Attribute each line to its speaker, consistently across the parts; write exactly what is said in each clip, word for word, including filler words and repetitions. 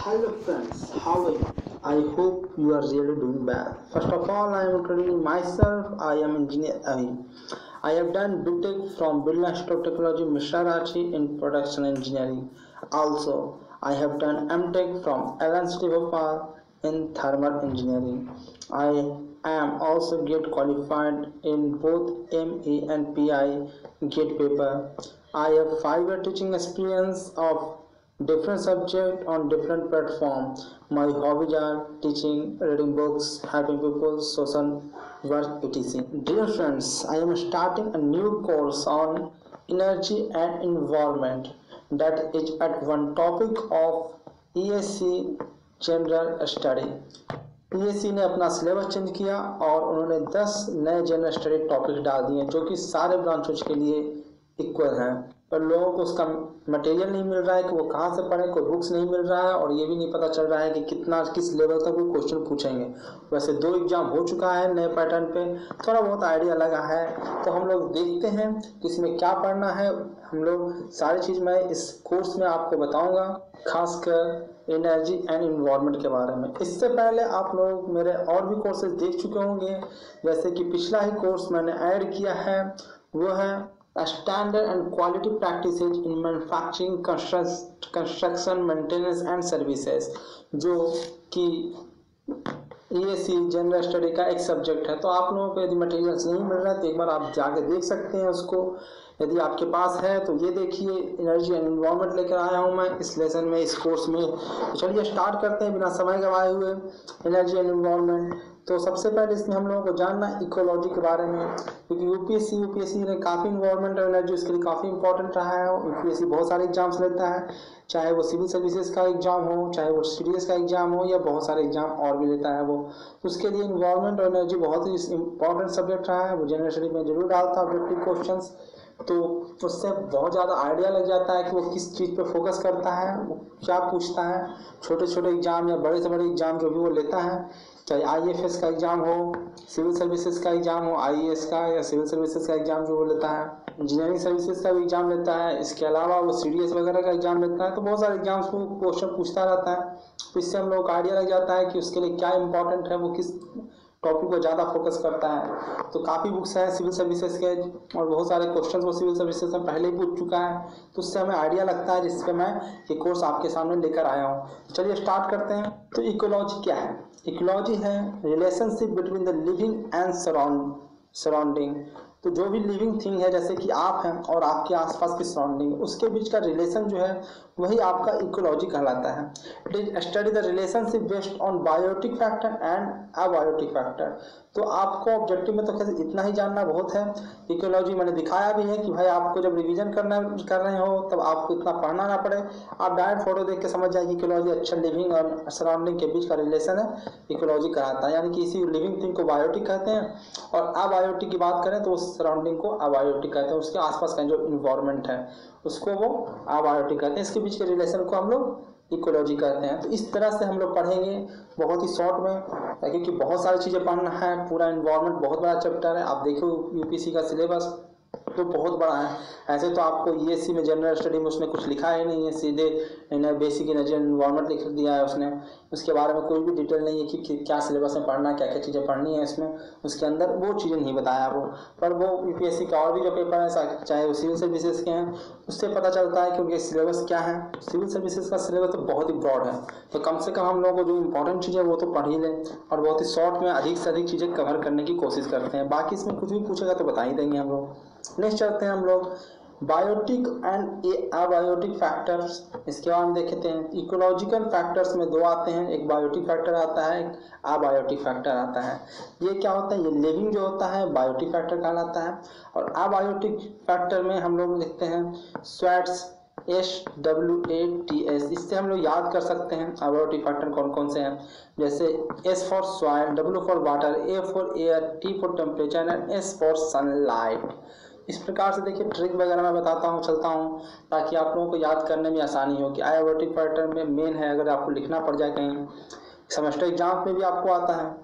Speaker 1: Hello friends, how are you? I hope you are really doing well. First of all, I am introducing myself. I am engineer Avi. I have done B Tech from Building Technology Misharachi in Production Engineering. Also, I have done M Tech from L N C Bhopal in Thermal Engineering. I am also GATE qualified in both M E and P I GATE paper. I have five year teaching experience of different subject on different platform. My hobbies are teaching, reading books, helping people, social work, et cetera. Dear friends, I am starting a new course on energy and environment that is at one topic of E S C General Study. E S C ने अपना syllabus change किया और उन्होंने दस नए general study topic डाल दिए जो कि सारे ब्रांचों के लिए इक्वल हैं, पर लोगों को उसका मटेरियल नहीं मिल रहा है कि वो कहाँ से पढ़ें, कोई बुक्स नहीं मिल रहा है और ये भी नहीं पता चल रहा है कि कितना किस लेवल तक वो क्वेश्चन पूछेंगे। वैसे दो एग्जाम हो चुका है नए पैटर्न पे, थोड़ा बहुत आइडिया लगा है, तो हम लोग देखते हैं कि इसमें क्या पढ़ना है। हम लोग सारी चीज़ मैं इस कोर्स में आपको बताऊँगा, खासकर एनर्जी एंड इन्वायरमेंट के बारे में। इससे पहले आप लोग मेरे और भी कोर्सेज देख चुके होंगे, जैसे कि पिछला ही कोर्स मैंने ऐड किया है, वो है standard and quality practices in manufacturing construction maintenance and services, जो कि E S C general study का एक सब्जेक्ट है। तो आप लोगों को यदि मटेरियल्स नहीं मिल रहा है तो एक बार आप जाके देख सकते हैं उसको। यदि आपके पास है तो ये देखिए, एनर्जी एंड एनवायरनमेंट लेकर आया हूँ मैं इस लेसन में, इस कोर्स में। तो चलिए स्टार्ट करते हैं बिना समय गवाए हुए। एनर्जी एंड एनवायरनमेंट, तो सबसे पहले इसमें हम लोगों को जानना इकोलॉजी के बारे में, क्योंकि यूपीएससी यूपीएससी ने काफ़ी इन्वायरमेंट और एनर्जी उसके लिए काफ़ी इंपॉर्टेंट रहा है। यूपीएससी बहुत सारे एग्जाम्स लेता है, चाहे वो सिविल सर्विसेज का एग्जाम हो, चाहे वो सीडीएस का एग्जाम हो, या बहुत सारे एग्जाम और भी लेता है वो। तो उसके लिए इन्वायरमेंट और एनर्जी बहुत ही इंपॉर्टेंट सब्जेक्ट रहा है। वो जनरल स्टडी में जरूर डालता है ऑब्जेक्टिव क्वेश्चंस, तो उससे बहुत ज़्यादा आइडिया लग जाता है कि वो किस चीज़ पे फोकस करता है, वो क्या पूछता है। छोटे छोटे एग्जाम या बड़े से बड़े एग्जाम जो भी वो लेता है, चाहे आईएफएस का एग्जाम हो, सिविल सर्विसेज का एग्जाम हो, आईएएस का या सिविल सर्विसेज का एग्जाम जो वो लेता है, इंजीनियरिंग सर्विसेज का भी एग्जाम लेता है, इसके अलावा वो सीडीएस वगैरह का एग्जाम लेता है। तो बहुत सारे एग्जाम्स को क्वेश्चन पूछता रहता है, तो इससे हम लोग को आइडिया लग जाता है कि उसके लिए क्या इंपॉर्टेंट है, वो किस टॉपिक को ज़्यादा फोकस करता है। तो काफ़ी बुक्स हैं सिविल सर्विसेज के और बहुत सारे क्वेश्चंस वो सिविल सर्विसेज में पहले ही पूछ चुका है, तो उससे हमें आइडिया लगता है, जिस पे मैं ये कोर्स आपके सामने लेकर आया हूँ। तो चलिए स्टार्ट करते हैं। तो इकोलॉजी क्या है? इकोलॉजी है relationship between the living and surround surrounding. तो जो भी लिविंग थिंग है, जैसे कि आप हैं और आपके आसपास की सराउंडिंग, उसके बीच का रिलेशन जो है वही आपका इकोलॉजी कहलाता है। It is study the relationship based on biotic factor and abiotic factor. तो आपको ऑब्जेक्टिव में तो कैसे इतना ही जानना बहुत है। इकोलॉजी मैंने दिखाया भी है कि भाई आपको जब रिवीजन करना कर रहे हो तब आपको इतना पढ़ना ना पड़े, आप डायरेक्ट फोटो देख के समझ जाए कि इकोलॉजी अच्छा लिविंग और सराउंडिंग के बीच का रिलेशन है, इकोलॉजी कराता है। यानी कि इसी लिविंग थिंग को बायोटिक कहते हैं, और अबायोटिक की बात करें तो उस सराउंडिंग को अबायोटिक कहते हैं। उसके आसपास का जो इन्वायरमेंट है उसको वो अबायोटिक कहते हैं। इसके बीच के रिलेशन को हम लोग इकोलॉजी कहते हैं। तो इस तरह से हम लोग पढ़ेंगे बहुत ही शॉर्ट में, क्योंकि बहुत सारी चीज़ें पढ़ना है। पूरा इन्वायरमेंट बहुत बड़ा चैप्टर है। आप देखो यूपीएससी का सिलेबस तो बहुत बड़ा है। ऐसे तो आपको ईएससी में जनरल स्टडी में उसने कुछ लिखा ही नहीं है, सीधे इन्हें बेसिक एनर्जी एनवायरनमेंट लिख दिया है उसने। उसके बारे में कोई भी डिटेल नहीं है कि, कि क्या सिलेबस में पढ़ना है, क्या क्या चीज़ें पढ़नी है इसमें। उसके अंदर वो चीज़ें नहीं बताया वो, पर वो यूपीएससी का और भी जो पेपर है, चाहे वो सिविल सर्विसेज के हैं, उससे पता चलता है कि उनके सिलेबस क्या है। सिविल सर्विसेज का सिलेबस तो बहुत ही ब्रॉड है, तो कम से कम हम लोगों को जो इंपॉर्टेंट चीज़ें वो तो पढ़ ही लें और बहुत ही शॉर्ट में अधिक से अधिक चीज़ें कवर करने की कोशिश करते हैं। बाकी इसमें कुछ भी पूछेगा तो बता ही देंगे हम लोग। नेक्स्ट चलते हैं हम लोग बायोटिक एंड अबायोटिक फैक्टर्स। इसके बाद हम देखते हैं इकोलॉजिकल फैक्टर्स में दो आते हैं, एक बायोटिक फैक्टर आता है, एक अबायोटिक फैक्टर आता है। ये क्या होता है? ये लिविंग जो होता है बायोटिक फैक्टर कहलाता है, और अबायोटिक फैक्टर में हम लोग लिखते हैं SWATS, S W A T S. इससे हम लोग याद कर सकते हैं अबायोटिक फैक्टर कौन कौन से हैं, जैसे S for soil, W for water, A for air, T for temperature and S for sunlight. इस प्रकार से देखिए ट्रिक वगैरह मैं बताता हूँ चलता हूँ, ताकि आप लोगों को याद करने में आसानी हो कि अबायोटिक फैक्टर में मेन है। अगर आपको लिखना पड़ जाए कहीं, सेमेस्टर एग्जाम में भी आपको आता है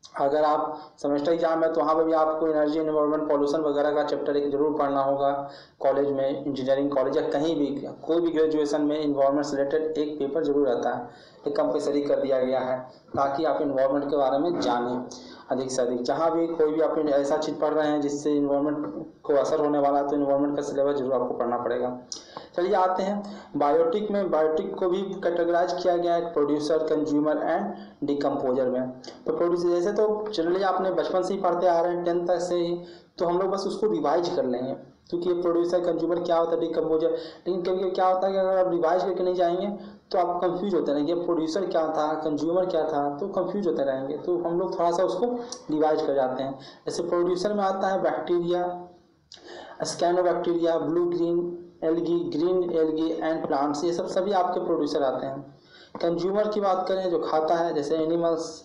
Speaker 1: अगर आप सेमेस्टर एग्जाम है तो वहाँ पे भी आपको एनर्जी एनवायरनमेंट पॉल्यूशन वगैरह का चैप्टर एक जरूर पढ़ना होगा। कॉलेज में, इंजीनियरिंग कॉलेज या कहीं भी, कोई भी ग्रेजुएशन में इन्वायरमेंट से रिलेटेड एक पेपर जरूर रहता है, एक कंपलसरी कर दिया गया है ताकि आप इन्वायरमेंट के बारे में जानें अधिक से अधिक। जहाँ भी कोई भी आप ऐसा चीज़ पढ़ रहे हैं जिससे इन्वायरमेंट को असर होने वाला है तो इन्वायरमेंट का सिलेबस जरूर आपको पढ़ना पड़ेगा। चलिए आते हैं बायोटिक में। बायोटिक को भी कैटेगराइज किया गया है प्रोड्यूसर, कंज्यूमर एंड डिकम्पोजर में। तो प्रोड्यूसर जैसे तो जनरली आपने बचपन से ही पढ़ते आ रहे हैं, टेंथ तक से ही, तो हम लोग बस उसको रिवाइज कर लेंगे क्योंकि ये प्रोड्यूसर, कंज्यूमर क्या होता है, डिकम्पोजर। लेकिन कभी क्या होता है कि अगर आप रिवाइज करके नहीं जाएंगे तो आप कंफ्यूज होते रहेंगे, प्रोड्यूसर क्या था, कंज्यूमर क्या था, तो कंफ्यूज होते रहेंगे। तो हम लोग थोड़ा सा उसको रिवाइज कर जाते हैं। जैसे प्रोड्यूसर में आता है bacteria, cyanobacteria, blue green algae, green algae and plants, ये सब सभी आपके प्रोड्यूसर आते हैं। कंज्यूमर की बात करें जो खाता है, जैसे एनिमल्स,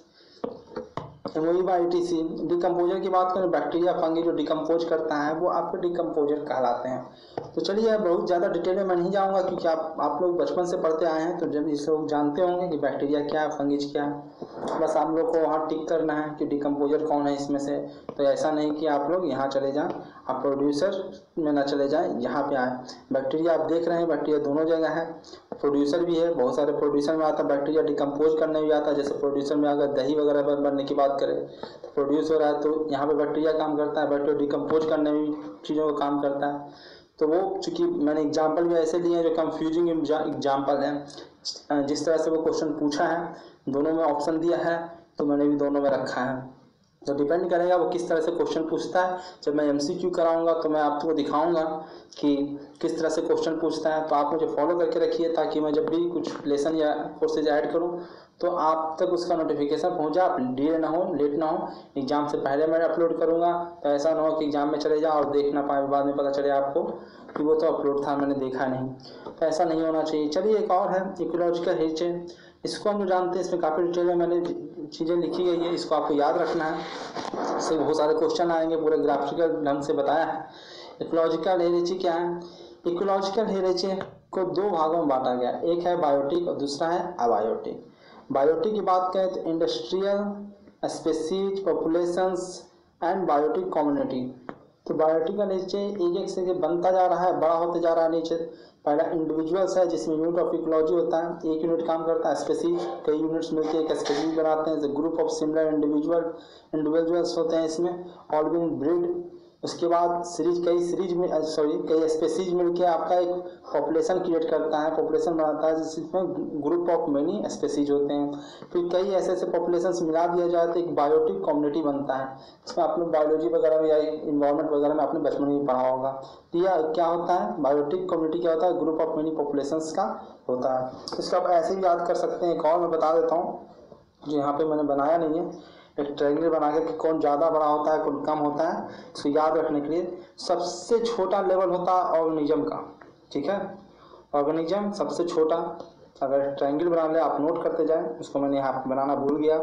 Speaker 1: एमोइबा, ईटीसी। डिकम्पोजर की बात करें, बैक्टीरिया, फंगी जो डिकम्पोज करता है वो आपके डिकम्पोजर कहलाते हैं। तो चलिए बहुत ज़्यादा डिटेल में मैं नहीं जाऊँगा क्योंकि आप आप लोग बचपन से पढ़ते आए हैं तो जब इस लोग जानते होंगे कि बैक्टीरिया क्या है, फंगिज क्या है। बस आप लोग को वहाँ टिक करना है कि डिकम्पोजर कौन है इसमें से। तो ऐसा नहीं कि आप लोग यहाँ चले जाएँ, आप प्रोड्यूसर में ना चले जाएँ, यहाँ पे आए। बैक्टीरिया आप देख रहे हैं, बैक्टीरिया दोनों जगह है, प्रोड्यूसर भी है, बहुत सारे प्रोड्यूसर में आता है बैक्टीरिया, डिकम्पोज करने भी आता है। जैसे प्रोड्यूसर में अगर दही वगैरह बनने की बात करें तो प्रोड्यूस हो रहा है तो यहाँ पे बैक्टीरिया काम करता है, बैक्टीरिया डिकम्पोज करने में चीज़ों का काम करता है। तो वो चूँकि मैंने एग्जाम्पल भी ऐसे लिए हैं जो कंफ्यूजिंग एग्जाम्पल हैं, जिस तरह से वो क्वेश्चन पूछा है, दोनों में ऑप्शन दिया है तो मैंने भी दोनों में रखा है। तो डिपेंड करेगा वो किस तरह से क्वेश्चन पूछता है। जब मैं एमसीक्यू कराऊंगा तो मैं आपको दिखाऊंगा कि किस तरह से क्वेश्चन पूछता है। तो आप मुझे फॉलो करके रखिए ताकि मैं जब भी कुछ लेसन या कोर्सेज ऐड करूं तो आप तक उसका नोटिफिकेशन पहुंच जाए, आप डिले ना हो, लेट ना हो। एग्जाम से पहले मैं अपलोड करूंगा तो ऐसा ना हो कि एग्जाम में चले जाओ और देख ना पाए, बाद में पता चले आपको कि वो तो अपलोड था, मैंने देखा नहीं। तो ऐसा नहीं होना चाहिए। चलिए एक और है इकोलॉजिकल हेरिटेज, इसको हम जानते हैं, इसमें काफ़ी डिटेल में मैंने चीज़ें लिखी गई है, इसको आपको याद रखना है। इससे बहुत सारे क्वेश्चन आएंगे, पूरे ग्राफिकल ढंग से बताया है। इकोलॉजिकल हेरिटेज क्या है? इकोलॉजिकल हेरिटेज को दो भागों में बांटा गया, एक है बायोटिक और दूसरा है अबायोटिक। बायोटिक की बात करें तो industrial species, populations and biotic community. तो बायोटिक का नीचे एक एक से बनता जा रहा है, बड़ा होते जा रहा है नीचे। पहला इंडिविजुअल्स है जिसमें यूनिट ऑफ इकोलॉजी होता है, एक यूनिट काम करता है। स्पीसीज कई यूनिट्स मिलकर एक स्पीसीज बनाते हैं, group of similar individual individuals होते हैं इसमें, ऑल बीइंग ब्रीड। उसके बाद सीरीज, कई सीरीज में सॉरी कई स्पीसीज मिलकर आपका एक पॉपुलेशन क्रिएट करता है, पॉपुलेशन बनाता है जिसमें ग्रुप ऑफ मेनी स्पीसीज होते हैं। फिर कई ऐसे ऐसे पॉपुलेशन मिला दिया जाए तो एक बायोटिक कम्युनिटी बनता है। इसमें आप लोग बायोलॉजी वगैरह में या इन्वायरमेंट वगैरह में आपने बचपन में पढ़ा होगा। तो यह क्या होता है, बायोटिक कम्युनिटी क्या होता है, ग्रुप ऑफ मेनी पॉपुलेशंस का होता है। इसको आप ऐसे ही याद कर सकते हैं। एक और मैं बता देता हूँ जो यहाँ पे मैंने बनाया नहीं है, एक ट्रायंगल बना के कि कौन ज़्यादा बड़ा होता है कौन कम होता है, इसको याद रखने के लिए। सबसे छोटा लेवल होता है ऑर्गेनिज्म का, ठीक है, ऑर्गेनिज्म सबसे छोटा। अगर ट्रायंगल बना ले आप नोट करते जाएं, उसको मैंने यहाँ बनाना भूल गया,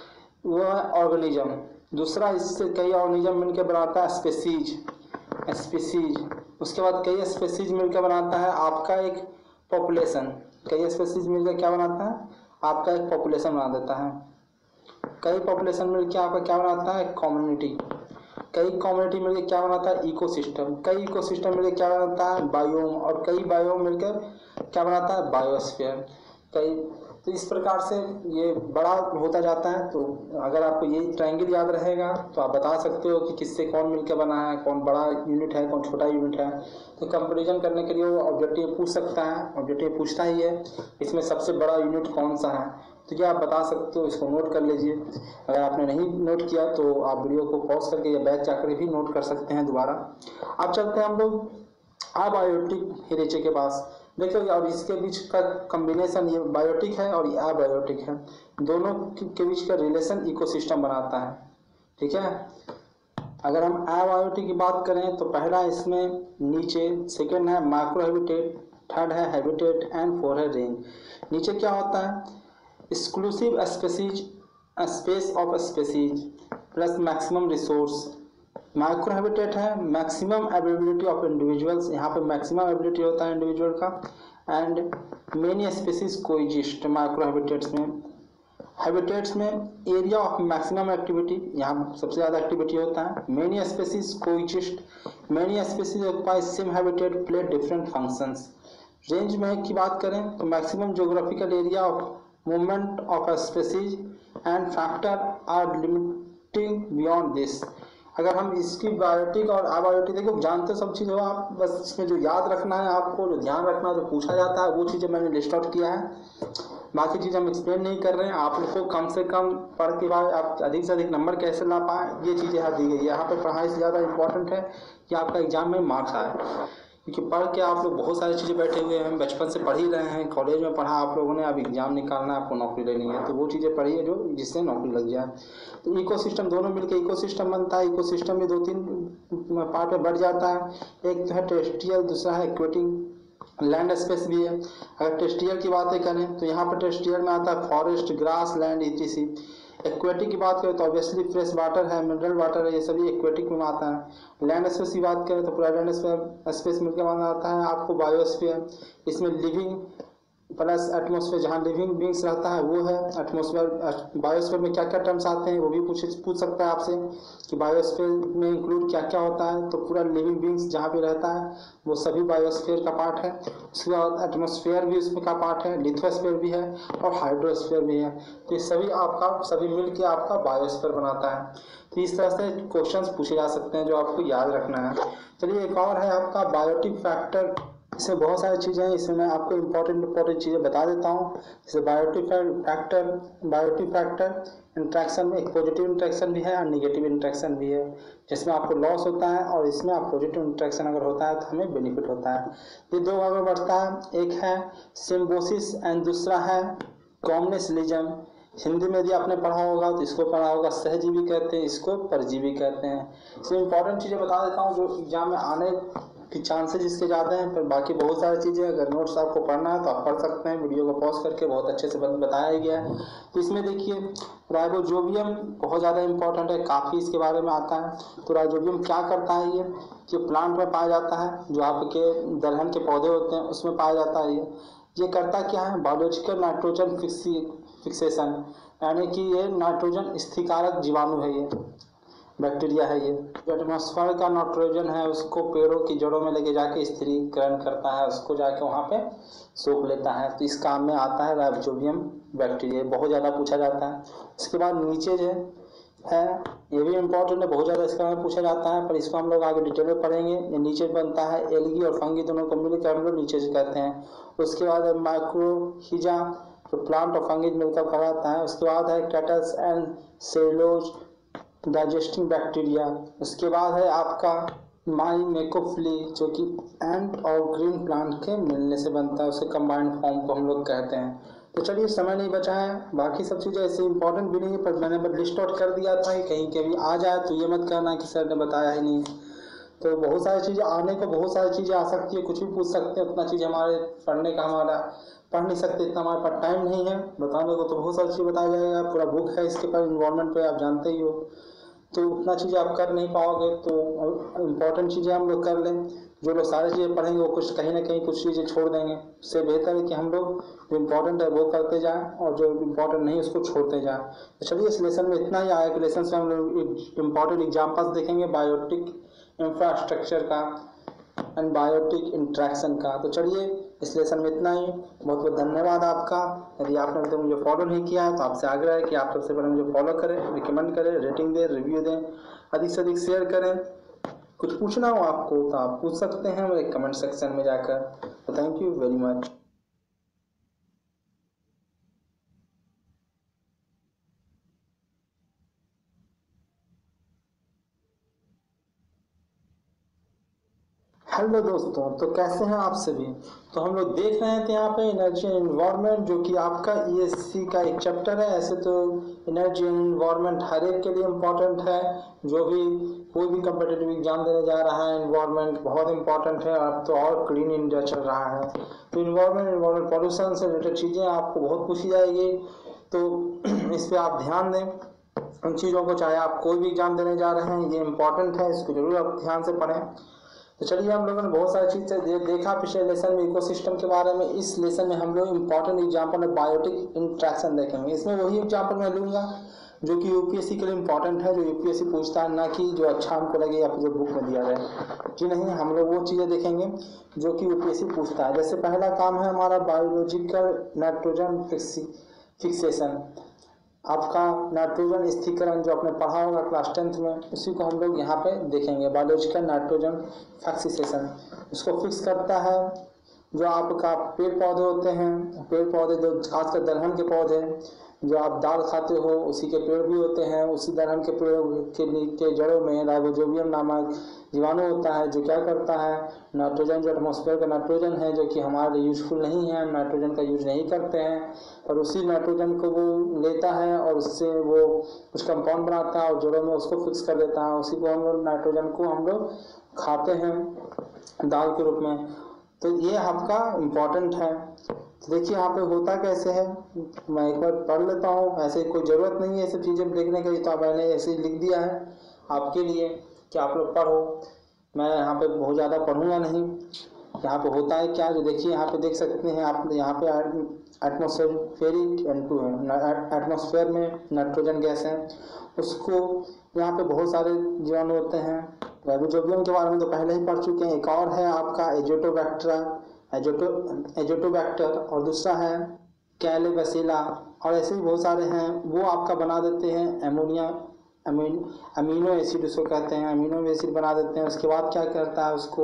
Speaker 1: वो है ऑर्गेनिज्म। दूसरा इससे कई ऑर्गेनिज्म मिलकर बनाता है स्पीसीज, स्पीसीज। उसके बाद कई स्पीसीज मिलकर बनाता है आपका एक पॉपुलेशन, कई स्पीसीज मिलकर क्या बनाता है, आपका एक पॉपुलेशन बना देता है। कई पॉपुलेशन मिलकर आपका क्या बनाता है, कम्युनिटी। कई कम्युनिटी मिलकर क्या बनाता है, इकोसिस्टम। कई इकोसिस्टम मिलकर क्या बनाता है, बायोम। और कई बायोम मिलकर क्या बनाता है, बायोस्फीयर। कई, तो इस प्रकार से ये बड़ा होता जाता है। तो अगर आपको ये ट्रायंगल याद रहेगा तो आप बता सकते हो कि किससे कौन मिलकर बना है, कौन बड़ा यूनिट है कौन छोटा यूनिट है। तो कंपैरिजन करने के लिए वो ऑब्जेक्टिव पूछ सकता है, ऑब्जेक्टिव पूछता ही है इसमें सबसे बड़ा यूनिट कौन सा है। तो क्या आप बता सकते हो, इसको नोट कर लीजिए। अगर आपने नहीं नोट किया तो आप वीडियो को पॉज करके या बैक जाकर भी नोट कर सकते हैं दोबारा। अब चलते हैं हम लोग अबायोटिक हेरिटेज के पास। देखो और इसके बीच का कॉम्बिनेशन, ये बायोटिक है और ये अबायोटिक है, दोनों के बीच का रिलेशन इकोसिस्टम बनाता है, ठीक है। अगर हम अबायोटिक की बात करें तो पहला इसमें नीचे, सेकेंड है माइक्रो हैबिटेट, थर्ड है हैबिटेट एंड फोर है रेंज। नीचे क्या होता है, exclusive species, space of species plus maximum resource. Micro habitat है मैक्सिमम अवेलेबिलिटी ऑफ इंडिविजुअल्स, यहाँ पे मैक्सिमम अवेलेबिलिटी होता है इंडिविजुअल का। And many species coexist micro habitats में। हैबिटेट्स में एरिया ऑफ मैक्सिमम एक्टिविटी, यहाँ सबसे ज़्यादा एक्टिविटी होता है। Many species coexist, many species occupy same habitat, play different functions. Range में की बात करें तो maximum geographical area of movement of a species and factor are limiting beyond this. अगर हम इसकी बायोटिक और अबायोटिक, देखो जानते सब चीज़ हो आप, बस इसमें जो याद रखना है आपको, जो ध्यान रखना है, जो पूछा जाता है वो चीज़ें मैंने लिस्ट आउट किया है। बाकी चीज़ हम एक्सप्लेन नहीं कर रहे हैं। आप लोग को कम से कम पढ़ के बाद आप अधिक से अधिक नंबर कैसे ला पाए, ये चीज़ें यहाँ दी गई है। यहाँ पे पढ़ाई से ज़्यादा इंपॉर्टेंट है कि आपका एग्जाम में मार्क्स आए, क्योंकि पढ़ के आप लोग बहुत सारी चीज़ें बैठे हुए हैं, बचपन से पढ़ ही रहे हैं, कॉलेज में पढ़ा आप लोगों ने, अब एग्जाम निकालना है, आपको नौकरी लेनी है, तो वो चीज़ें पढ़िए जो जिससे नौकरी लग जाए। तो इकोसिस्टम, दोनों मिलकर इकोसिस्टम बनता है। इकोसिस्टम में दो तीन पार्ट में बढ़ जाता है, एक तो है टेरेस्ट्रियल, दूसरा है एक्वेटिक, लैंड स्पेस भी है। अगर टेरेस्ट्रियल की बातें करें तो यहाँ पर टेरेस्ट्रियल में आता है forest, grass land, ETC. Aquatic की बात करें तो ऑब्वियसली फ्रेश वाटर है, मिनरल वाटर है, ये सभी एक्वेटिक में आता है। लैंड स्पेस की बात करें तो पूरा लैंड स्पेस मिलकर बना आता है आपको बायोस्फीयर। इसमें लिविंग प्लस एटमॉस्फेयर, जहाँ लिविंग बींग्स रहता है वो है एटमॉस्फेयर। बायोस्फीयर में क्या क्या टर्म्स आते हैं वो भी पूछ पूछ सकता है आपसे कि बायोस्फीयर में इंक्लूड क्या क्या होता है। तो पूरा लिविंग बींग्स जहाँ पे रहता है वो सभी बायोस्फीयर का पार्ट है। उसके बाद एटमॉस्फेयर भी उसमें का पार्ट है, लिथोस्फीयर भी है और हाइड्रोस्फीयर भी है। तो ये सभी आपका सभी मिल के आपका बायोस्फीयर बनाता है। तो इस तरह से क्वेश्चन पूछे जा सकते हैं जो आपको याद रखना है। चलिए एक और है आपका बायोटिक फैक्टर। इसमें बहुत सारी चीज़ें हैं, इसमें मैं आपको इंपॉर्टेंट इंपॉर्टेंट चीज़ें बता देता हूँ। जैसे biotic factor, biotic factor interaction में एक पॉजिटिव इंट्रैक्शन भी है और निगेटिव इंट्रैक्शन भी है, जिसमें आपको लॉस होता है और इसमें आप पॉजिटिव इंट्रैक्शन अगर होता है तो हमें बेनिफिट होता है। ये दो भाग में बढ़ता है, एक है सिम्बोसिस एंड दूसरा है कॉम्नेसलिज्म। हिंदी में यदि आपने पढ़ा होगा तो इसको पढ़ा होगा सहजीवी कहते हैं, इसको परजीवी कहते हैं। इसमें इंपॉर्टेंट चीज़ें बता देता हूँ जो एग्जाम में आने कि चांसेस इसके ज़्यादा हैं, पर बाकी बहुत सारी चीज़ें अगर नोट्स आपको पढ़ना है तो आप पढ़ सकते हैं, वीडियो को पॉज करके, बहुत अच्छे से बताया गया है। तो इसमें देखिए राइजोबियम बहुत ज़्यादा इंपॉर्टेंट है, काफ़ी इसके बारे में आता है। तो राइजोबियम क्या करता है, ये जो प्लांट में पाया जाता है, जो आपके दलहन के पौधे होते हैं उसमें पाया जाता है। ये ये करता क्या है, बायोलॉजिकल नाइट्रोजन फिक्सेशन, यानी कि ये नाइट्रोजन स्थिरकारक जीवाणु है, ये बैक्टीरिया है। ये एटमॉस्फेयर का नाइट्रोजन है उसको पेड़ों की जड़ों में लेके जाके स्थिरीकरण करता है, उसको जाके वहाँ पे सोख लेता है। तो इस काम में आता है राइजोबियम बैक्टीरिया, बहुत ज़्यादा पूछा जाता है। उसके बाद नीचे जो है ये भी इम्पोर्टेंट है, बहुत ज़्यादा इसके बारे में पूछा जाता है, पर इसको हम लोग आगे डिटेल में पढ़ेंगे। ये नीचे बनता है एल्गी और फंगी, दोनों को मिलकर हम लोग नीचे से कहते हैं। उसके बाद है माइक्रोहिजा, जो प्लांट और फंगी मिलकर कहलाता है। उसके बाद है cattles and cellulose digesting bacteria. उसके बाद है आपका माइमेकोफिली, जो कि एंट और ग्रीन प्लांट के मिलने से बनता है, उसे कंबाइंड फॉर्म को हम लोग कहते हैं। तो चलिए समय नहीं बचा है, बाकी सब चीज़ें ऐसे इंपॉर्टेंट भी नहीं है, पर मैंने बस लिस्ट आउट कर दिया था कि कहीं कभी आ जाए तो ये मत कहना कि सर ने बताया ही नहीं। तो बहुत सारी चीज़ें आने को बहुत सारी चीज़ें आ सकती है, कुछ भी पूछ सकते हैं, उतना चीज़ हमारे पढ़ने का हमारा पढ़ नहीं सकते, इतना हमारे पास टाइम नहीं है बताने को। तो बहुत सारी चीज़ बताया जाएगा, पूरा बुक है इसके पर, इन्वायरमेंट पे आप जानते ही हो, तो उतना चीज़ें आप कर नहीं पाओगे। तो इम्पॉर्टेंट चीज़ें हम लोग कर लें, जो लोग सारी चीज़ें पढ़ेंगे वो कुछ कहीं ना कहीं कुछ चीज़ें छोड़ देंगे। उससे बेहतर है कि हम लोग जो इम्पोर्टेंट है वो करते जाएं और जो इम्पोर्टेंट नहीं उसको छोड़ते जाएं। तो चलिए इस लेसन में इतना ही आया कि लेसन से हम लोग इम्पॉर्टेंट एग्जाम्पल्स देखेंगे बायोटिक इंफ्रास्ट्रक्चर का एंड बायोटिक इंट्रैक्शन का। तो चलिए इस लेसन में इतना ही, बहुत बहुत धन्यवाद आपका। यदि आपने अभी तक मुझे फॉलो नहीं किया है तो आपसे आग्रह है कि आप सबसे पहले मुझे फॉलो करें, रिकमेंड करें, रेटिंग दें, रिव्यू दें, अधिक से अधिक शेयर करें। कुछ पूछना हो आपको तो आप पूछ सकते हैं मेरे कमेंट सेक्शन में जाकर। तो thank you very much. Hello दोस्तों, तो कैसे हैं आप सभी। तो हम लोग देख रहे थे यहाँ पे एनर्जी एंड एनवायरनमेंट, जो कि आपका ईएससी का एक चैप्टर है। ऐसे तो एनर्जी एंड एनवायरनमेंट हर एक के लिए इम्पोर्टेंट है, जो भी कोई भी कम्पिटिटिव एग्जाम देने जा रहा है एनवायरनमेंट बहुत इंपॉर्टेंट है। अब तो और क्लीन इंडिया चल रहा है, तो इन्वायरमेंट एनवायरमेंट पॉल्यूशन से रिलेटेड चीज़ें आपको बहुत पूछी जाएगी, तो इस पर आप ध्यान दें उन चीज़ों को, चाहे आप कोई भी एग्जाम देने जा रहे हैं, ये इंपॉर्टेंट है, इसको जरूर आप ध्यान से पढ़ें। तो चलिए हम लोगों ने बहुत सारी चीज़ें दे, देखा पिछले लेसन में इकोसिस्टम के बारे में। इस लेसन में हम लोग इंपॉर्टेंट एग्जांपल है बायोटिक इंट्रैक्शन देखेंगे। इसमें वही एग्जांपल मैं लूँगा जो कि यूपीएससी के लिए इंपॉर्टेंट है, जो यूपीएससी पूछता है, ना कि जो अच्छा हमको लगे या फिर जो बुक में दिया जाए। जी नहीं, हम लोग वो चीज़ें देखेंगे जो कि यूपीएससी पूछता है। जैसे पहला काम है हमारा बायोलॉजिकल नाइट्रोजन फिक्सेशन, आपका नाइट्रोजन स्थिरीकरण जो आपने पढ़ा होगा क्लास टेंथ में, उसी को हम लोग यहाँ पे देखेंगे। बायोलॉजिकल नाइट्रोजन फिक्सेशन उसको फिक्स करता है जो आपका पेड़ पौधे होते हैं, पेड़ पौधे जो खासकर दलहन के पौधे जो आप दाल खाते हो उसी के पेड़ भी होते हैं। उसी दलहन के पेड़ के, के जड़ों में राइजोबियम नामक जीवाणु होता है जो क्या करता है, नाइट्रोजन जो एटमॉस्फेयर का नाइट्रोजन है जो कि हमारे लिए यूजफुल नहीं है, हम नाइट्रोजन का यूज नहीं करते हैं, और उसी नाइट्रोजन को वो लेता है और उससे वो कुछ कंपाउंड बनाता है और जड़ों में उसको फिक्स कर देता है। उसी को हम लोग नाइट्रोजन को हम लोग खाते हैं दाल के रूप में। तो ये आपका इम्पॉर्टेंट है। तो देखिए यहाँ पे होता कैसे है, मैं एक बार पढ़ लेता हूँ, ऐसे कोई ज़रूरत नहीं है ये सब चीज़ें देखने की, तो मैंने ऐसे ही लिख दिया है आपके लिए कि आप लोग पढ़ो। मैं यहाँ पे बहुत ज़्यादा पढ़ूँगा नहीं। यहाँ पे होता है क्या, जो देखिए यहाँ पे देख सकते हैं आप, यहाँ पे एटमॉस्फेरिक एन टू है, एटमॉस्फेयर में नाइट्रोजन गैस है, उसको यहाँ पे बहुत सारे जीवाणु होते हैं। राइजोबियम के बारे में तो पहले ही पढ़ चुके हैं। एक और है आपका एजोटोबैक्टर एजोटो एजोटोबैक्टर और दूसरा है कैलेबैसिला, और ऐसे ही बहुत सारे हैं। वो आपका बना देते हैं एमोनिया अमीन अमीनो एसिड उसको कहते हैं, अमीनो एसिड बना देते हैं। उसके बाद क्या करता है उसको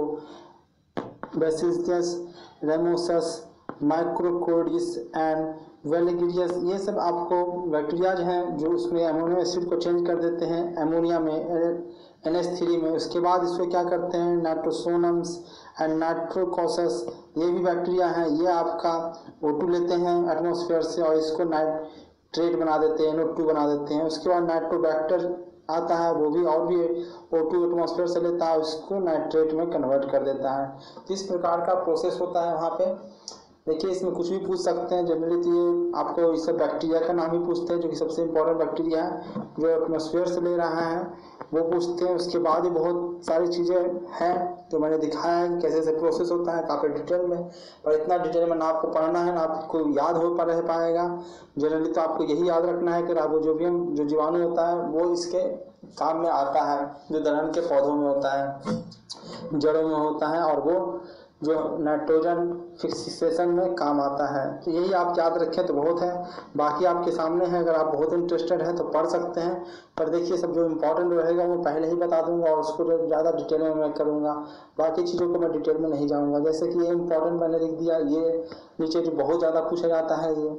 Speaker 1: बेसिलस रेमोसस माइक्रोकोडिस एंड वेलिगिरियस, ये सब आपको बैक्टीरियाज हैं जो उसमें अमीनो एसिड को चेंज कर देते हैं एमोनिया में एन एच थ्री में। उसके बाद इसको क्या करते हैं नाइट्रोसोनम्स एंड नाइट्रोकोकस, ये भी बैक्टीरिया हैं, ये आपका ओ टू लेते हैं एटमॉस्फेयर से और इसको नाइट्रेट बना देते हैं, एन ओ टू बना देते हैं। उसके बाद नाइट्रोबैक्टर आता है, वो भी और भी ओ टू एटमॉस्फेयर से लेता है, उसको नाइट्रेट में कन्वर्ट कर देता है। इस प्रकार का प्रोसेस होता है वहाँ पे। देखिए इसमें कुछ भी पूछ सकते हैं, जनरली तो ये आपको इस बैक्टीरिया का नाम ही पूछते हैं जो कि सबसे इम्पोर्टेंट बैक्टीरिया है जो एटमॉस्फेयर से ले रहा है, वो पूछते हैं। उसके बाद ही बहुत सारी चीज़ें हैं जो मैंने दिखाया है कैसे कैसे प्रोसेस होता है काफ़ी डिटेल में, और इतना डिटेल में ना आपको पढ़ना है ना आपको याद हो पा रह पाएगा। जनरली तो आपको यही याद रखना है कि राइजोबियम जो जीवाणु होता है वो इसके काम में आता है, जो दलहन के पौधों में होता है, जड़ों में होता है, और वो जो नाइट्रोजन फिक्सेशन में काम आता है। तो यही आप याद रखें तो बहुत है। बाकी आपके सामने है, अगर आप बहुत इंटरेस्टेड हैं तो पढ़ सकते हैं। पर देखिए सब जो इम्पोर्टेंट रहेगा वो पहले ही बता दूंगा और उसको ज़्यादा डिटेल में मैं करूंगा, बाकी चीज़ों को मैं डिटेल में नहीं जाऊंगा। जैसे कि ये इम्पोर्टेंट मैंने लिख दिया, ये नीचे जो बहुत ज़्यादा पूछा जाता है, ये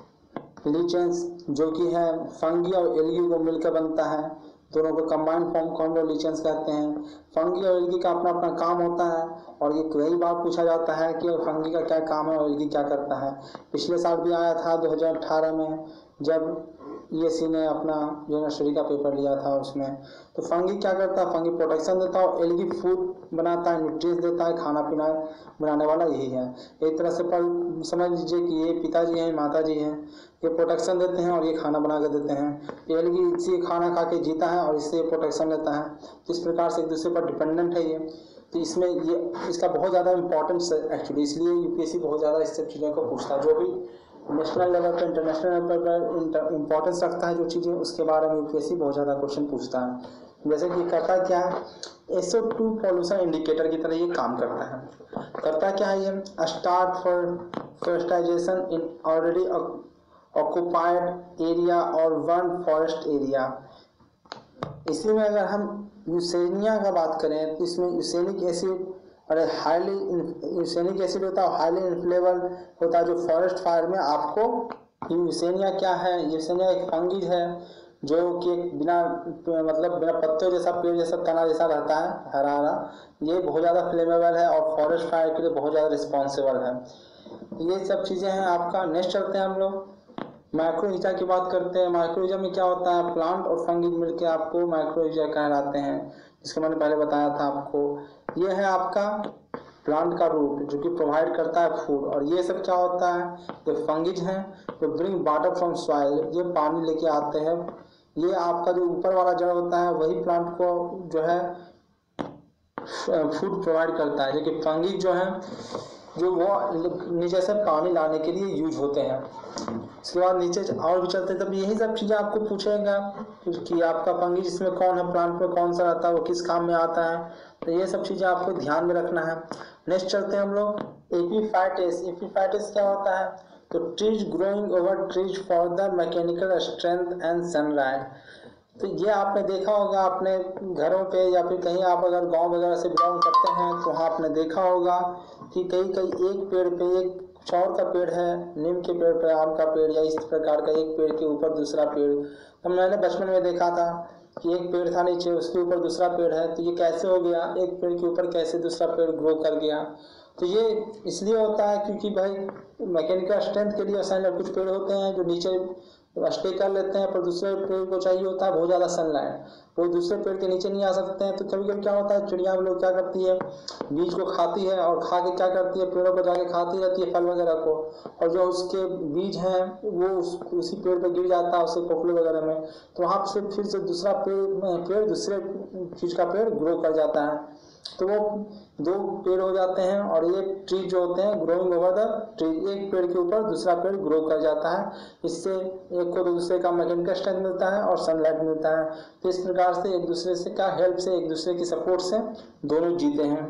Speaker 1: लीचेंस जो कि है फंगी और एल्गी को मिलकर बनता है, दोनों को कंबाइंड फॉर्म को हम लोग लीचेंस कहते हैं। फंगी और एल्गी का अपना अपना काम होता है, और ये कई बार पूछा जाता है कि फंगी का क्या काम है और एल्गी क्या करता है। पिछले साल भी आया था दो हज़ार अठारह में, जब ई एस सी ने अपना यूनिवर्सिटी का पेपर लिया था उसमें। तो फंगी क्या करता है, फंगी प्रोटेक्शन देता है, और एल्गी फूड बनाता है, न्यूट्रिएंट्स देता है, खाना पीना बनाने वाला यही है। एक तरह से पर समझ लीजिए कि ये पिताजी हैं, माता जी हैं, ये प्रोटेक्शन देते हैं और ये खाना बना कर देते हैं। एल्गी इसी खाना खा के जीता है और इससे प्रोटेक्शन लेता है। इस प्रकार से एक दूसरे पर डिपेंडेंट है ये। तो इसमें ये इसका बहुत ज़्यादा इंपॉर्टेंस है एक्चुअली, इसलिए यूपीएससी बहुत ज़्यादा इस सब चीज़ों को पूछता है। जो भी नेशनल लेवल पर इंटरनेशनल लेवल पर इंपॉर्टेंस रखता है जो चीज़ें, उसके बारे में यूपीएससी बहुत ज़्यादा क्वेश्चन पूछता है। जैसे कि करता क्या है, S O two pollution indicator की तरह ये काम करता है। करता क्या है, ये start for fertilization in already occupied area और वन फॉरेस्ट एरिया। इसी में अगर हम यूसेनिया का बात करें तो इसमें यूसेनिक एसिड और हाईली यूसेनिक एसिड होता है, हाईली इन्फ्लेमेबल होता है जो फॉरेस्ट फायर में आपको। यूसेनिया क्या है, यूसेनिया एक फंगिज है जो कि बिना मतलब बिना पत्तों जैसा पेड़ जैसा तना जैसा रहता है, हरा हरा। ये बहुत ज़्यादा फ्लेमेबल है और फॉरेस्ट फायर के लिए बहुत ज़्यादा रिस्पॉन्सिबल है। ये सब चीज़ें हैं आपका। नेक्स्ट चलते हैं हम लोग माइक्रोहिजा की बात करते हैं। माइक्रोहिजा में क्या होता है, प्लांट और फंगिज मिलके आपको माइक्रोहिजा कहलाते हैं, जिसको मैंने पहले बताया था आपको। ये है आपका प्लांट का रूट जो कि प्रोवाइड करता है फूड, और ये सब क्या होता है, ये फंगिज हैं जो ब्रिंग वाटर फ्रॉम सॉइल, ये पानी लेके आते हैं। ये आपका जो ऊपर वाला जड़ होता है वही प्लांट को जो है फूड प्रोवाइड करता है, जो कि फंगी जो है जो वो नीचे से पानी लाने के लिए यूज होते हैं। इसके बाद नीचे और भी चलते हैं, तब यही सब चीज़ें आपको पूछेगा कि आपका फंगी जिसमें कौन है, प्लांट में कौन सा रहता है, वो किस काम में आता है, तो ये सब चीज़ें आपको ध्यान में रखना है। नेक्स्ट चलते हैं हम लोग एपीफाइटिस। एपीफाइटिस क्या होता है, तो trees growing over trees for the mechanical strength and sunlight. तो ये आपने देखा होगा अपने घरों पे या फिर कहीं आप अगर गांव वगैरह से बिलोंग करते हैं तो वहाँ आपने देखा होगा कि कहीं कहीं एक पेड़ पे एक चौर का पेड़ है, नीम के पेड़ पे आम का पेड़, या इस प्रकार का एक पेड़ के ऊपर दूसरा पेड़। तो मैंने बचपन में देखा था कि एक पेड़ था नीचे, उसके ऊपर दूसरा पेड़ है, तो ये कैसे हो गया, एक पेड़ के ऊपर कैसे दूसरा पेड़ ग्रो कर गया। तो ये इसलिए होता है क्योंकि भाई मैकेनिकल स्ट्रेंथ के लिए असाइन कुछ पेड़ होते हैं जो नीचे स्टे कर लेते हैं, पर दूसरे पेड़ को चाहिए होता है बहुत ज़्यादा सनलाइट, वो दूसरे पेड़ के नीचे नहीं आ सकते हैं। तो कभी कभी क्या होता है, चिड़िया लोग क्या करती है, बीज को खाती है और खा के क्या करती है, पेड़ों पर जाके खाती रहती है फल वगैरह को, और जो उसके बीज हैं वो उस, उसी पेड़ पर गिर जाता है उससे पोपले वगैरह में, तो वहाँ से फिर से दूसरा पेड़ पेड़ दूसरे चीज़ का पेड़ ग्रो कर जाता है, तो वो दो पेड़ हो जाते हैं। और ये ट्री जो होते हैं ग्रोइंग ओवर द ट्री, एक पेड़ के ऊपर दूसरा पेड़ ग्रो कर जाता है, इससे एक को दूसरे का मैकेनिकल स्ट्रेंथ मिलता है और सनलाइट मिलता है। तो इस प्रकार से एक दूसरे से का हेल्प से, एक दूसरे की सपोर्ट से दोनों जीते हैं।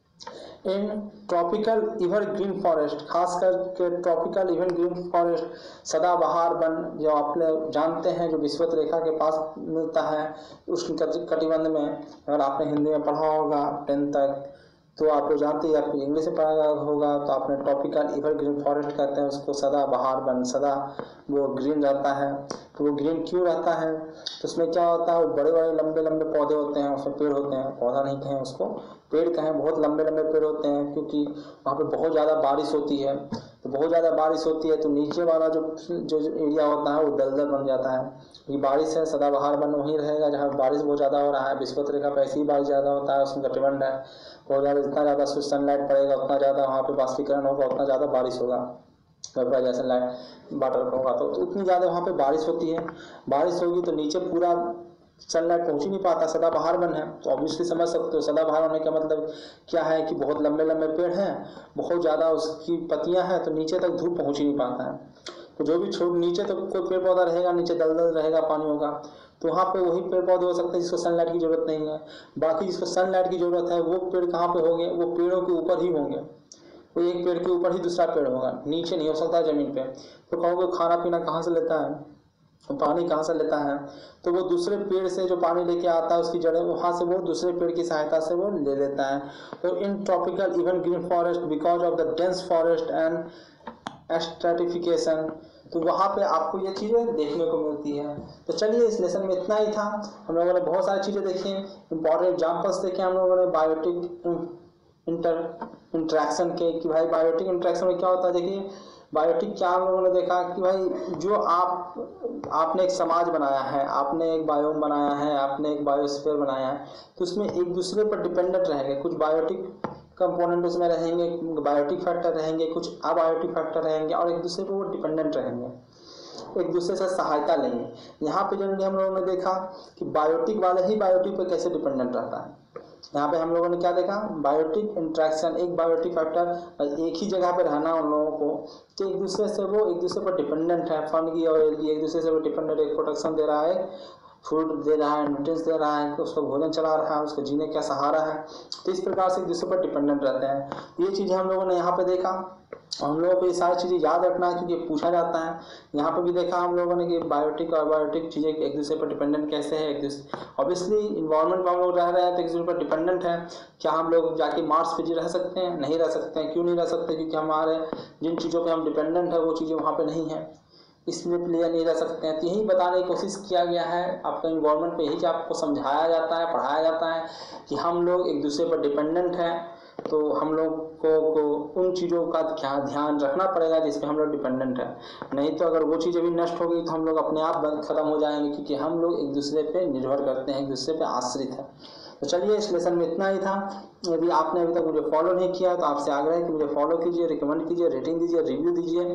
Speaker 1: इन ट्रॉपिकल एवरग्रीन फॉरेस्ट, खास करके ट्रॉपिकल एवरग्रीन फॉरेस्ट सदाबहार वन जो आप लोग जानते हैं, जो विषुवत रेखा के पास मिलता है उष्ण कटिबंध में, अगर आपने हिंदी में पढ़ा होगा टेंथ तक तो आप लोग जानते हैं, या फिर इंग्लिश में पढ़ा होगा तो आपने ट्रॉपिकल एवरग्रीन फॉरेस्ट कहते हैं उसको, सदाबहार वन, सदा वो ग्रीन रहता है। तो वो ग्रीन क्यों रहता है, तो उसमें क्या होता है, वो बड़े बड़े लंबे लंबे पौधे होते हैं, उसमें पेड़ होते हैं, पौधा नहीं कहें उसको, पेड़ कहें, बहुत लंबे लंबे पेड़ होते हैं, क्योंकि वहाँ पे बहुत ज़्यादा बारिश होती है। तो बहुत ज़्यादा बारिश होती है तो नीचे वाला जो जो एरिया होता है वो दलदल बन जाता है, क्योंकि बारिश है, सदाबहार वन वहीं रहेगा जहाँ बारिश बहुत ज़्यादा हो रहा है। विषुवत रेखा पे ऐसी ही बारिश ज़्यादा होता है, उसमें कटिबंध है, बहुत ज़्यादा, जितना ज़्यादा सनलाइट पड़ेगा उतना ज़्यादा वहाँ पे बाष्पीकरण होगा, उतना ज़्यादा बारिश होगा, वेपराइजेशन लाइट वाटर होगा, तो उतनी ज़्यादा वहाँ पे बारिश होती है। बारिश होगी तो नीचे पूरा सनलाइट पहुँच ही नहीं पाता, सदाबहार वन है, तो ऑब्वियसली समझ सकते हो सदाबहार होने का मतलब क्या है कि बहुत लंबे लंबे पेड़ हैं, बहुत ज़्यादा उसकी पत्तियां हैं, तो नीचे तक धूप पहुँच ही नहीं पाता है। तो जो भी छोड़ नीचे तो कोई पेड़ पौधा रहेगा, नीचे दलदल रहेगा, पानी होगा, तो वहाँ पे वही पेड़ पौधे हो सकते हैं जिसको सनलाइट की जरूरत नहीं है। बाकी जिसको सनलाइट की जरूरत है वो पेड़ कहाँ पे होंगे, वो पेड़ों के ऊपर ही होंगे, वो एक पेड़ के ऊपर ही दूसरा पेड़ होगा, नीचे नहीं हो सकता ज़मीन पे। तो कहोगे खाना पीना कहाँ से लेता है, पानी कहाँ से लेता है, तो वो दूसरे पेड़ से जो पानी लेके आता है उसकी जड़ें वहाँ से वो दूसरे पेड़ की सहायता से वो ले लेता है। तो in tropical evergreen forest because of the dense forest and stratification, तो वहाँ पे आपको ये चीज़ें देखने को मिलती है। तो चलिए इस लेसन में इतना ही था, हम लोगों ने बहुत सारी चीज़ें देखी, इंपॉर्टेंट एग्जाम्पल्स देखे हम लोगों ने बायोटिक इंटर इंट्रैक्शन के, कि भाई बायोटिक इंट्रैक्शन में क्या होता है। देखिए बायोटिक क्या हम लोगों ने देखा कि भाई जो आप आपने एक समाज बनाया है, आपने एक बायोम बनाया है, आपने एक बायोस्फीयर बनाया है, तो उसमें एक दूसरे पर डिपेंडेंट रहेंगे, कुछ बायोटिक कंपोनेंट उसमें रहेंगे, बायोटिक फैक्टर रहेंगे, कुछ अबायोटिक फैक्टर रहेंगे, और एक दूसरे पर वो डिपेंडेंट रहेंगे, एक दूसरे से सहायता लेंगे। यहाँ पे जनरली हम लोगों ने देखा कि बायोटिक वाले ही बायोटिक पे कैसे डिपेंडेंट रहता है। यहाँ पे हम लोगों ने क्या देखा, बायोटिक इंट्रैक्शन, एक बायोटिक फैक्टर एक ही जगह पे रहना उन लोगों को, तो एक दूसरे से वो एक दूसरे पर डिपेंडेंट है, फंगी और एल्गी एक दूसरे से वो डिपेंडेंट, एक प्रोटेक्शन दे रहा है, फूड दे रहा है, न्यूट्रिएंट्स दे रहा है, उसको भोजन चला रहा है, उसको जीने का सहारा है, तो इस प्रकार से एक दूसरे पर डिपेंडेंट रहते हैं। ये चीज़ें हम लोगों ने यहाँ पे देखा, हम लोगों को ये सारी चीज़ें याद रखना है क्योंकि पूछा जाता है। यहाँ पे भी देखा हम लोगों ने कि बायोटिक और बायोटिक चीज़ें एक दूसरे पर डिपेंडेंट कैसे है, एक दूसरे ऑब्वियसली इन्वायरमेंट में हम लोग रह रहे हैं तो एक दूसरे पर डिपेंडेंट है। क्या हम लोग जाके मार्स पे जी रह सकते हैं, नहीं रह सकते हैं। क्यों नहीं रह सकते, क्योंकि हमारे जिन चीज़ों पर हम डिपेंडेंट है वो चीज़ें वहाँ पर नहीं है, इसमें प्लेयर नहीं रह सकते हैं। तो यही बताने की कोशिश किया गया है आपका इन्वायरमेंट पे, यही आपको समझाया जाता है, पढ़ाया जाता है कि हम लोग एक दूसरे पर डिपेंडेंट हैं, तो हम लोग को, को उन चीज़ों का क्या ध्यान रखना पड़ेगा जिस पे हम लोग डिपेंडेंट है। नहीं तो अगर वो चीज़ें भी नष्ट हो गई तो हम लोग अपने आप बंद खत्म हो जाएंगे, क्योंकि हम लोग एक दूसरे पे निर्भर करते हैं, एक दूसरे पे आश्रित है। तो चलिए इस लेसन में इतना ही था। यदि आपने अभी तक मुझे फॉलो नहीं किया तो आपसे आग्रह है कि मुझे फॉलो कीजिए, रिकमेंड कीजिए, रेटिंग दीजिए, रिव्यू दीजिए,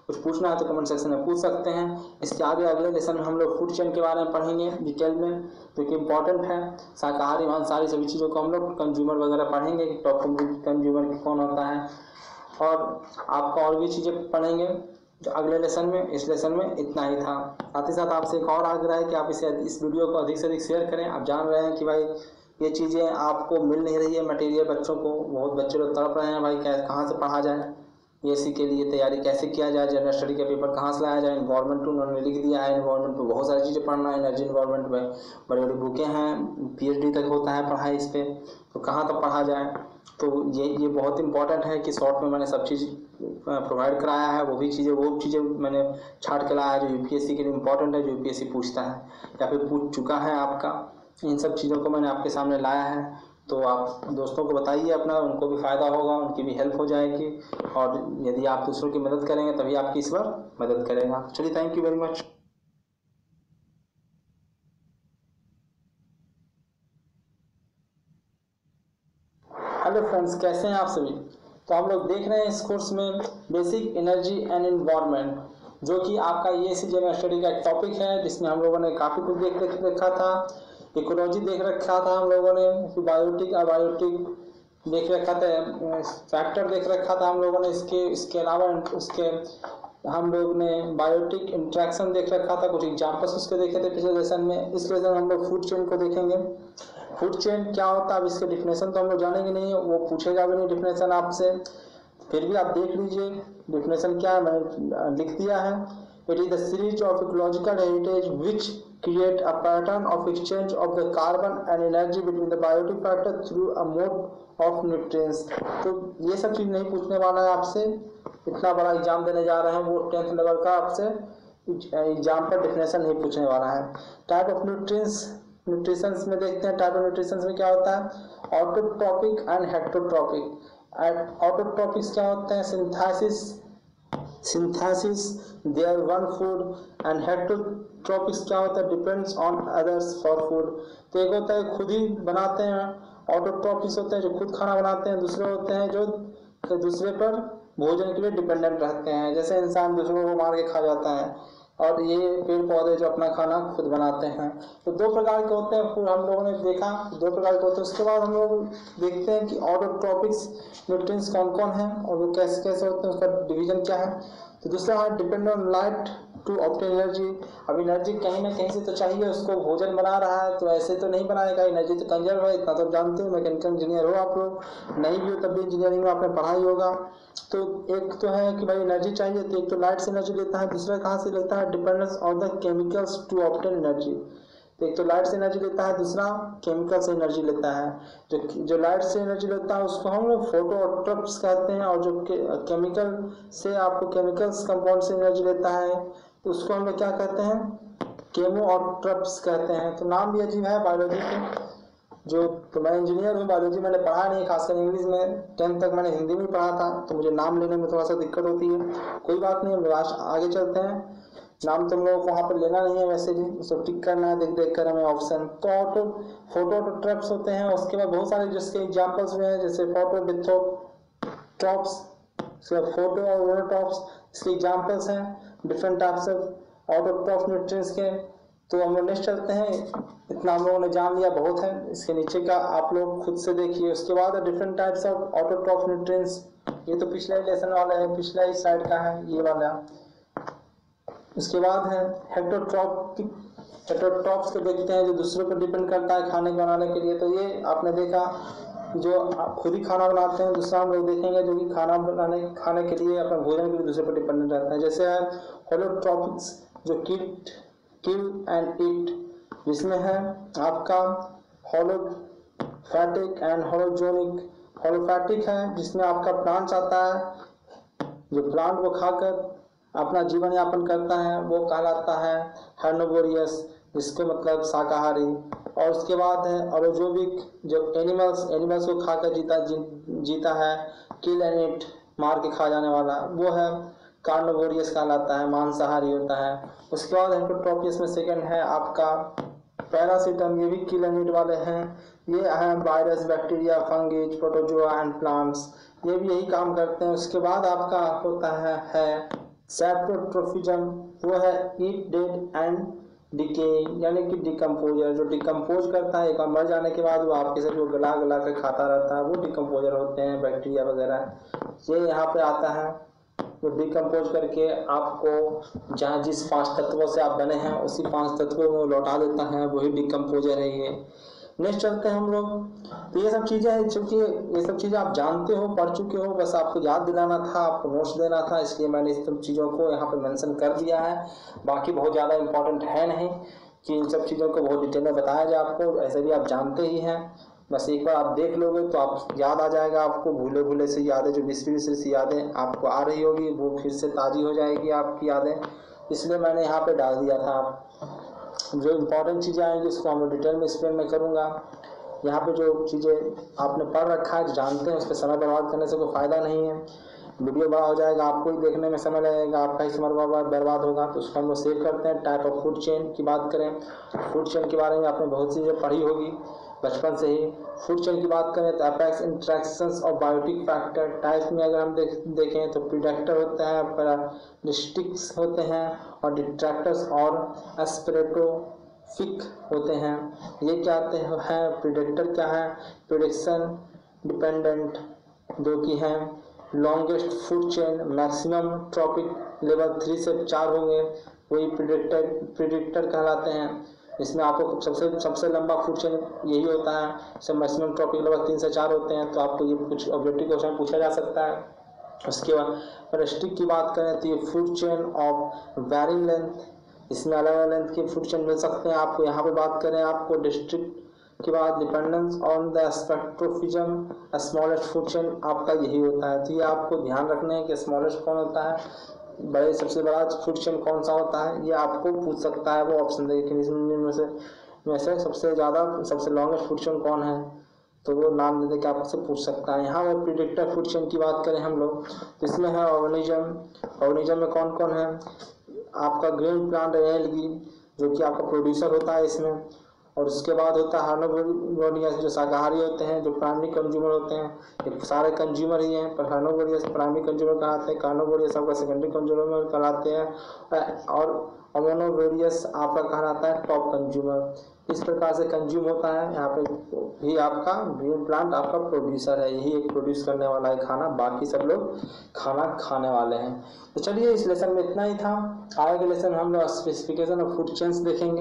Speaker 1: कुछ पूछना है तो कमेंट सेक्शन में पूछ सकते हैं। इसके आगे अगले लेसन में हम लोग फूड चेन के बारे में पढ़ेंगे डिटेल में, जो कि इम्पोर्टेंट है। शाकाहारी मांसाहारी सभी चीज़ों को हम लोग कंज्यूमर वगैरह पढ़ेंगे कि टॉप कंज्यूमर कौन होता है, और आपको और भी चीज़ें पढ़ेंगे जो अगले लेसन में। इस लेसन में इतना ही था। साथ ही साथ आपसे एक और आग्रह है कि आप इसे इस वीडियो को अधिक से अधिक शेयर करें। आप जान रहे हैं कि भाई ये चीज़ें आपको मिल नहीं रही है मटेरियल बच्चों को, बहुत बच्चे लोग तड़प रहे हैं भाई क्या कहाँ से पढ़ा जाए, पीएससी के लिए तैयारी कैसे किया जाए, जनरल स्टडी का पेपर कहाँ से लाया जाए। इन्वायरमेंट टू उन्होंने लिख दिया है, इन्वायरमेंट पे बहुत सारी चीज़ें पढ़ना है, एनर्जी इन्वायरमेंट में बड़ी बड़ी बुकें हैं, पीएचडी तक होता है पढ़ाई इस पर, तो कहाँ तक पढ़ा जाए। तो ये ये बहुत इंपॉर्टेंट है कि शॉर्ट में मैंने सब चीज़ प्रोवाइड कराया है। वो भी चीज़ें वो चीज़ें मैंने छाट के लाया है जो यूपीएससी के लिए इंपॉर्टेंट है, जो यूपीएससी पूछता है या फिर पूछ चुका है आपका। इन सब चीज़ों को मैंने आपके सामने लाया है, तो आप दोस्तों को बताइए अपना, उनको भी फ़ायदा होगा, उनकी भी हेल्प हो जाएगी। और यदि आप दूसरों की मदद करेंगे तभी आपकी ईश्वर मदद करेगा। चलिए, thank you very much. Hello friends, कैसे हैं आप सभी। तो हम लोग देख रहे हैं इस कोर्स में बेसिक एनर्जी एंड एनवायरनमेंट, जो कि आपका ये सी जनरल स्टडी का एक टॉपिक है, जिसमें हम लोगों ने काफ़ी कुछ देख देख रखा था। इकोलॉजी देख रखा था हम लोगों ने, बायोटिक अबायोटिक देख रखा था, फैक्टर देख रखा था हम लोगों ने। इसके इसके अलावा उसके हम लोग ने बायोटिक इंट्रैक्शन देख रखा था, कुछ एग्जाम्पल्स उसके देखे थे पिछले लेसन में। इस लेसन में हम लोग फूड चेन को देखेंगे। फूड चेन क्या होता है, अब इसके डिफिनेशन तो हम लोग जानेंगे नहीं, वो पूछेगा भी नहीं डिफिनेशन आपसे, फिर भी आप देख लीजिए डिफिनेशन क्या है, मैंने लिख दिया है। It is the series of ecological heritage which create a pattern of exchange of the carbon and energy between the biotic factor through a mode of nutrients। तो ये सब चीज़ नहीं पूछने वाला है आपसे, इतना बड़ा एग्जाम देने जा रहे हैं, वो टेंथ लेवल का आपसे एग्जाम पर डिफिनेशन नहीं पूछने वाला है। टाइप ऑफ न्यूट्रिएंट्स, न्यूट्रिशंस में देखते हैं टाइप ऑफ न्यूट्रिशंस में क्या होता है, autotrophic and heterotrophic. And autotrophs क्या होते हैं, synthesis synthesis their own food. And heterotrophs क्या होता है, depends on others for food. तो एक होता है खुद ही बनाते हैं, ऑटोट्रॉपिक्स होते हैं जो खुद खाना बनाते हैं, दूसरे होते हैं जो दूसरे पर भोजन के लिए डिपेंडेंट रहते हैं, जैसे इंसान दूसरों को मार के खा जाता है, और ये पेड़ पौधे जो अपना खाना खुद बनाते हैं। तो दो प्रकार के होते हैं फूड, हम लोगों ने देखा दो प्रकार के होते हैं। उसके बाद हम लोग देखते हैं कि ऑटोट्रॉपिक्स न्यूट्रिएंट्स कौन कौन है और वो कैसे कैसे होते हैं, उसका डिवीजन क्या है। तो दूसरा है depend on light to obtain energy. अब एनर्जी कहीं ना कहीं से तो चाहिए, उसको भोजन बना रहा है तो ऐसे तो नहीं बनाएगा, एनर्जी तो कंजर्व है, इतना तो जानते हो। मैकेनिकल इंजीनियर हो आप लोग, नहीं भी हो तब भी इंजीनियरिंग में आपने पढ़ा ही होगा। तो एक तो है कि भाई एनर्जी चाहिए, तो एक तो लाइट से एनर्जी लेता है, दूसरा कहाँ से लेता है, dependence on the chemicals to obtain energy. तो एक तो लाइट से एनर्जी लेता है, दूसरा केमिकल से एनर्जी लेता है। जो जो लाइट से एनर्जी लेता है उसको हम लोग फोटोऑट्रॉप्स कहते हैं, और जो के, केमिकल से आपको केमिकल्स कंपाउंड से एनर्जी लेता है तो उसको हम लोग क्या कहते हैं, केमोऑट्रॉप्स कहते हैं। तो नाम भी अजीब है बायोलॉजी के। जो तो मैं इंजीनियर हूँ, बायोलॉजी मैंने पढ़ा नहीं, खासकर इंग्लिश में टेंथ तक मैंने हिंदी में पढ़ा था, तो मुझे नाम लेने में थोड़ा सा दिक्कत होती है। कोई बात नहीं, हम आगे चलते हैं। नाम तुम लोगों को वहाँ पर लेना नहीं है, वैसे भी उसको टिक करना है देख देख कर हमें ऑप्शन। तो ऑटो फोटोऑट्रॉप्स होते हैं, उसके बाद बहुत सारे जिसके एग्जाम्पल्स हुए हैं, जैसे फोटोलिथोट्रॉप्स, फोटो और ओनोट्रॉप्स, इसके एग्जाम्पल्स हैं different types of autotroph nutrients के। तो हम लोग नेक्स्ट चलते हैं, इतना हम लोगों ने जान लिया बहुत है, इसके नीचे का आप लोग खुद से देखिए। उसके बाद different types of autotroph nutrients, ये तो पिछले लेसन वाला है, पिछला इस साइड का है ये वाला। उसके बाद है हेट्रोट्रॉपिक, हेट्रोट्रॉप्स को देखते हैं जो दूसरों पर डिपेंड करता है खाने बनाने के लिए। तो ये आपने देखा जो खुद ही खाना बनाते हैं, दूसरा हम लोग देखेंगे जो कि खाना बनाने खाने के लिए अपने भोजन के लिए दूसरे पर डिपेंडेंट रहते हैं। जैसे है होलोट्रॉपिक्स जो किट किल एंड ईट, जिसमें है आपका होलोफैटिक एंड होलोजोनिक। होलोफैटिक है जिसमें आपका प्लांट्स आता है, जो प्लांट को खाकर अपना जीवन यापन करता है वो कहलाता है हर्बिवोरियस, जिसको मतलब शाकाहारी। और उसके बाद है एरोजोबिक, जो एनिमल्स एनिमल्स को खाकर जीता जी, जीता है, किल एंड ईट मार के खा जाने वाला, वो है कार्निवोरियस कहलाता है, मांसाहारी होता है। उसके बाद हेट्रोट्रॉपिक्स में सेकंड है आपका पैरासिटम, ये भी किल एंड ईट वाले हैं। ये है virus, bacteria, fungi, protozoa and plants, ये भी यही काम करते हैं। उसके बाद आपका होता है, है सैप्रोट्रोफिज्म वो है ईट डेड एंड डिके, यानी कि डिकम्पोजर, जो डिकम्पोज करता है, एक बार मर जाने के बाद वो आपके से जो गला गला कर खाता रहता है, वो डिकम्पोजर होते हैं, बैक्टीरिया वगैरह। ये यहाँ पे आता है, जो डिकम्पोज करके आपको जहाँ जिस पांच तत्वों से आप बने हैं उसी पांच तत्वों को लौटा देता है, वही डिकम्पोजर है ये। नेक्स्ट चलते हैं हम लोग। तो ये सब चीज़ें हैं, चूँकि ये सब चीज़ें आप जानते हो, पढ़ चुके हो, बस आपको याद दिलाना था, आपको नोट्स देना था, इसलिए मैंने इस सब चीज़ों को यहाँ पे मेंशन कर दिया है। बाकी बहुत ज़्यादा इंपॉर्टेंट है नहीं कि इन सब चीज़ों को बहुत डिटेल में बताया जाए आपको, ऐसे भी आप जानते ही हैं। बस एक बार आप देख लोगे तो आप याद आ जाएगा आपको, भूले भूले से यादें, जो बिसरी बिसरी सी यादें आपको आ रही होगी, वो फिर से ताज़ी हो जाएगी आपकी यादें, इसलिए मैंने यहाँ पे डाल दिया था। जो इम्पोर्टेंट चीज़ें आएंगी उसको हम डिटेल में एक्सप्लेन मैं करूँगा। यहाँ पे जो चीज़ें आपने पढ़ रखा है, जानते हैं, उस पर समय बर्बाद करने से कोई फ़ायदा नहीं है। वीडियो बड़ा हो जाएगा, आपको ही देखने में समय लगेगा, आपका ही समय बर्बाद बर्बाद होगा, तो उसको हम लोग सेव करते हैं। टाइप ऑफ फूड चेन की बात करें, फूड चेन के बारे में आपने बहुत सी चीज़ें पढ़ी होगी बचपन से ही। फूड चेन की बात करें तो अपेक्स इंट्रैक्शंस और बायोटिक फैक्टर टाइप में अगर हम देख देखें तो प्रीडेक्टर होते हैं, पैरासिटिक्स होते हैं, और डिट्रैक्टर्स और एस्पिरेटोफिक होते हैं। ये क्या आते हैं? प्रीडेक्टर क्या है? प्रिडिक्शन डिपेंडेंट, जो कि हैं longest food chain, maximum trophic level three से चार होंगे, वही प्रिडिक्टर प्रिडिक्टर कहलाते हैं। इसमें आपको सबसे सबसे लंबा फूड चेन यही होता है, सब मैक्सिमम ट्रॉपिक लेवल तीन से चार होते हैं। तो आपको ये कुछ ऑब्जेक्टिव क्वेश्चन पूछा जा सकता है। उसके बाद पैरासिटिक की बात करें तो ये food chain of varying length, इसमें अलग अलग लेंथ के फूड चेन मिल सकते हैं आपको। यहाँ पे बात करें आपको डिस्ट्रिक्ट के बाद dependence on the saprotrophism, smallest food chain आपका यही होता है। तो ये आपको ध्यान रखना है कि स्मॉलेस्ट कौन होता है, बड़े सबसे बड़ा फूड चेन कौन सा होता है, ये आपको पूछ सकता है। वो ऑप्शन देखिए में से में से सबसे ज़्यादा सबसे लॉन्गेस्ट फूड चेन कौन है, तो वो नाम दे दे के आपसे पूछ सकता है। यहाँ पर प्रिडिक्टर फूड चेन की बात करें हम लोग तो इसमें है ऑर्गेनिज्म। ऑर्गेनिज्म में कौन कौन है? आपका ग्रीन प्लांट एल्गी, जो कि आपका प्रोड्यूसर होता है इसमें, और उसके बाद होता है हार्नोवोरियस, जो शाकाहारी होते हैं, जो प्राइमरी कंज्यूमर होते हैं। ये सारे कंज्यूमर ही हैं, पर हार्नोवोरियस प्राइमरी कंज्यूमर कहलाते हैं, कार्निवोरस आपका सेकेंडरी कंज्यूमर कहलाते हैं, और ओमोनोवोरियस आपका कहलाता है टॉप कंज्यूमर। इस प्रकार से कंज्यूम होता है। यहाँ पे भी आपका ग्रीन प्लांट आपका प्रोड्यूसर है, यही एक प्रोड्यूस करने वाला है खाना, बाकी सब लोग खाना खाने वाले हैं। तो चलिए इस लेसन में इतना ही था। आगे के लेसन में हम लोग स्पेसिफिकेशन ऑफ फूड चेन्स देखेंगे।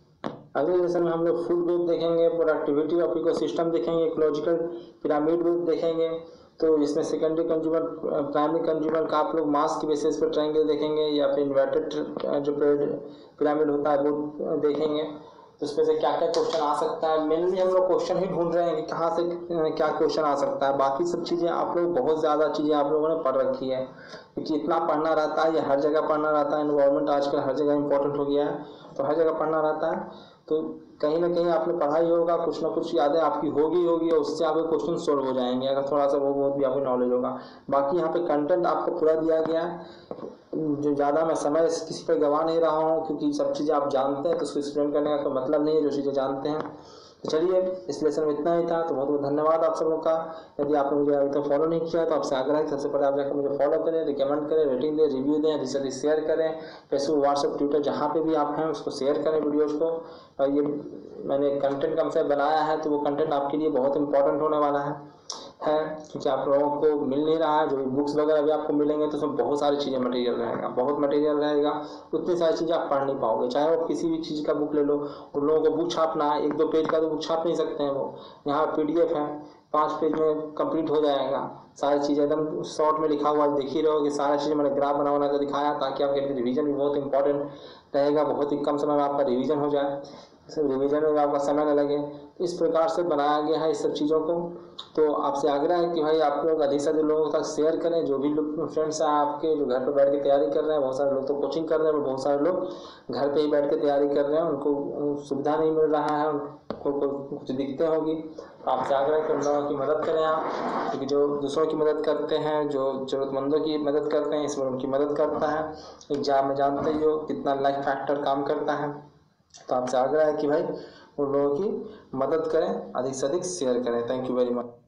Speaker 1: अगले लेसन में हम लोग फूड ग्रुप देखेंगे, प्रोडक्टिविटी ऑफ इकोसिस्टम देखेंगे, इकोलॉजिकल पिरामिड ग्रुप देखेंगे। तो इसमें सेकेंडरी कंज्यूमर प्राइमरी कंज्यूमर का आप लोग मास की बेसिस पर ट्रायंगल देखेंगे, या फिर इन्वर्टेड जो पिरामिड होता है वो देखेंगे। तो उसमें से क्या क्या क्वेश्चन आ सकता है, मेनली हम लोग क्वेश्चन ही ढूंढ रहे हैं कि कहाँ से क्या क्वेश्चन आ सकता है। बाकी सब चीज़ें आप लोग बहुत ज़्यादा चीज़ें आप लोगों ने पढ़ रखी है, क्योंकि इतना पढ़ना रहता है, ये हर जगह पढ़ना रहता है। इन्वायरमेंट आजकल हर जगह इंपॉर्टेंट हो गया है, तो हर जगह पढ़ना रहता है। तो कहीं ना कहीं आपने पढ़ा ही होगा, कुछ ना कुछ यादें आपकी होगी होगी और उससे आपके क्वेश्चन सॉल्व हो जाएंगे, अगर थोड़ा सा वो बहुत भी आपको नॉलेज होगा। बाकी यहाँ पे कंटेंट आपको पूरा दिया गया है, जो ज़्यादा मैं समय किसी पर गवा नहीं रहा हूँ, क्योंकि सब चीज़ें आप जानते हैं तो उसको एक्सप्लेन करने का कोई मतलब नहीं है, जो चीज़ें जानते हैं। तो चलिए इस लेसन में इतना ही था। तो बहुत बहुत धन्यवाद आप सबों का। यदि आपने मुझे अभी तक फॉलो नहीं किया तो आपसे आग्रह है कि सबसे पहले आप जाकर मुझे फॉलो करें, रिकमेंड करें, रेटिंग दें, रिव्यू दें, रिसर्च शेयर करें, फेसबुक, व्हाट्सएप, ट्विटर, जहाँ पे भी आप हैं उसको शेयर करें वीडियोज़ को। और ये मैंने कंटेंट कम से बनाया है तो वो कंटेंट आपके लिए बहुत इंपॉर्टेंट होने वाला है है क्योंकि आप लोगों को मिल नहीं रहा है। जो बुक्स वगैरह भी आपको मिलेंगे तो उसमें बहुत सारी चीज़ें मटेरियल रहेगा, बहुत मटेरियल रहेगा, उतनी सारी चीज़ें आप पढ़ नहीं पाओगे। चाहे आप किसी भी चीज़ का बुक ले लो, उन लोगों को बुक छापना है, एक दो पेज का तो बुक छाप नहीं सकते हैं वो। यहाँ पीडीएफ है, पाँच पेज में कंप्लीट हो जाएगा, सारी चीज़ें एकदम शॉर्ट में लिखा हुआ देख ही रहोगे। सारी चीज़ें मैंने ग्राफ बना बना कर दिखाया ताकि आपके लिए रिवीजन भी बहुत इंपॉर्टेंट रहेगा, बहुत ही कम समय में आपका रिवीजन हो जाए, रिवीजन में आपका समय न लगे। इस प्रकार से बनाया गया है इस सब चीज़ों को। तो आपसे आग्रह है कि भाई आप लोग अधिक से अधिक लोगों तक शेयर करें। जो भी लोग फ्रेंड्स हैं आपके जो घर पर बैठ के तैयारी कर रहे हैं, बहुत सारे लोग तो कोचिंग कर रहे हैं, बहुत सारे लोग घर पे ही बैठ के तैयारी कर रहे हैं, उनको सुविधा नहीं मिल रहा है, उनको कुछ दिक्कतें होगी। तो आपसे आग्रह है कि उन लोगों की मदद करें आप, क्योंकि जो दूसरों की मदद करते हैं, जो ज़रूरतमंदों की मदद करते हैं, इसमें उनकी मदद करता है। एग्जाम में जानते ही हो कितना लाइफ फैक्टर काम करता है। तो आपसे आग्रह है कि भाई उन लोगों की मदद करें, अधिक से अधिक शेयर करें। Thank you very much.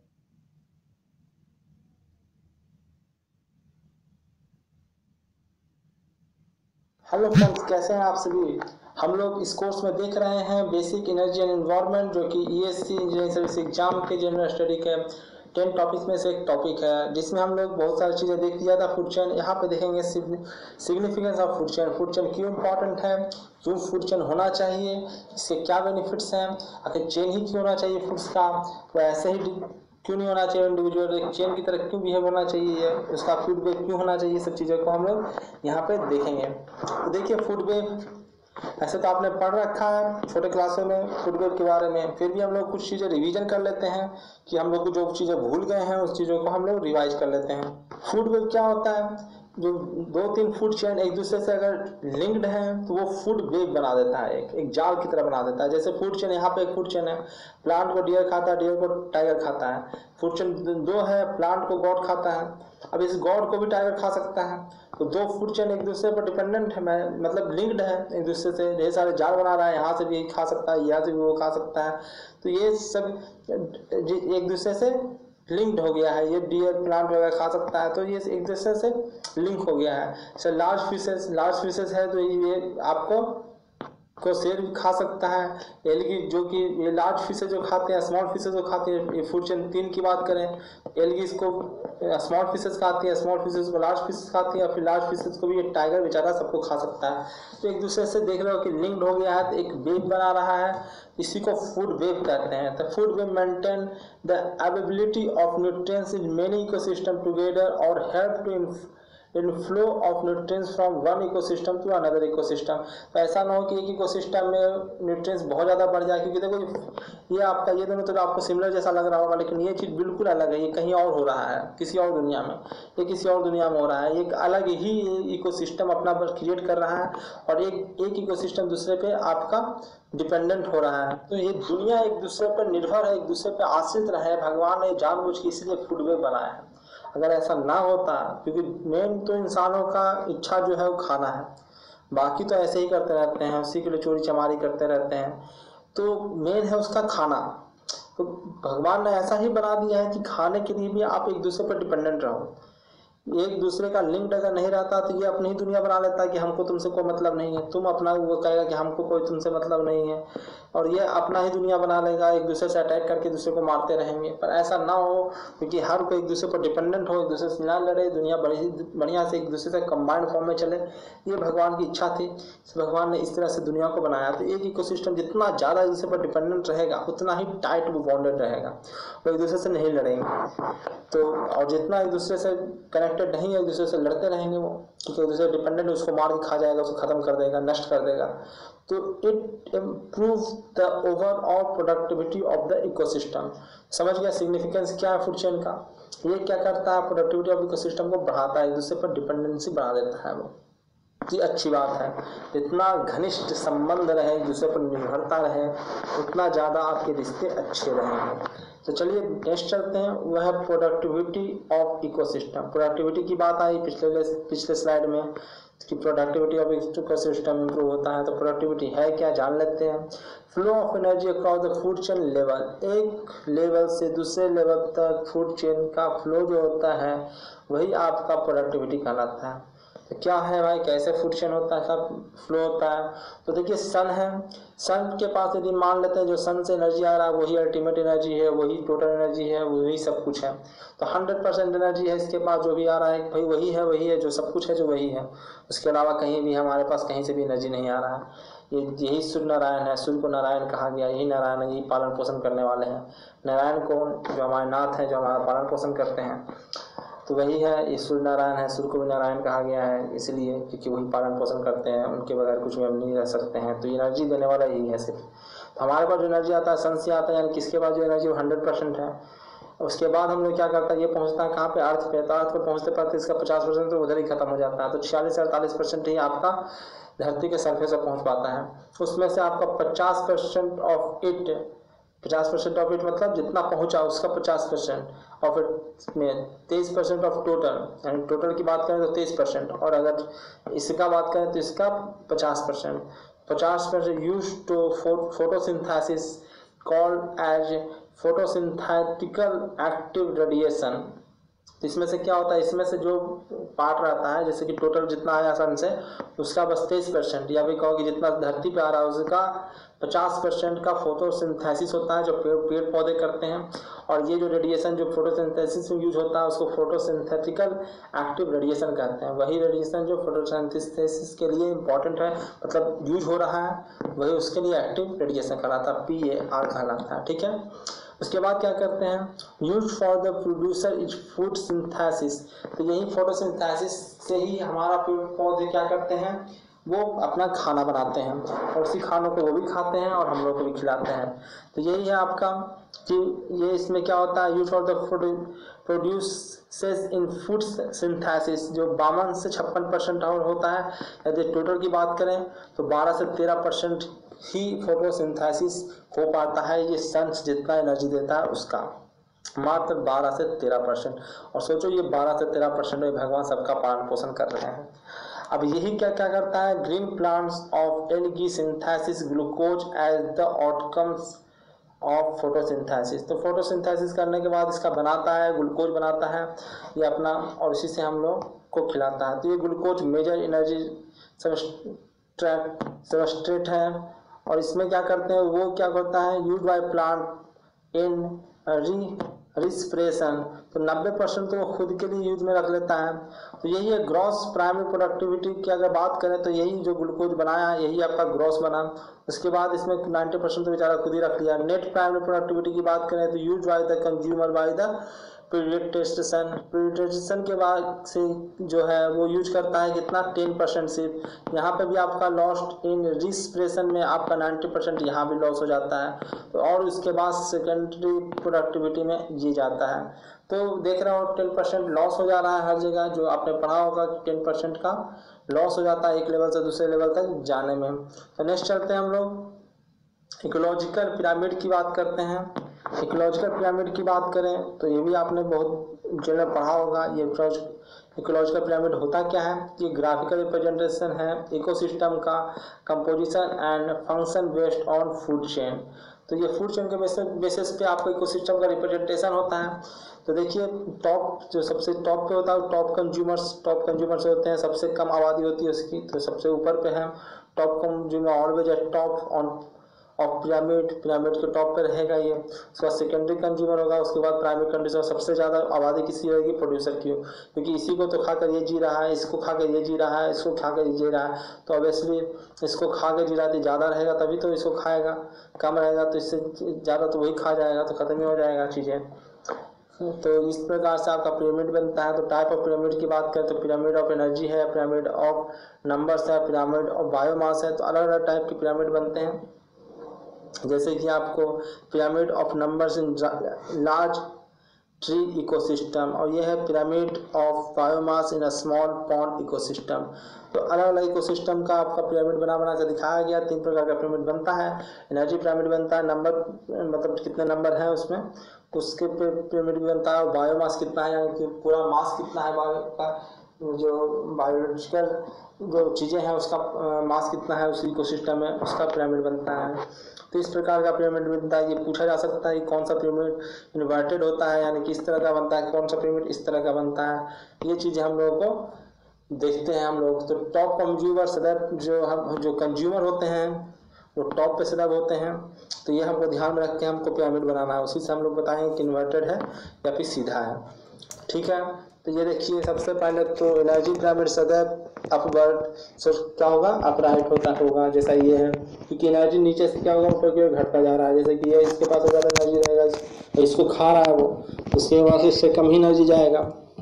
Speaker 1: Hello friends, कैसे हैं आप सभी। हम लोग इस कोर्स में देख रहे हैं बेसिक एनर्जी एंड एनवायरनमेंट, जो कि ईएससी इंजीनियरिंग सर्विस एग्जाम के जनरल स्टडी के टेन टॉपिक्स में से एक टॉपिक है, जिसमें हम लोग बहुत सारी चीज़ें देख लिया था। फूड चेन, यहाँ पे देखेंगे significance of food chain. Food chain क्यों इंपॉर्टेंट है, क्यों फूड चेन होना चाहिए, इसके क्या बेनिफिट्स हैं, आखिर चेन ही क्यों होना चाहिए फूड्स का, वो ऐसे ही क्यों नहीं होना चाहिए, इंडिविजुअल एक चेन की तरह क्यों बिहेव होना चाहिए, उसका फीडबैक क्यों होना चाहिए, सब चीज़ों को हम लोग यहाँ पे देखेंगे। तो देखिए, फीडबैक ऐसे तो आपने पढ़ रखा है छोटे क्लासों में फीडबैक के बारे में, फिर भी हम लोग कुछ चीज़ें रिवीजन कर लेते हैं कि हम लोग जो चीज़ें भूल गए हैं उस चीज़ों को हम लोग रिवाइज कर लेते हैं। फीडबैक क्या होता है, जो दो तीन फूड चेन एक दूसरे से अगर लिंक्ड हैं तो वो फूड वेब बना देता है, एक एक जाल की तरह बना देता है। जैसे फूड चेन, यहाँ पे एक फूड चेन है, प्लांट को डियर खाता है, डियर को टाइगर खाता है। फूड चेन दो है, प्लांट को गॉड खाता है, अब इस गॉड को भी टाइगर खा सकता है। तो दो फूड चेन एक दूसरे पर डिपेंडेंट है, मतलब लिंक्ड है एक दूसरे से, ढेर सारे जाल बना रहा है, यहाँ से भी खा सकता है, यहाँ से भी वो खा सकता है। तो ये सब एक दूसरे से लिंक्ड हो गया है, ये डियर प्लांट वगैरह खा सकता है, तो ये एक दूसरे से लिंक हो गया है। जैसे लार्ज फिशेस, लार्ज फिशेस है तो ये आपको को शेर भी खा सकता है। एलगी, जो कि ये लार्ज फिशेस जो खाते हैं, स्मॉल फिशेस जो खाते हैं, ये फूड चेन तीन की बात करें, एलगीज को स्मॉल फिशेस खाती है, स्मॉल फिशेस को लार्ज फिशेस खाती है, फिर लार्ज फिशेस को भी ये टाइगर बेचारा सबको खा सकता है। तो एक दूसरे से देख रहे हो कि लिंक्ड हो गया है, तो एक वेब बना रहा है, इसी को फूड वेब कहते हैं। तो food web maintain the availability of nutrients in many ecosystem together और help to in flow of nutrients from one ecosystem to another ecosystem. तो ऐसा ना हो कि एक इकोसिस्टम में न्यूट्रिएंट्स बहुत ज़्यादा बढ़ जाए, क्योंकि देखो ये आपका ये दोनों तो आपको सिमिलर जैसा लग रहा होगा, लेकिन ये चीज़ बिल्कुल अलग है, ये कहीं और हो रहा है, किसी और दुनिया में, ये किसी और दुनिया में हो रहा है, एक अलग ही इकोसिस्टम अपना क्रिएट कर रहा है और एक एक इकोसिस्टम दूसरे पे आपका डिपेंडेंट हो रहा है। तो ये दुनिया एक दूसरे पर निर्भर है, एक दूसरे पर आश्रित रहे, भगवान ने जानबूझ के इसलिए फूड वेब बनाया है। अगर ऐसा ना होता, क्योंकि मेन तो इंसानों का इच्छा जो है वो खाना है, बाकी तो ऐसे ही करते रहते हैं, उसी के लिए चोरी चमारी करते रहते हैं, तो मेन है उसका खाना। तो भगवान ने ऐसा ही बना दिया है कि खाने के लिए भी आप एक दूसरे पर डिपेंडेंट रहो। एक दूसरे का लिंक अगर नहीं रहता तो ये अपनी ही दुनिया बना लेता है कि हमको तुमसे कोई मतलब नहीं है, तुम अपना, वो कहेगा कि हमको कोई तुमसे मतलब नहीं है, और ये अपना ही दुनिया बना लेगा, एक दूसरे से अटैक करके दूसरे को मारते रहेंगे। पर ऐसा ना हो, क्योंकि हर कोई एक दूसरे पर डिपेंडेंट हो, एक दूसरे से ना लड़े, दुनिया बड़ी बढ़िया से एक दूसरे से कंबाइंड फॉर्म में चले, ये भगवान की इच्छा थी। भगवान ने इस तरह से दुनिया को बनाया। तो एक इकोसिस्टम जितना ज़्यादा एक दूसरे पर डिपेंडेंट रहेगा उतना ही टाइट वो बॉन्डेड रहेगा, वो एक दूसरे से नहीं लड़ेंगे। तो और जितना एक दूसरे से कनेक्टेड नहीं है, एक दूसरे से लड़ते रहेंगे वो, क्योंकि एक दूसरे डिपेंडेंट, उसको मार के खा जाएगा, उसको खत्म कर देगा, नष्ट कर देगा। तो it improve the overall productivity of the ecosystem. समझ गया सिग्निफिकेंस क्या है फूड चेन का। ये क्या करता है, प्रोडक्टिविटी ऑफ इकोसिस्टम को बढ़ाता है, एक दूसरे पर डिपेंडेंसी बढ़ा देता है वो। ये अच्छी बात है, जितना घनिष्ठ संबंध रहे, एक दूसरे पर निर्भरता रहे, उतना ज़्यादा आपके रिश्ते अच्छे रहेंगे। तो चलिए नेक्स्ट चलते हैं, वह है प्रोडक्टिविटी ऑफ इकोसिस्टम। प्रोडक्टिविटी की बात आई पिछले पिछले स्लाइड में कि प्रोडक्टिविटी ऑफ इकोसिस्टम इंप्रूव होता है। तो प्रोडक्टिविटी है क्या, जान लेते हैं। Flow of energy across the food chain level, एक लेवल से दूसरे लेवल तक फूड चेन का फ्लो जो होता है वही आपका प्रोडक्टिविटी कहलाता है। तो क्या है भाई, कैसे फूड चेन होता है, सब फ्लो होता है। तो देखिए सन है, सन के पास यदि मान लेते हैं जो सन से एनर्जी आ रहा है वही अल्टीमेट एनर्जी है, वही टोटल एनर्जी है, वही सब कुछ है। तो हंड्रेड परसेंट एनर्जी है इसके पास, जो भी आ रहा है भाई वही है, वही है, जो सब कुछ है जो वही है, उसके अलावा कहीं भी हमारे पास कहीं से भी एनर्जी नहीं आ रहा है। ये यही सूर्य नारायण है, सूर्य को नारायण कहा गया, यही नारायण है, यही पालन पोषण करने वाले हैं। नारायण को जो हमारे नाथ हैं, जो हमारा पालन पोषण करते हैं, तो वही है, ये सूर्य नारायण है। सूर्य को भी नारायण कहा गया है इसलिए क्योंकि वही पालन पोषण करते हैं, उनके बगैर कुछ भी हम नहीं रह सकते हैं। तो ये एनर्जी देने वाला यही है सिर्फ। तो हमारे पास जो एनर्जी आता है सन से आता है, यानी किसके पास जो एनर्जी वो हंड्रेड परसेंट है। उसके बाद हम लोग क्या करता है, ये पहुंचता है कहाँ पे, अर्थ पे। तो अर्थ पे पहुंचते पहुंचते इसका पचास परसेंट तो उधर ही खत्म हो जाता है। तो छियालीस से अड़तालीस परसेंट ही आपका धरती के सरफेस पर पहुँच पाता है। उसमें से आपका पचास परसेंट ऑफ इट, पचास परसेंट ऑफ इट मतलब जितना पहुंचा उसका पचास परसेंट ऑफ इट में तेईस परसेंट ऑफ टोटल, यानी टोटल की बात करें तो तेईस परसेंट, और अगर इसका बात करें तो इसका पचास परसेंट। पचास percent use to photosynthesis called as photosynthetical active radiation, तो इसमें से क्या होता है, इसमें से जो पार्ट रहता है जैसे कि टोटल जितना आया सन से उसका बस तेईस परसेंट या भी कहो कि जितना धरती पे आ रहा है उसका पचास परसेंट का फोटोसिंथेसिस होता है जो पेड़ पेड़ पौधे करते हैं। और ये जो रेडिएशन जो फोटोसिंथेसिस में यूज होता है उसको फोटोसिंथेटिकल एक्टिव रेडिएशन कहते हैं। वही रेडिएशन जो फोटोसिंथेसिस के लिए इंपॉर्टेंट है, मतलब यूज हो रहा है, वही उसके लिए एक्टिव रेडिएशन कहलाता है, पी ए आर कहलाता है। ठीक है, उसके बाद क्या करते हैं, use for the producer is food synthesis. तो यही फोटोसिंथेसिस से ही हमारा पेड़ पौधे क्या करते हैं, वो अपना खाना बनाते हैं और उसी खानों को वो भी खाते हैं और हम लोग को भी खिलाते हैं। तो यही है आपका कि ये इसमें क्या होता है, use for the producers in food synthesis जो बावन से छप्पन परसेंट और होता है। यदि टोटल की बात करें तो बारह से तेरह परसेंट ही फोटोसिंथेसिस हो पाता है, ये सन जितना एनर्जी देता है उसका, मात्र बारह से तेरह परसेंट। और सोचो ये बारह से तेरह परसेंट में भगवान सबका पालन पोषण कर रहे हैं। अब यही क्या क्या करता है, green plants of algae synthesis glucose as the outcomes of photosynthesis. तो फोटोसिंथेसिस करने के बाद इसका बनाता है, ग्लूकोज बनाता है ये अपना, और इसी से हम लोग को खिलाता है। तो ये ग्लूकोज मेजर एनर्जी सबस्ट्रेट है। और इसमें क्या करते हैं, वो क्या करता है, यूज बाय प्लांट इन री रिस्पिरेशन। तो नब्बे परसेंट तो वो खुद के लिए यूज में रख लेता है। तो यही है ग्रॉस प्राइमरी प्रोडक्टिविटी की अगर बात करें तो यही जो ग्लूकोज बनाया यही आपका ग्रॉस बना। उसके बाद इसमें नब्बे परसेंट तो बेचारा खुद ही रख लिया। नेट प्राइमरी प्रोडक्टिविटी की बात करें तो use by the consumer by the predation. Predation के बाद से जो है वो यूज करता है कितना, टेन परसेंट सिर्फ। यहाँ पे भी आपका लॉस्ट इन रिस्पिरेशन में आपका नाइन्टी परसेंट यहाँ भी लॉस हो जाता है। तो और उसके बाद सेकेंडरी प्रोडक्टिविटी में ये जाता है। तो देख रहे हो टेन परसेंट लॉस हो जा रहा है हर जगह, जो आपने पढ़ा होगा कि टेन परसेंट का लॉस हो जाता है एक लेवल से दूसरे लेवल तक जाने में। तो नेक्स्ट चलते हैं हम लोग इकोलॉजिकल पिरामिड की बात करते हैं। इकोलॉजिकल पिरामिड की बात करें तो ये भी आपने बहुत जगह पढ़ा होगा। ये इकोलॉजिकल पिरामिड होता क्या है, ये ग्राफिकल रिप्रेजेंटेशन है इकोसिस्टम का composition and function based on food chain. तो ये फूड चेन के बेसिस पे आपको इकोसिस्टम का रिप्रेजेंटेशन होता है। तो देखिए टॉप जो सबसे टॉप पे होता है टॉप कंज्यूमर्स टॉप कंज्यूमर्स होते हैं, सबसे कम आबादी होती है उसकी, तो सबसे ऊपर पे है top consumer always at top on of pyramid. Pyramid के टॉप पे रहेगा ये। उसके बाद सेकेंडरी कंज्यूमर होगा, उसके बाद प्राइमरी कंज्यूमर। सबसे ज़्यादा आबादी किसी रहेगी, प्रोड्यूसर की, क्योंकि इसी को तो खाकर ये जी रहा है, इसको खाकर ये जी रहा है, इसको खाकर ये जी रहा है। तो ऑब्वियसली इसको खा के जी रहा है, ज़्यादा रहेगा तभी तो इसको खाएगा, कम रहेगा तो इससे ज़्यादा तो वही खा जाएगा, तो ख़त्म ही हो जाएगा चीज़ें। तो इस प्रकार से आपका पिरामिड बनता है। तो टाइप ऑफ पिरामिड की बात करें तो पिरामिड ऑफ एनर्जी है, पिरामिड ऑफ नंबर्स है, पिरामिड ऑफ बायोमास है। तो अलग अलग टाइप के पिरामिड बनते हैं। जैसे कि आपको pyramid of numbers in large tree ecosystem, और यह है pyramid of biomass in a small pond ecosystem. तो अलग अलग इकोसिस्टम का आपका पिरामिड बना बना कर दिखाया गया। तीन प्रकार का पिरामिड बनता है। एनर्जी पिरामिड बनता है, नंबर मतलब कितने नंबर हैं उसमें उसके पिरामिड भी बनता है, और बायोमास कितना है यानी कि पूरा मास कितना है बायो का, जो बायोलॉजिकल जो चीज़ें हैं उसका मास कितना है उस इकोसिस्टम में, उसका पिरामिड बनता है। तो इस प्रकार का पिरामिड बनता है। ये पूछा जा सकता है कि कौन सा पिरामिड इन्वर्टेड होता है, यानी किस तरह का बनता है, कौन सा पिरामिड इस तरह का बनता है। ये चीज़ें हम लोगों को देखते हैं हम लोग। तो टॉप कंज्यूमर सदैव जो हम जो कंज्यूमर होते हैं वो टॉप पे सदैव होते हैं। तो ये हमको ध्यान में रख के हमको पिरामिड बनाना है। उसी से हम लोग बताएंगे कि इन्वर्टेड है या फिर सीधा है। ठीक है, तो ये देखिए सबसे पहले तो एनर्जी पिरामिड सदैव अपवर्ड, सो क्या होगा, अपराइट होता होगा जैसा ये है, क्योंकि एनर्जी नीचे से क्या होगा ऊपर की ओर घटता जा रहा है। जैसे कि ये इसके पास ज़्यादा एनर्जी रहेगा, इसको खा रहा है वो, उसके बाद इससे कम ही एनर्जी जाएगा।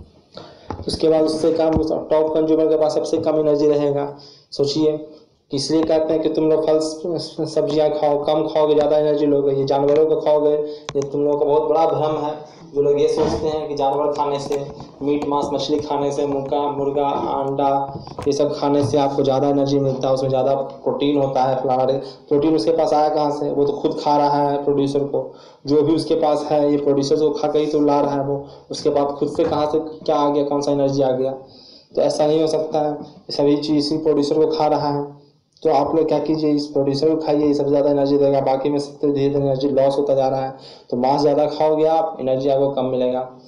Speaker 1: उसके बाद उससे कम टॉप कंज्यूमर के पास सबसे कम एनर्जी रहेगा। सोचिए, इसलिए कहते हैं कि तुम लोग फल सब्जियां खाओ, कम खाओगे ज़्यादा एनर्जी लोगे। ये जानवरों को खाओगे, ये तुम लोगों का बहुत बड़ा भ्रम है। जो लोग ये सोचते हैं कि जानवर खाने से, मीट मांस मछली खाने से, मुर्गा मुर्गा अंडा ये सब खाने से आपको ज़्यादा एनर्जी मिलता है, उसमें ज़्यादा प्रोटीन होता है। फलाना प्रोटीन उसके पास आया कहाँ से, वो तो खुद खा रहा है प्रोड्यूसर को, जो भी उसके पास है ये प्रोड्यूसर को खा कर ही तो ला रहा है वो, उसके बाद खुद से कहाँ से क्या आ गया, कौन सा एनर्जी आ गया। तो ऐसा नहीं हो सकता है, सभी चीज़ इसी प्रोड्यूसर को खा रहा है। तो आप लोग क्या कीजिए, इस प्रोड्यूसर को खाइए, ये सबसे ज़्यादा एनर्जी देगा, बाकी में सबसे धीरे धीरे एनर्जी लॉस होता जा रहा है। तो मांस ज़्यादा खाओगे आप, एनर्जी आपको कम मिलेगा।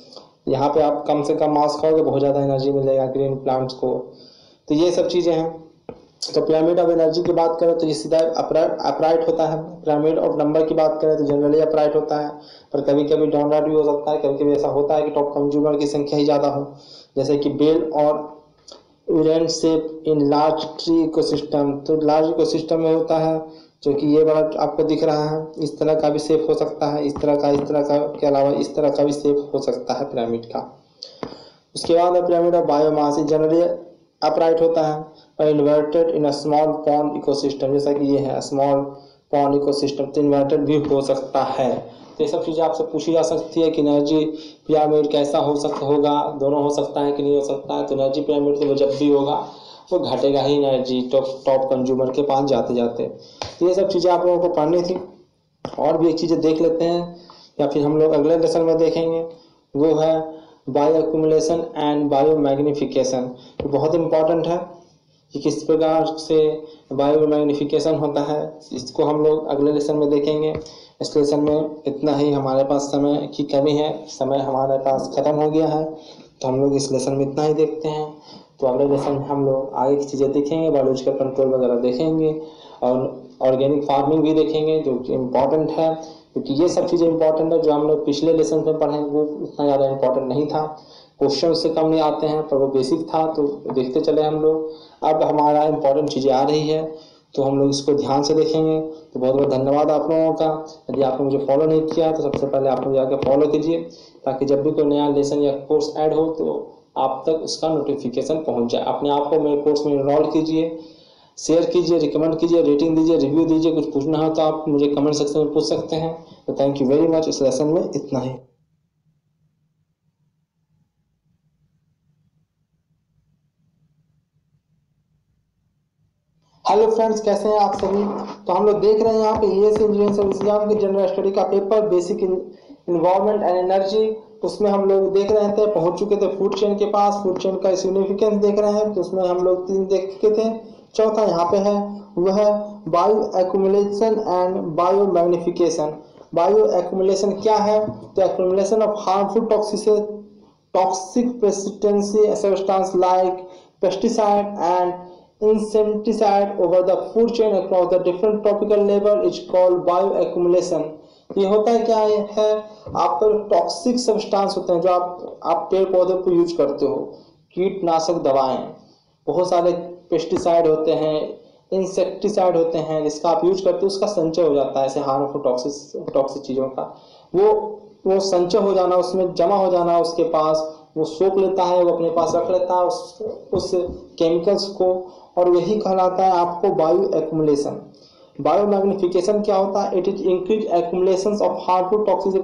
Speaker 2: यहाँ पे आप कम से कम मास खाओगे, बहुत ज़्यादा एनर्जी मिलेगा ग्रीन प्लांट्स को। तो ये सब चीज़ें हैं। तो पिरामिड ऑफ एनर्जी की बात करें तो ये सीधा अपराइट अपराइट होता है। पिरामिड ऑफ नंबर की बात करें तो जनरली अपराइट होता है, पर कभी कभी डाउनराइट भी हो सकता है। कभी कभी ऐसा होता है कि टॉप कंज्यूमर की संख्या ही ज़्यादा हो, जैसे कि बेल और urn shape in large tree ecosystem. तो लार्ज इकोसिस्टम में होता है, जो कि ये बड़ा आपको दिख रहा है, इस तरह का भी शेप हो सकता है, इस तरह का, इस तरह का के अलावा इस तरह का भी शेप हो सकता है पिरामिड का। उसके बाद है pyramid of biomass. Generally upright होता है और inverted in a small pond ecosystem, जैसा कि ये है स्मॉल पॉन्ड इकोसिस्टम। तो इन्वर्टेड भी हो सकता है। तो ये सब चीज़ें आपसे पूछी जा सकती है कि एनर्जी पिरामिड कैसा हो सकता होगा, दोनों हो सकता है कि नहीं हो सकता है। तो एनर्जी पिरामिड तो वो जब भी होगा वो घटेगा ही एनर्जी टॉप टॉप कंज्यूमर के पास जाते जाते। तो ये सब चीज़ें आप लोगों को पढ़नी थी। और भी एक चीज़ें देख लेते हैं, या फिर हम लोग अगले लेसन में देखेंगे, वो है bioaccumulation and biomagnification. तो बहुत इंपॉर्टेंट है कि किस प्रकार से बायो मैग्निफिकेशन होता है, इसको हम लोग अगले लेसन में देखेंगे। इस लेसन में इतना ही, हमारे पास समय की कमी है, समय हमारे पास ख़त्म हो गया है, तो हम लोग इस लेसन में इतना ही देखते हैं। तो अगले लेसन में हम लोग आगे की चीज़ें देखेंगे, बायोलॉजिकल कंट्रोल वगैरह देखेंगे और ऑर्गेनिक फार्मिंग भी देखेंगे, जो कि इम्पॉर्टेंट है, क्योंकि ये सब चीज़ें इंपॉर्टेंट है। जो हम लोग पिछले लेसन में पढ़े वो उतना ज़्यादा इंपॉर्टेंट नहीं था, क्वेश्चन से कम नहीं आते हैं, पर वो बेसिक था, तो देखते चले हम लोग। अब हमारा इंपॉर्टेंट चीज़ें आ रही है, तो हम लोग इसको ध्यान से देखेंगे। तो बहुत बहुत धन्यवाद आप लोगों का। यदि आपने मुझे फॉलो नहीं किया तो सबसे पहले आप लोग जाकर फॉलो कीजिए, ताकि जब भी कोई नया लेसन या कोर्स ऐड हो तो आप तक उसका नोटिफिकेशन पहुंच जाए। अपने आप को मेरे कोर्स में इनरोल कीजिए, शेयर कीजिए, रिकमेंड कीजिए, रेटिंग दीजिए, रिव्यू दीजिए। कुछ पूछना हो तो आप मुझे कमेंट सेक्शन में पूछ सकते हैं। तो थैंक यू वेरी मच। इस लेसन में इतना ही। हेलो फ्रेंड्स, कैसे हैं आप सभी। तो हम लोग देख रहे हैं यहाँ पे E S engineering service exam के जनरल स्टडी का paper basic environment and energy. उसमें हम लोग देख रहे थे, पहुंच चुके थे फूड चेन के पास। फूड चेन का सिग्निफिकेंस देख रहे हैं, तो उसमें हम लोग तीन देख चुके थे। चौथा यहाँ पे है, वह है bioaccumulation and biomagnification. Bioaccumulation क्या है? तो accumulation of harmful toxic toxic persistency substance like pesticide and insecticide over the food chain across the different tropical level is called bioaccumulation। ये होता है क्या है, आप पर टॉक्सिक सब्सटेंस होते हैं जो आप आप पेड़ पौधे पर यूज करते हो, कीटनाशक दवाएं, बहुत सारे पेस्टिसाइड होते हैं, इंसेक्टिसाइड होते हैं, जिसका आप यूज करते हो उसका संचय हो जाता है ऐसे हार्मफुल टॉक्सिक टॉक्सिक चीज़ों का। वो वो संचय हो जाना, उसमें जमा हो जाना उसके पास, वो सोख लेता है, वो अपने पास रख लेता है उस उस केमिकल्स को, और यही कहलाता है आपको बायो एक्यूमुलेशन। बायो मैग्निफिकेशन क्या होता है? It is increase accumulation of harmful toxic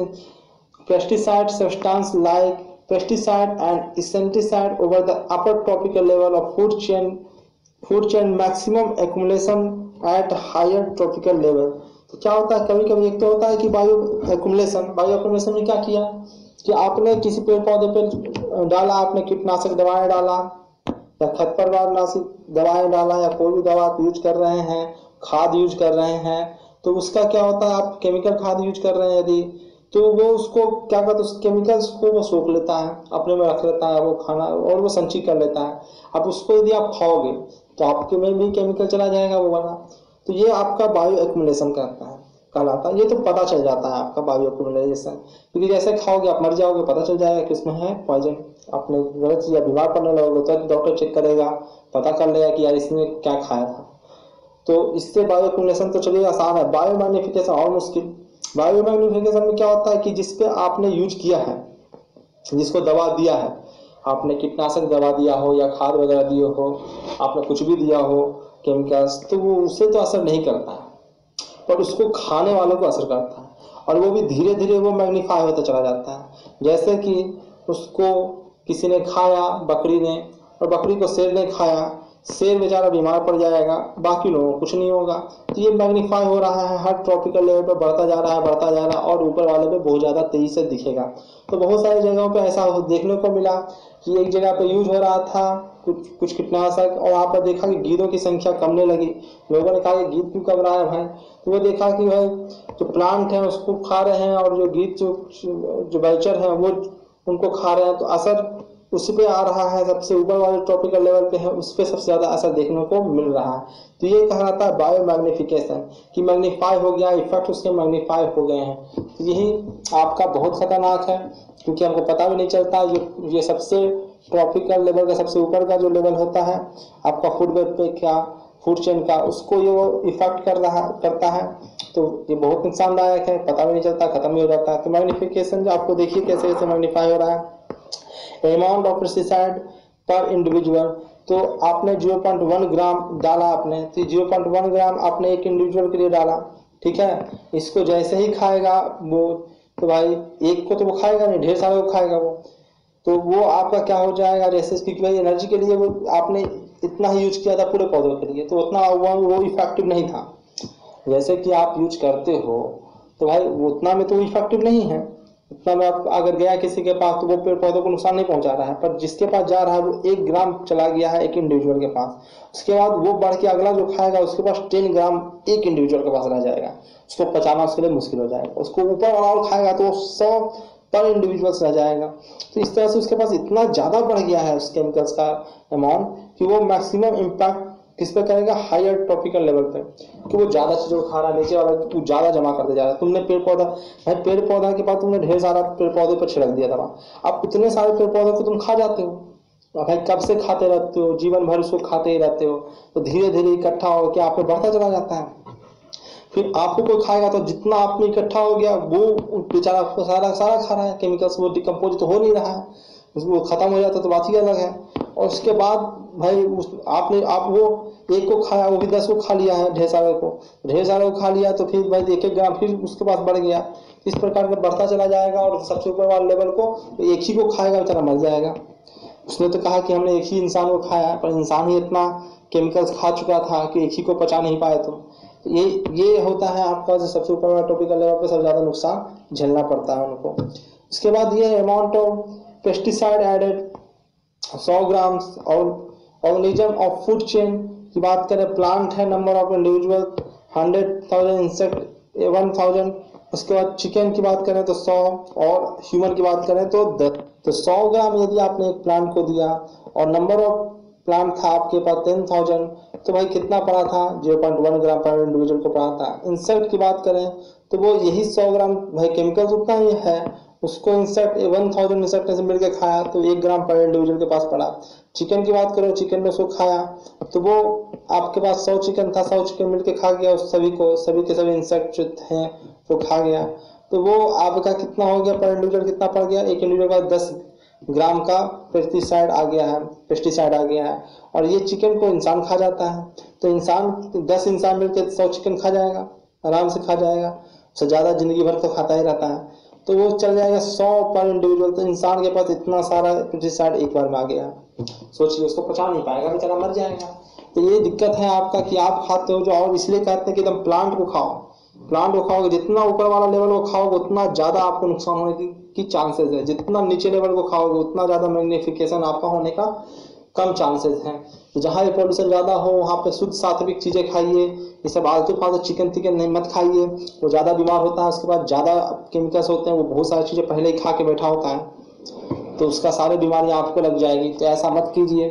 Speaker 2: pesticide substance like pesticide and insecticide over the upper tropical level of food chain food chain maximum accumulation at higher tropical level. तो क्या होता है, कभी कभी एक तो होता है कि बायो एक्यूमुलेशन बायो एक्यूमुलेशन में क्या किया कि आपने किसी पेड़ पौधे पे डाला, आपने कीटनाशक दवाएं डाला या खरपतवारनाशक दवाएं डाला, या कोई भी दवा आप यूज कर रहे हैं, खाद यूज कर रहे हैं, तो उसका क्या होता है, आप केमिकल खाद यूज कर रहे हैं यदि, तो वो उसको क्या करता है, उस केमिकल्स को वो सोख लेता है, अपने में रख लेता है, वो खाना और वो संचित कर लेता है। अब उसको यदि आप खाओगे तो आपके में भी केमिकल चला जाएगा वो वाला। तो ये आपका बायो एक्यूमुलेशन करता है कहलाता है। ये तो पता चल जाता है आपका बायो एक्यूमुलेशन, क्योंकि जैसे खाओगे आप मर जाओगे, पता चल जाएगा कि इसमें है पॉइजन, आपने गलत चीज़ या बीमार पड़ने लगोगे तो डॉक्टर चेक करेगा, पता कर लेगा कि यार इसने क्या खाया था। तो इससे बायो एक्यूमुलेशन तो चलिए आसान है। बायो मैग्निफिकेशन और मुश्किल। बायो मैग्निफिकेशन में क्या होता है कि जिसपे आपने यूज किया है, जिसको दवा दिया है, आपने कीटनाशक दवा दिया हो या खाद वगैरह दिए हो, आपने कुछ भी दिया हो केमिकल्स, तो वो उससे तो असर नहीं करता है, पर उसको खाने वालों को असर करता है, और वो भी धीरे धीरे वो मैग्नीफाई होता चला जाता है। जैसे कि उसको किसी ने खाया, बकरी ने, और बकरी को शेर ने खाया, शेर बेचारा बीमार पड़ जाएगा, बाकी लोगों को कुछ नहीं होगा। तो ये मैग्नीफाई हो रहा है, हर ट्रॉपिकल लेवल पर बढ़ता जा रहा है बढ़ता जा रहा है और ऊपर वाले पे बहुत ज़्यादा तेजी से दिखेगा। तो बहुत सारी जगहों पे ऐसा देखने को मिला कि एक जगह पे यूज हो रहा था कुछ कुछ कीटनाशक, और वहाँ पर देखा कि गीदों की संख्या कमने लगी। लोगों ने कहा कि गीद क्यों कम रहा है भाई, तो वो देखा कि भाई जो प्लांट है उसको खा रहे हैं, और जो गीद जो जो बैचर हैं वो उनको खा रहे हैं तो असर उस पे आ रहा है, सबसे ऊपर वाले ट्रॉपिकल लेवल पे है उस पे सबसे ज़्यादा असर देखने को मिल रहा है। तो ये कहलाता है बायो मैग्निफिकेशन कि मैग्नीफाई हो गया, इफेक्ट उसके मैग्नीफाई हो गए हैं। तो यही आपका बहुत खतरनाक है क्योंकि हमको पता भी नहीं चलता। ये ये सबसे ट्रॉपिकल लेवल का सबसे ऊपर का जो लेवल होता है आपका फूड वेब पे क्या फूड चेन का, उसको ये वो इफेक्ट कर रहा करता है। तो ये बहुत नुकसानदायक है, पता भी नहीं चलता, खत्म ही हो जाता है। तो मैग्निफिकेशन जो आपको देखिए कैसे कैसे मैग्नीफाई हो रहा है। Amount of pesticide per individual, तो आपने ज़ीरो पॉइंट वन ग्राम डाला आपने, तो ज़ीरो पॉइंट वन ग्राम आपने एक इंडिविजुअल के लिए डाला, ठीक है। इसको जैसे ही खाएगा वो, तो भाई एक को तो वो खाएगा नहीं, ढेर सारे को खाएगा वो, तो वो आपका क्या हो जाएगा रेसेस, क्योंकि भाई एनर्जी के लिए वो आपने इतना ही यूज किया था पूरे पौधों के लिए, तो उतना वो वो इफेक्टिव नहीं था। जैसे कि आप यूज करते हो तो भाई उतना में तो इफेक्टिव नहीं है, उतना में आप अगर गया किसी के पास तो वो पेड़ पौधों को नुकसान नहीं पहुंचा रहा है। पर जिसके पास जा रहा है वो एक ग्राम चला गया है एक इंडिविजुअल के पास, उसके बाद वो बढ़ के अगला जो खाएगा उसके पास टेन ग्राम एक इंडिविजुअल के पास रह जाएगा, उसको पचाना उसके लिए मुश्किल हो जाएगा। उसको ऊपर वाला और खाएगा तो सौ पर इंडिविजुअल्स रह जाएगा। तो इस तरह से उसके पास इतना ज़्यादा बढ़ गया है उस केमिकल्स का अमाउंट कि वो मैक्सिमम इम्पैक्ट किस पे करेगा, हायर ट्रॉपिकल लेवल पे, कि वो ज़्यादा चीज़ों खा रहा है, नीचे वाला वो ज़्यादा जमा करते जा रहा है। तुमने पेड़ पौधा भाई पेड़ पौधा के बाद तुमने ढेर सारा पेड़ पौधे पर छिड़क दिया था, अब उतने सारे पेड़ पौधे को तुम खा जाते हो भाई, कब से खाते रहते हो, जीवन भर उसको खाते ही रहते हो, तो धीरे धीरे इकट्ठा हो के आप पे बढ़ता चला जाता है। फिर आपको कोई खाएगा तो जितना आप में इकट्ठा हो गया वो बेचारा आपको सारा सारा खा रहा है केमिकल्स, वो डिकम्पोज तो हो नहीं रहा है, उसको खत्म हो जाता तो बात ही अलग है। और उसके बाद भाई उस आपने आप वो एक को खाया, वो भी दस को खा लिया है, ढेर सारे को ढेर सारे को खा लिया, तो फिर भाई एक एक ग्राम फिर उसके पास बढ़ गया। इस प्रकार का बढ़ता चला जाएगा और सबसे ऊपर वाले लेवल को तो एक ही को खाएगा बेचारा मर जाएगा। उसने तो कहा कि हमने एक ही इंसान को खाया, पर इंसान ही इतना केमिकल्स खा चुका था कि एक ही को पचा नहीं पाए। तो ये ये होता है आपका जो सबसे ऊपर वाला टॉपिकल लेवल पे सबसे ज़्यादा नुकसान झेलना पड़ता है उनको। उसके बाद ये अमाउंट ऑफ पेस्टिसाइड एडेड सौ ग्राम्स और ऑर्गेनिज्म ऑफ फूड चेन की बात करें, प्लांट है number of individual hundred thousand, insect one thousand. उसके बाद चिकन की बात करें तो सौ और ह्यूमन की बात करें तो दस। तो सौ ग्राम यदि आपने एक प्लांट को दिया और नंबर ऑफ प्लांट था आपके पास टेन थाउजेंड, तो भाई कितना पड़ा था, जीरो पॉइंट वन ग्राम पर इंडिविजुअल को पड़ा था। इंसेक्ट की बात करें तो वो यही सौ ग्राम भाई केमिकल्स उतना ही है, उसको इंसेक्ट वन थाउजेंड इंसेक्ट से मिलकर खाया तो एक ग्राम पर इंडिविजुअल के पास पड़ा। चिकन की बात करो, चिकन में उसको खाया तो वो आपके पास सौ चिकन था, सौ चिकन मिलकर खा गया उस सभी को, सभी के सभी इंसेक्ट जो थे वो खा गया, तो वो आपका कितना हो गया पर इंडिविजुअल, कितना पड़ गया, एक इंडिविजुअल का दस ग्राम का पेस्टिसाइड आ गया है पेस्टिसाइड आ गया है। और ये चिकन को इंसान खा जाता है, तो इंसान दस इंसान मिलकर सौ चिकन खा जाएगा, आराम से खा जाएगा, उससे ज़्यादा जिंदगी भर तो खाता ही रहता है, तो वो चल जाएगा सौ पर इंडिविजुअल। तो इंसान के पास इतना सारा पेस्टिसाइड एक बार में आ गया, सोचिए उसको पचा नहीं पाएगा, बेचारा मर जाएगा। तो ये दिक्कत है आपका कि आप खाते हो जो, और इसलिए कहते हैं कि एकदम प्लांट को खाओ, प्लांट को खाओगे जितना ऊपर वाला लेवल को खाओगे उतना ज़्यादा आपको नुकसान होने की, की चांसेस है, जितना नीचे लेवल को खाओगे उतना ज़्यादा मैग्नीफिकेशन आपका होने का कम चांसेस हैं। तो जहाँ ये पॉल्यूशन ज़्यादा हो वहाँ पे शुद्ध सात्विक चीज़ें खाइए, ये सब आलतू फालतू चिकन चिकन नहीं मत खाइए, वो ज़्यादा बीमार होता है, उसके बाद ज़्यादा केमिकल्स होते हैं, वो बहुत सारी चीज़ें पहले ही खा के बैठा होता है तो उसका सारी बीमारियाँ आपको लग जाएगी, तो ऐसा मत कीजिए।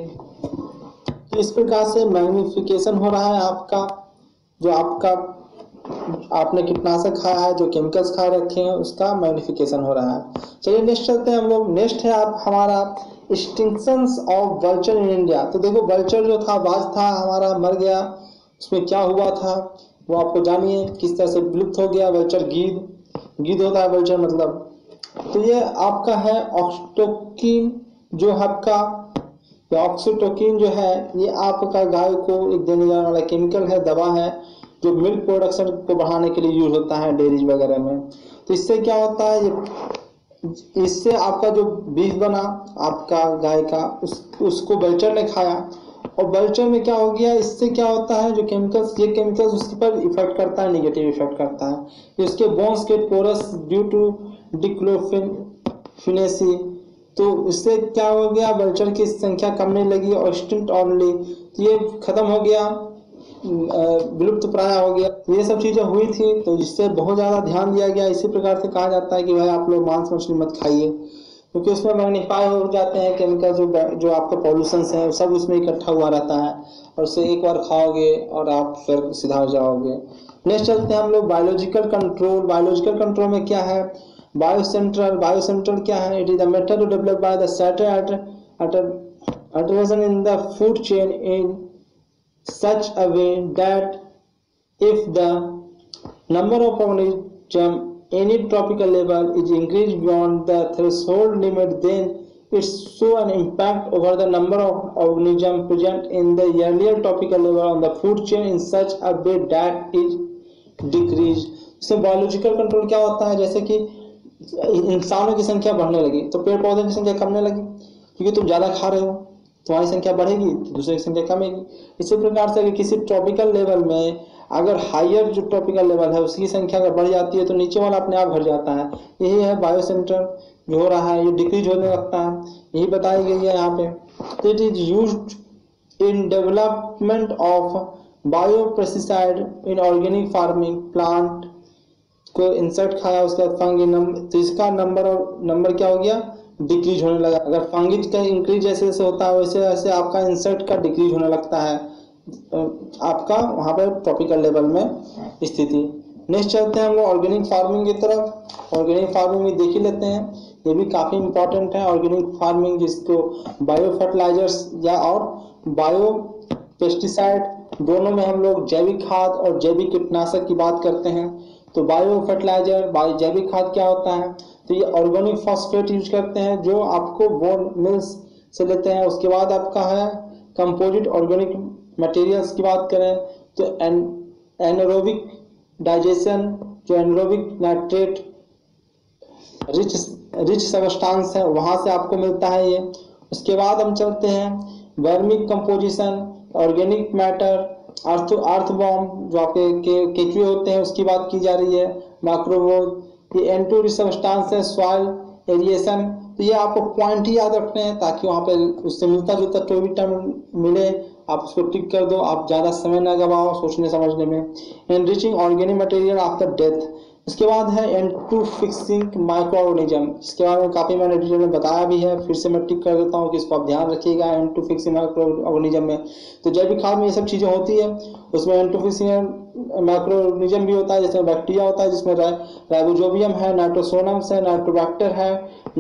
Speaker 2: तो इस प्रकार से मैग्नीफिकेशन हो रहा है आपका, जो आपका आपने कीटनाशक खाया है, जो केमिकल्स खा रखे हैं, उसका मैग्नीफिकेशन हो रहा है। चलिए नेक्स्ट चलते हैं हम लोग। नेक्स्ट है आप हमारा extinctions of vulture in India. तो देखो वल्चर जो था, बाज था हमारा, मर गया, उसमें क्या हुआ था वो आपको जानिए, किस तरह से विलुप्त हो गया। वल्चर गीद गीद होता है वल्चर मतलब। तो ये आपका है ऑक्सीटोकिन, जो आपका ऑक्सीटोकिन जो है ये आपका गाय को एक देने जाने वाला केमिकल है, दवा है, जो मिल्क प्रोडक्शन को बढ़ाने के लिए यूज होता है डेयरीज वगैरह में। तो इससे क्या होता है, ये इससे आपका जो बीज बना आपका गाय का, उस उसको वल्चर ने खाया, और वल्चर में क्या हो गया, इससे क्या होता है, जो केमिकल्स ये केमिकल्स उसके पर इफेक्ट करता है, नेगेटिव इफेक्ट करता है, उसके बोन्स के पोरस ड्यू टू डिक्लोफिनेसी। तो इससे क्या हो गया, वल्चर की संख्या कमने लगी और एक्सटिंक्ट ऑनली, ये खत्म हो गया, विलुप्त प्राय हो गया। ये सब चीज़ें हुई थी, तो जिससे बहुत ज़्यादा ध्यान दिया गया। इसी प्रकार से कहा जाता है कि भाई आप लोग मांस मछली मत खाइए, क्योंकि उसमें मैग्नीफाई हो जाते हैं केमिकल, जो जो आपका पॉल्यूशंस है सब उसमें इकट्ठा हुआ रहता है और उसे एक बार खाओगे और आप फिर सीधा हो जाओगे। नेक्स्ट चलते हैं हम लोग बायोलॉजिकल कंट्रोल। बायोलॉजिकल कंट्रोल में क्या है, बायोसेंट्रल। बायोसेंट्रल क्या है, it is the method developed by the certain intervention in the food chain in such a way that if the number of organisms any tropical level is increased beyond the threshold limit, then it show an impact over the number of organisms present in the earlier tropical level on the food chain in such a way that is decreased। इससे biological control क्या होता है, जैसे कि इंसानों की संख्या बढ़ने लगी तो पेड़ पौधे की संख्या कमने लगी, क्योंकि तुम ज्यादा खा रहे हो, तुम्हारी संख्या बढ़ेगी तो दूसरे की संख्या कमेगी। इसी प्रकार से किसी ट्रॉपिकल लेवल में अगर हायर जो ट्रॉपिकल लेवल है उसकी संख्या अगर बढ़ जाती है तो नीचे वाला अपने आप घट जाता है। यही है बायोसेंट्रल जो हो रहा है, ये डिक्रीज होने लगता है, यही बताई गई है यहाँ पे। तो it is used in development of biopesticide in organic farming. Plant को इंसेक्ट खाया उसके बाद फंगी नंबर, तो इसका नंबर नंबर क्या हो गया, डिक्रीज होने लगा। अगर फंगिज का इंक्रीज जैसे जैसे होता है वैसे वैसे आपका इंसेक्ट का डिक्रीज होने लगता है आपका वहाँ पर ट्रॉपिकल लेवल में स्थिति। नेक्स्ट चलते हैं हम लोग ऑर्गेनिक फार्मिंग की तरफ। ऑर्गेनिक फार्मिंग में देख ही लेते हैं, ये भी काफ़ी इंपॉर्टेंट है। ऑर्गेनिक फार्मिंग जिसको बायो फर्टिलाइजर्स या और बायो पेस्टिसाइड दोनों में हम लोग जैविक खाद और जैविक कीटनाशक की बात करते हैं। तो बायो फर्टिलाइजर बायो जैविक खाद क्या होता है, तो ये ऑर्गेनिक फॉस्फेट यूज करते हैं जो आपको बोन मिल्स से लेते हैं। उसके बाद आपका है कंपोजिट ऑर्गेनिक मटेरियल्स की बात करें तो एन एनारोबिक डाइजेशन, जो anaerobic nitrate rich rich substance है वहाँ से आपको मिलता है ये। उसके बाद हम चलते हैं vermic composition, organic matter, earth earthworm जो आपके के, केचुए होते हैं उसकी बात की जा रही है, माइक्रोवोज, ये एन टू रिच सबस्टांस है, सॉइल एरिएशन। तो ये आपको पॉइंट ही याद रखने हैं ताकि वहाँ पे उससे मिलता जुलता कोई भी टर्म मिले आप उसको टिक कर दो, आप ज़्यादा समय ना गवाओ सोचने समझने में। Enriching organic material after death. इसके बाद है N two fixing microorganism, इसके बारे में काफ़ी मैंने डिटेल में बताया भी है, फिर से मैं टिक कर देता हूँ कि इसको आप ध्यान रखिएगा। N two fixing microorganism में तो जैविक खाद में ये सब चीज़ें होती है, उसमें N two fixing microorganism भी होता है, जिसमें बैक्टीरिया होता है, जिसमें राइबोजोबियम है, नाइट्रोसोनम्स है, नाइट्रोबैक्टर है,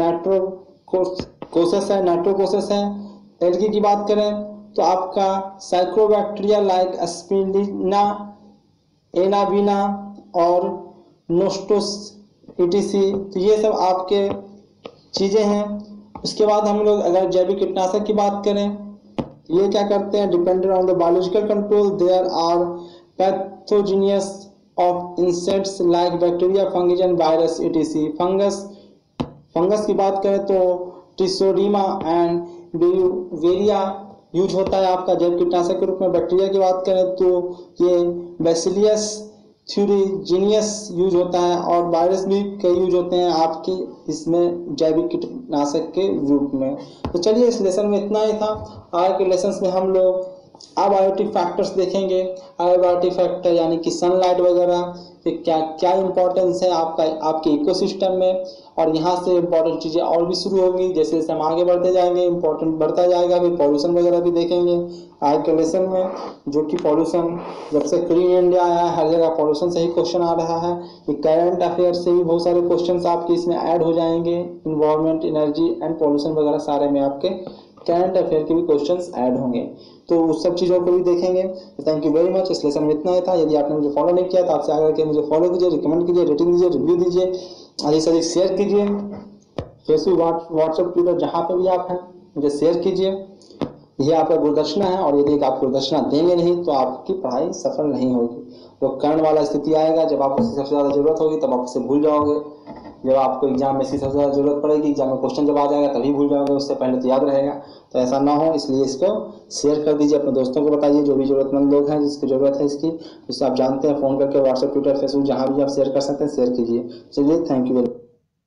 Speaker 2: नाइट्रोकोकस है, नाइट्रोकोकस है। एल्गी की बात करें तो आपका साइक्रोबैक्टीरिया लाइक एस्पिलिना, एनाबिना और नोस्टोस इटीसी, तो ये सब आपके चीज़ें हैं। उसके बाद हम लोग अगर जैविक कीटनाशक की बात करें ये क्या करते हैं, dependent on the biological control there are pathogens of insects like bacteria, fungi and virus etc. Fungus fungus की बात करें तो टिसोडीमा एंड वेरिया यूज होता है आपका जैव कीटनाशक के रूप में। बैक्टीरिया की बात करें तो ये बैसिलियस थ्यूरिजीनियस यूज होता है और वायरस भी कई यूज होते हैं आपके इसमें जैविक कीटनाशक के रूप में। तो चलिए इस लेसन में इतना ही था। आज के लेसन में हम लोग अबायोटिक फैक्टर्स देखेंगे। अबायोटिक फैक्टर यानी कि सनलाइट वगैरह कि क्या क्या इंपॉर्टेंस है आपका आपके इकोसिस्टम में, और यहाँ से इंपॉर्टेंट चीज़ें और भी शुरू होंगी जैसे जैसे हम आगे बढ़ते जाएंगे, इंपॉर्टेंट बढ़ता जाएगा। फिर पॉल्यूशन वगैरह भी देखेंगे आज के लेसन में, जो कि पॉल्यूशन जब से क्लीन इंडिया आया है हर जगह पॉल्यूशन से ही क्वेश्चन आ रहा है। कि करंट अफेयर से भी बहुत सारे क्वेश्चन आपके इसमें ऐड हो जाएंगे, इन्वायरमेंट, एनर्जी एंड पॉल्यूशन वगैरह सारे में आपके करंट अफेयर के भी क्वेश्चंस ऐड होंगे, तो उस सब चीज़ों को भी देखेंगे। Thank you very much. इस लेसन में इतना ही था। यदि आपने मुझे फॉलो नहीं किया तो आपसे आगे के मुझे फॉलो कीजिए, रिकमेंड कीजिए, रेटिंग दीजिए, रिव्यू दीजिए, अधिक से अधिक शेयर कीजिए। फेसबुक, व्हाट्सएप, ट्विटर जहाँ पे भी आप हैं मुझे शेयर कीजिए। यह आपका गुरुदक्षिणा है और यदि आप गुरुदक्षिणा देंगे नहीं तो आपकी पढ़ाई सफल नहीं होगी। वो कर्ण वाला स्थिति आएगा जब आपको सबसे ज़्यादा जरूरत होगी तब आप उसे भूल जाओगे। जब आपको एग्जाम में इसकी सबसे ज़्यादा जरूरत पड़ेगी, एग्जाम में क्वेश्चन जब आ जाएगा तभी भूल जाओगे, उससे पहले तो याद रहेगा। तो ऐसा ना हो इसलिए इसको शेयर कर दीजिए, अपने दोस्तों को बताइए जो भी जरूरतमंद लोग हैं जिसकी ज़रूरत है इसकी, जिससे आप जानते हैं फ़ोन करके व्हाट्सएप, ट्विटर, फेसबुक जहाँ भी आप शेयर कर सकते हैं शेयर कीजिए। चलिए thank you very much.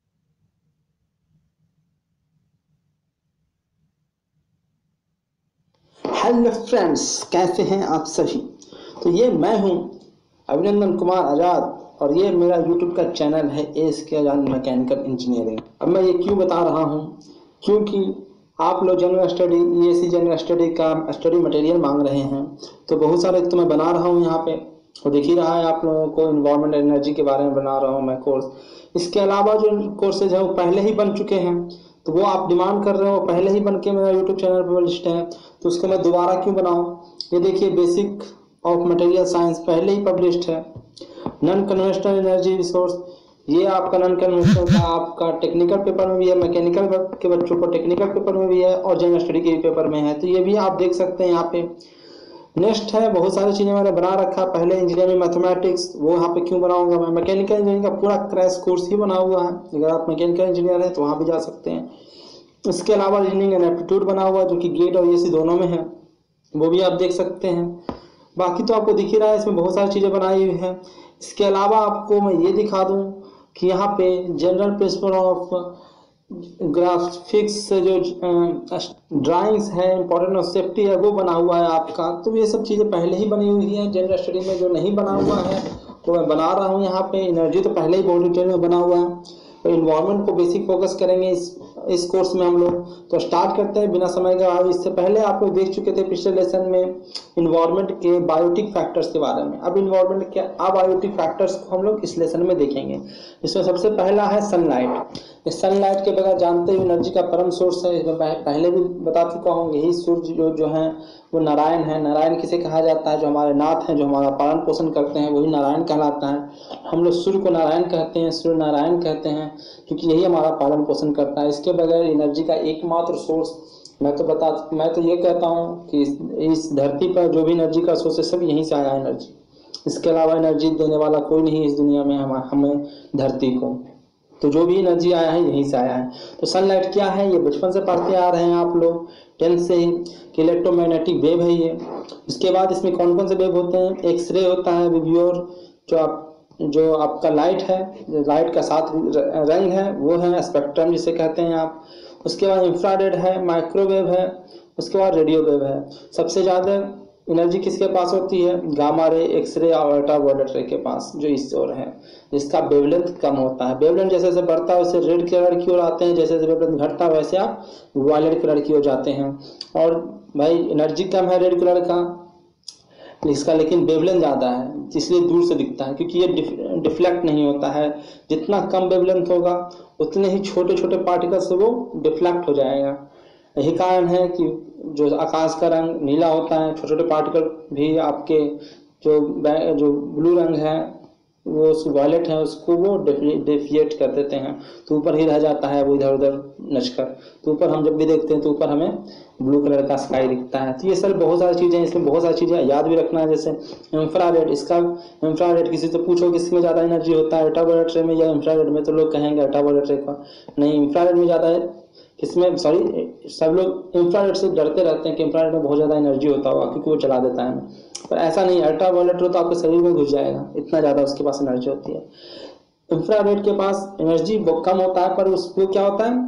Speaker 2: Hello friends, कैसे हैं आप सभी। तो ये मैं हूँ अभिनंदन कुमार आज़ाद,
Speaker 1: और ये मेरा यूट्यूब का चैनल है एस मैकेनिकल इंजीनियरिंग। अब मैं ये क्यों बता रहा हूँ, क्योंकि आप लोग general study EAC general study का स्टडी मटेरियल मांग रहे हैं, तो बहुत सारे तो मैं बना रहा हूँ यहाँ पे, तो दिख ही रहा है आप लोगों को, इन्वायरमेंट एनर्जी के बारे में बना रहा हूँ मैं कोर्स। इसके अलावा जो कोर्सेज है वो पहले ही बन चुके हैं, तो वो आप डिमांड कर रहे हो पहले ही बन के मेरा यूट्यूब चैनल पर लिस्ट है, तो उसको मैं दोबारा क्यों बनाऊँ। ये देखिए बेसिक ऑफ मटेरियल साइंस पहले ही पब्लिश्ड है। नॉन कन्वेंशनल एनर्जी रिसोर्स, ये आपका नॉन कन्वेंशनल का आपका टेक्निकल पेपर में भी है, मैकेनिकल के बच्चों को टेक्निकल पेपर में भी है और जनरल स्टडी के पेपर में है, तो ये भी आप देख सकते हैं यहाँ पे। नेक्स्ट है बहुत सारी चीज़ें मैंने बना रखा पहले, इंजीनियरिंग मैथमेटिक्स, वो यहाँ पे क्यों बनाऊंगा मैं। मैकेनिकल इंजीनियरिंग का पूरा क्रैश कोर्स ही बना हुआ है, अगर आप मैकेनिकल इंजीनियर हैं तो वहाँ भी जा सकते हैं। इसके अलावा रीजनिंग एंड एप्टीट्यूड बना हुआ है जो कि गेट और एसी दोनों में है, वो भी आप देख सकते हैं। बाकी तो आपको दिख ही रहा है, इसमें बहुत सारी चीज़ें बनाई हुई हैं। इसके अलावा आपको मैं ये दिखा दूं कि यहाँ पे जनरल प्रिंसिपल ऑफ ग्राफिक्स से जो ड्राइंग्स है, इंपॉर्टेंट ऑफ सेफ्टी है, वो बना हुआ है आपका। तो ये सब चीज़ें पहले ही बनी हुई हैं जनरल स्टडी में, जो नहीं बना हुआ है तो मैं बना रहा हूँ यहाँ पे। एनर्जी तो पहले ही बहुत डिटेल में बना हुआ है, तो इन्वायरमेंट को बेसिक फोकस करेंगे इस इस कोर्स में हम लोग। तो स्टार्ट करते हैं बिना समय गवाए। इससे पहले आप लोग देख चुके थे पिछले लेसन में इन्वायरमेंट के बायोटिक फैक्टर्स के बारे में। अब इन्वायरमेंट के अब बायोटिक फैक्टर्स को हम लोग इस लेसन में देखेंगे। इसमें सबसे पहला है सनलाइट। इस सनलाइट के बगैर जानते हुए एनर्जी का परम सोर्स है, इसमें पहले भी बता चुका हूँ। यही सूर्य जो जो है वो नारायण है। नारायण किसे कहा जाता है, जो हमारे नाथ हैं, जो हमारा पालन पोषण करते हैं, वही नारायण कहलाता है। हम लोग सूर्य को नारायण कहते हैं, सूर्य नारायण कहते हैं, क्योंकि यही हमारा पालन पोषण करता है। इसके बगैर एनर्जी का एकमात्र सोर्स मैं तो बता मैं तो ये कहता हूँ कि इस, इस धरती पर जो भी एनर्जी का सोर्स है सब यहीं से आया एनर्जी। इसके अलावा एनर्जी देने वाला कोई नहीं इस दुनिया में हम हमें धरती को, तो जो भी एनर्जी आया है यहीं से आया है। तो सनलाइट क्या है, ये बचपन से पढ़ते आ रहे हैं आप लोग टेंथ से ही कि इलेक्ट्रोमैग्नेटिक वेव है ये। इसके बाद इसमें कौन कौन से वेव होते हैं, एक्सरे होता है, विब्योर जो आप जो आपका लाइट है, लाइट का साथ रंग है वो है स्पेक्ट्रम जिसे कहते हैं आप। उसके बाद इंफ्रारेड है, माइक्रोवेव है, उसके बाद रेडियो वेव है। सबसे ज़्यादा एनर्जी किसके पास होती है, गामा रे, एक्सरे और अल्ट्रावायलेट रे के पास, जो इस ओर है, जिसका वेवलेंथ कम होता है। वेवलेंथ जैसे जैसे बढ़ता है वैसे रेड कलर की ओर आते हैं, जैसे जैसे वेवलेंथ घटता है वैसे आप वायलेट कलर की ओर जाते हैं। और भाई एनर्जी कम है रेड कलर का, इसका लेकिन वेवलेंथ ज़्यादा है, इसलिए दूर से दिखता है, क्योंकि ये डिफ्लेक्ट नहीं होता है। जितना कम वेवलेंथ होगा उतने ही छोटे छोटे पार्टिकल से वो डिफ्लेक्ट हो जाएगा। यही कारण है कि जो आकाश का रंग नीला होता है, छोटे छोटे पार्टिकल भी आपके जो जो ब्लू रंग है वो उस वायलेट है उसको वो डेफिएट कर देते हैं, तो ऊपर ही रह जाता है वो इधर उधर नचकर। तो ऊपर हम जब भी देखते हैं तो ऊपर हमें ब्लू कलर का स्काई दिखता है। तो ये सर बहुत सारी चीज़ें, इसमें बहुत सारी चीज़ें याद भी रखना है। जैसे इंफ्रारेड, इसका इंफ्रारेड किसी से पूछो किसमें ज़्यादा एनर्जी होता है, अल्ट्रावायलेट रे में या इंफ्रारेड में, तो लोग कहेंगे अल्ट्रावायलेट रे का। नहीं, इंफ्रारेड में ज़्यादा है, किसमें सॉरी सब लोग इंफ्रारेड से डरते रहते हैं कि इंफ्रारेड में बहुत ज़्यादा एनर्जी होता होगा क्योंकि वो जला देता है, पर ऐसा नहीं। अल्ट्रावायलेट तो आपके शरीर में घुस जाएगा, इतना ज़्यादा उसके पास एनर्जी होती है। इंफ्रारेड के पास एनर्जी कम होता है, पर उसको क्या होता है,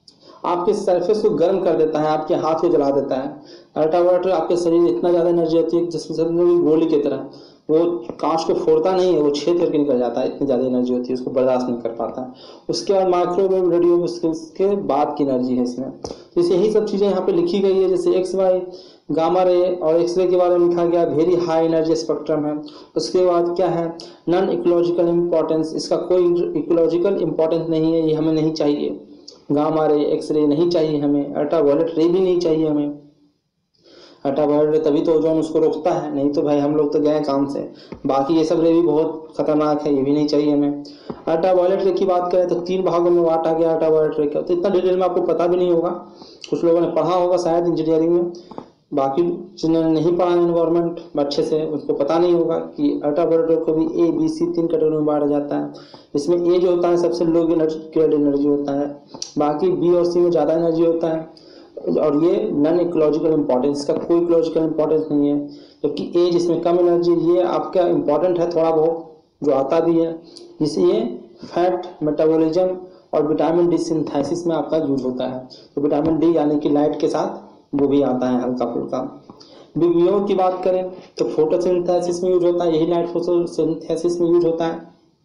Speaker 1: आपके सरफेस को गर्म कर देता है, आपके हाथ को जला देता है। अल्ट्रावायलेट आपके शरीर इतना ज़्यादा एनर्जी होती है जिसमें गोली की तरह, वो कांच को फोड़ता नहीं है, वो छेद करके निकल जाता है, इतनी ज़्यादा एनर्जी होती है, उसको बर्दाश्त नहीं कर पाता है। उसके बाद माइक्रोवेव, रेडियो, उसके बाद की एनर्जी है इसमें। तो इसे यही सब चीज़ें यहाँ पे लिखी गई है, जैसे एक्स वाई, गामा रे और एक्सरे के बारे में लिखा गया, वेरी हाई एनर्जी स्पेक्ट्रम है। उसके बाद क्या है, नॉन इकोलॉजिकल इम्पोर्टेंस, इसका कोई इकोलॉजिकल इम्पोर्टेंस नहीं है, ये हमें नहीं चाहिए। गामा रे, एक्सरे नहीं चाहिए हमें, अल्ट्रावायलेट रे भी नहीं चाहिए हमें। अल्ट्रावायलेट रे तभी तो ओजोन उसको रोकता है, नहीं तो भाई हम लोग तो गए काम से। बाकी ये सब रे भी बहुत खतरनाक है, ये भी नहीं चाहिए हमें। अल्ट्रावायलेट रे की बात करें तो तीन भागों में बांटा गया अल्ट्रावायलेट रे का, तो इतना डिटेल में आपको पता भी नहीं होगा, कुछ लोगों ने पढ़ा होगा शायद इंजीनियरिंग में, बाकी जिन्होंने नहीं पढ़ा एनवायरमेंट अच्छे से उनको पता नहीं होगा कि अल्ट्रावायलेट को भी ए बी सी तीन कैटेगरी में बांटा जाता है। इसमें ए जो होता है सबसे लो एनर्जी होता है, बाकी बी और सी में ज़्यादा एनर्जी होता है, और ये नॉन इकोलॉजिकल इंपॉर्टेंस, इसका कोई इकोलॉजिकल इंपॉर्टेंस नहीं है। जबकि ए जिसमें कम एनर्जी, ये आपका इंपॉर्टेंट है थोड़ा बहुत, जो आता भी है, जिससे ये फैट मेटाबॉलिज्म और विटामिन डी सिंथेसिस में आपका यूज होता है। तो विटामिन डी यानी कि लाइट के साथ वो भी आता है हल्का फुल्का। विब्योर की बात करें तो फोटोसिंथेसिस में यूज होता है, यही लाइट फोटोसिंथेसिस में यूज होता है।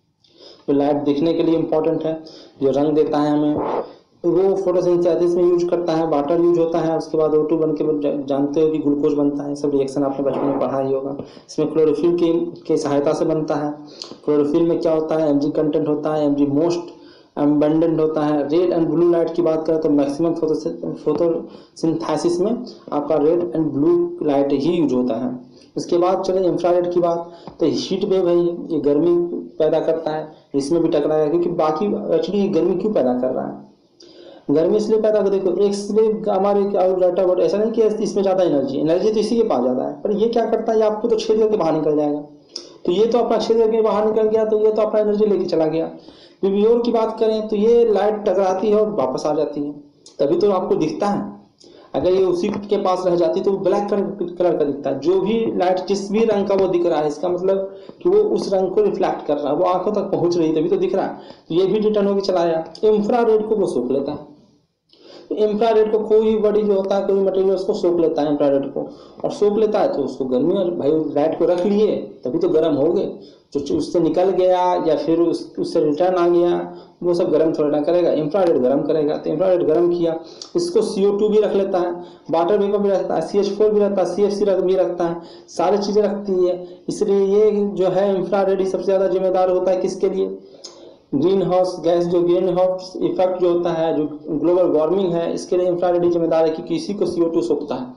Speaker 1: जो लाइट दिखने के लिए इम्पोर्टेंट है, जो रंग देता है हमें, वो फोटोसिंथेसिस में यूज करता है। वाटर यूज होता है, उसके बाद ओ टू बन के जानते हो कि ग्लूकोज बनता है, सब रिएक्शन आपने बचपन में पढ़ा ही होगा। इसमें क्लोरोफिल की के सहायता से बनता है। क्लोरोफिल में क्या होता है, एमजी कंटेंट होता है, एमजी मोस्ट एम्बेंडेंट होता है। रेड एंड ब्लू लाइट की बात करें तो मैक्सिमम फोटोसिंथेसिस में आपका रेड एंड ब्लू लाइट ही यूज होता है। इसके बाद चले इंफ्रारेड की बात, तो हीट वेव है, ये गर्मी पैदा करता है, इसमें भी टकराएगा, क्योंकि बाकी एक्चुअली गर्मी क्यों पैदा कर रहा है, गर्मी इसलिए पैदा कर, देखो एक्स रे हमारे डाटा बट ऐसा नहीं कि इसमें ज़्यादा एनर्जी एनर्जी तो इसी के पास ज़्यादा है, पर ये क्या करता है, ये आपको तो छेद करके बाहर निकल जाएगा, तो ये तो अपना छेद करके बाहर निकल गया, तो ये तो अपना एनर्जी लेके चला गया। विवियोर की बात करें तो ये लाइट टकराती है और वापस आ जाती है, तभी तो आपको दिखता है। अगर ये उसी के पास रह जाती तो ब्लैक कलर का दिखता है। जो भी लाइट जिस भी रंग का वो दिख रहा है, इसका मतलब कि वो उस रंग को रिफ्लेक्ट कर रहा है, वो आंखों तक पहुंच रही है, तभी तो दिख रहा है। तो ये भी रिटर्न होकर चला आया। इंफ्रारेड को वो सोख लेता है, तो इंफ्रारेड को कोई बॉडी जो होता है, कोई मटेरियल उसको सोख लेता है इंफ्रारेड को, और सोख लेता है तो उसको गर्मी, और भाई लाइट को रख लिए तभी तो गर्म हो गए, जो उससे निकल गया या फिर उस, उससे रिटर्न आ गया वो सब गर्म थोड़ा ना करेगा, इंफ्रारेड गर्म करेगा। तो इंफ्रारेड गर्म किया, इसको सी ओ टू भी रख लेता है, वाटर वेपर भी रखता है, सी एच फोर भी रखता है, सी एफ सी भी रखता है, सारी चीज़ें रखती है। इसलिए ये जो है इंफ्रारेड ही सबसे ज़्यादा जिम्मेदार होता है किसके लिए, ग्रीन हाउस गैस, जो ग्रीन हाउस इफेक्ट जो होता है, जो ग्लोबल वार्मिंग है, इसके लिए इंफ्रारेड ही जिम्मेदार है, क्योंकि इसी को सी ओ टू सोखता है,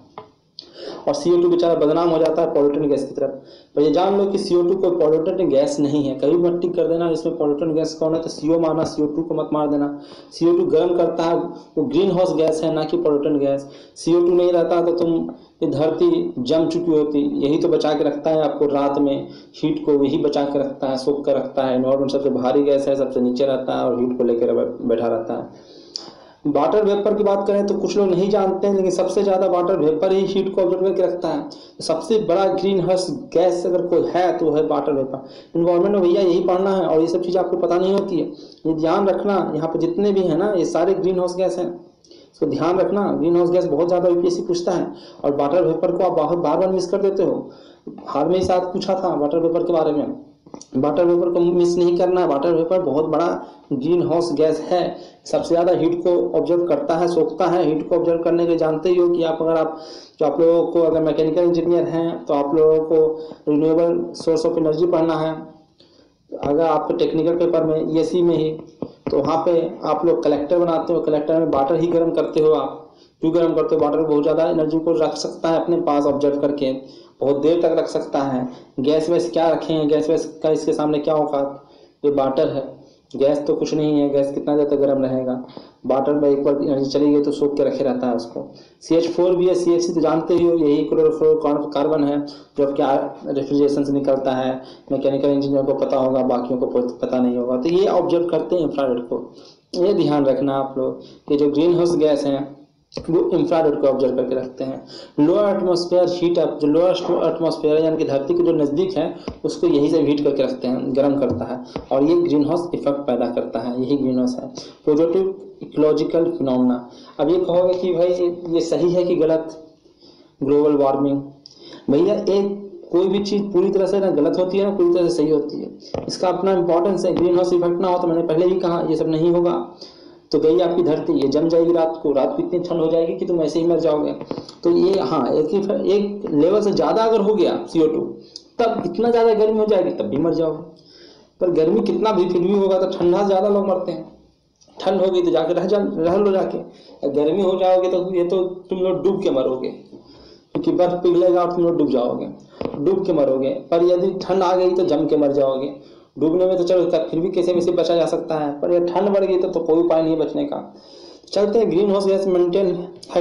Speaker 1: और सी ओ टू बेचारा बदनाम हो जाता है पॉल्यूटेंट गैस की तरफ। पर ये जान लो कि सी ओ टू कोई पॉल्यूटेंट गैस नहीं है, कभी मत टिक कर देना इसमें पॉल्यूटेंट गैस कौन है, तो सी ओ मारना, सी ओ टू को मत मार देना। सी ओ टू गर्म करता है, वो ग्रीन हाउस गैस है, ना कि pollutant gas. C O two नहीं रहता तो तुम ये धरती जम चुकी होती, यही तो बचा के रखता है आपको रात में, हीट को यही बचा के रखता है, सोख कर रखता है। एनवायरमेंट सबसे भारी गैस है, सबसे नीचे रहता है और हीट को लेकर बैठा रहता है। वाटर वेपर की बात करें तो कुछ लोग नहीं जानते हैं, लेकिन सबसे ज़्यादा वाटर वेपर ही हीट को ऑब्जर्व करके रखता है। तो सबसे बड़ा ग्रीन हाउस गैस अगर कोई है तो है वाटर वेपर। इन्वायरमेंट में भैया यही पढ़ना है, और ये सब चीज़ आपको पता नहीं होती है, ये ध्यान रखना। यहाँ पे जितने भी हैं ना, ये सारे ग्रीन हाउस गैस हैं, इसको ध्यान रखना। ग्रीन हाउस गैस बहुत ज़्यादा यूपीएससी पूछता है, और वाटर वेपर को आप बहुत बार बार मिस कर देते हो। हाल में ही साथ पूछा था वाटर वेपर के बारे में, वाटर वेपर को मिस नहीं करना है। वाटर वेपर बहुत बड़ा ग्रीन हाउस गैस है, सबसे ज़्यादा हीट को ऑब्जर्व करता है, सोखता है। हीट को ऑब्जर्व करने के जानते ही हो कि आप अगर आप जो आप लोगों को अगर मैकेनिकल इंजीनियर हैं तो आप लोगों को रिन्यूएबल सोर्स ऑफ एनर्जी पढ़ना है। अगर आपके टेक्निकल पेपर में ई एस सी में ही, तो वहाँ पे आप लोग कलेक्टर बनाते हो, कलेक्टर में वाटर ही गर्म करते हो। आप क्यों गर्म करते हो, वाटर बहुत ज़्यादा एनर्जी को रख सकता है अपने पास ऑब्जर्व करके, बहुत देर तक रख सकता है। गैस वैस क्या रखें, गैस वैस का इसके सामने क्या औकात, ये वाटर है, गैस तो कुछ नहीं है, गैस कितना देर तक गर्म रहेगा। वाटर में एक बार एनर्जी चली गई तो सोख के रखे रहता है उसको। सी एच फोर भी है, सी एफ सी तो जानते ही हो, यही क्लोरोफ्लोरोकार्बन है जो क्या रेफ्रिजरेशन से निकलता है। मैकेनिकल इंजीनियर को पता होगा, बाकियों को पता नहीं होगा। तो ये ऑब्जर्व करते हैं इंफ्रारेड को, ये ध्यान रखना आप लोग कि जो ग्रीन हाउस गैस हैं वो इंफ्रारेड को ऑब्जर्व करके रखते हैं। लोअर एटमॉस्फेयर हीट अप, जो लोअर एटमॉस्फेयर है यानी कि धरती के जो नज़दीक है उसको यही से हीट करके रखते हैं, गर्म करता है, और ये ग्रीन हाउस इफेक्ट पैदा करता है, यही ग्रीन हाउस है। Positive ecological phenomena. अब ये कहोगे कि भाई ये सही है कि गलत, ग्लोबल वार्मिंग। भैया एक कोई भी चीज़ पूरी तरह से ना गलत होती है ना पूरी तरह से सही होती है, इसका अपना इंपॉर्टेंस है। ग्रीन हाउस इफेक्ट ना हो तो मैंने पहले ही कहा ये सब नहीं होगा, तो गई आपकी धरती, ये जम जाएगी रात को, रात को इतनी ठंड हो जाएगी कि तुम ऐसे ही मर जाओगे। तो ये हाँ एक ही एक लेवल से ज़्यादा अगर हो गया सी ओ टू, तब इतना ज़्यादा गर्मी हो जाएगी तब भी मर जाओगे। पर गर्मी कितना भी फिर भी होगा तो ठंडा ज़्यादा लोग मरते हैं। ठंड होगी तो जाके रह जा रह लो जाके, गर्मी हो जाओगे तो ये तो तुम लोग डूब के मरोगे, क्योंकि बर्फ पिघलेगा और तुम लोग डूब जाओगे, डूब के मरोगे। पर यदि ठंड आ गई तो जम के मर जाओगे। डूबने में तो चलो फिर भी कैसे वैसे बचा जा सकता है, पर ये ठंड बढ़ गई तो, तो कोई उपाय नहीं है बचने का। चलते हैं green house gas maintain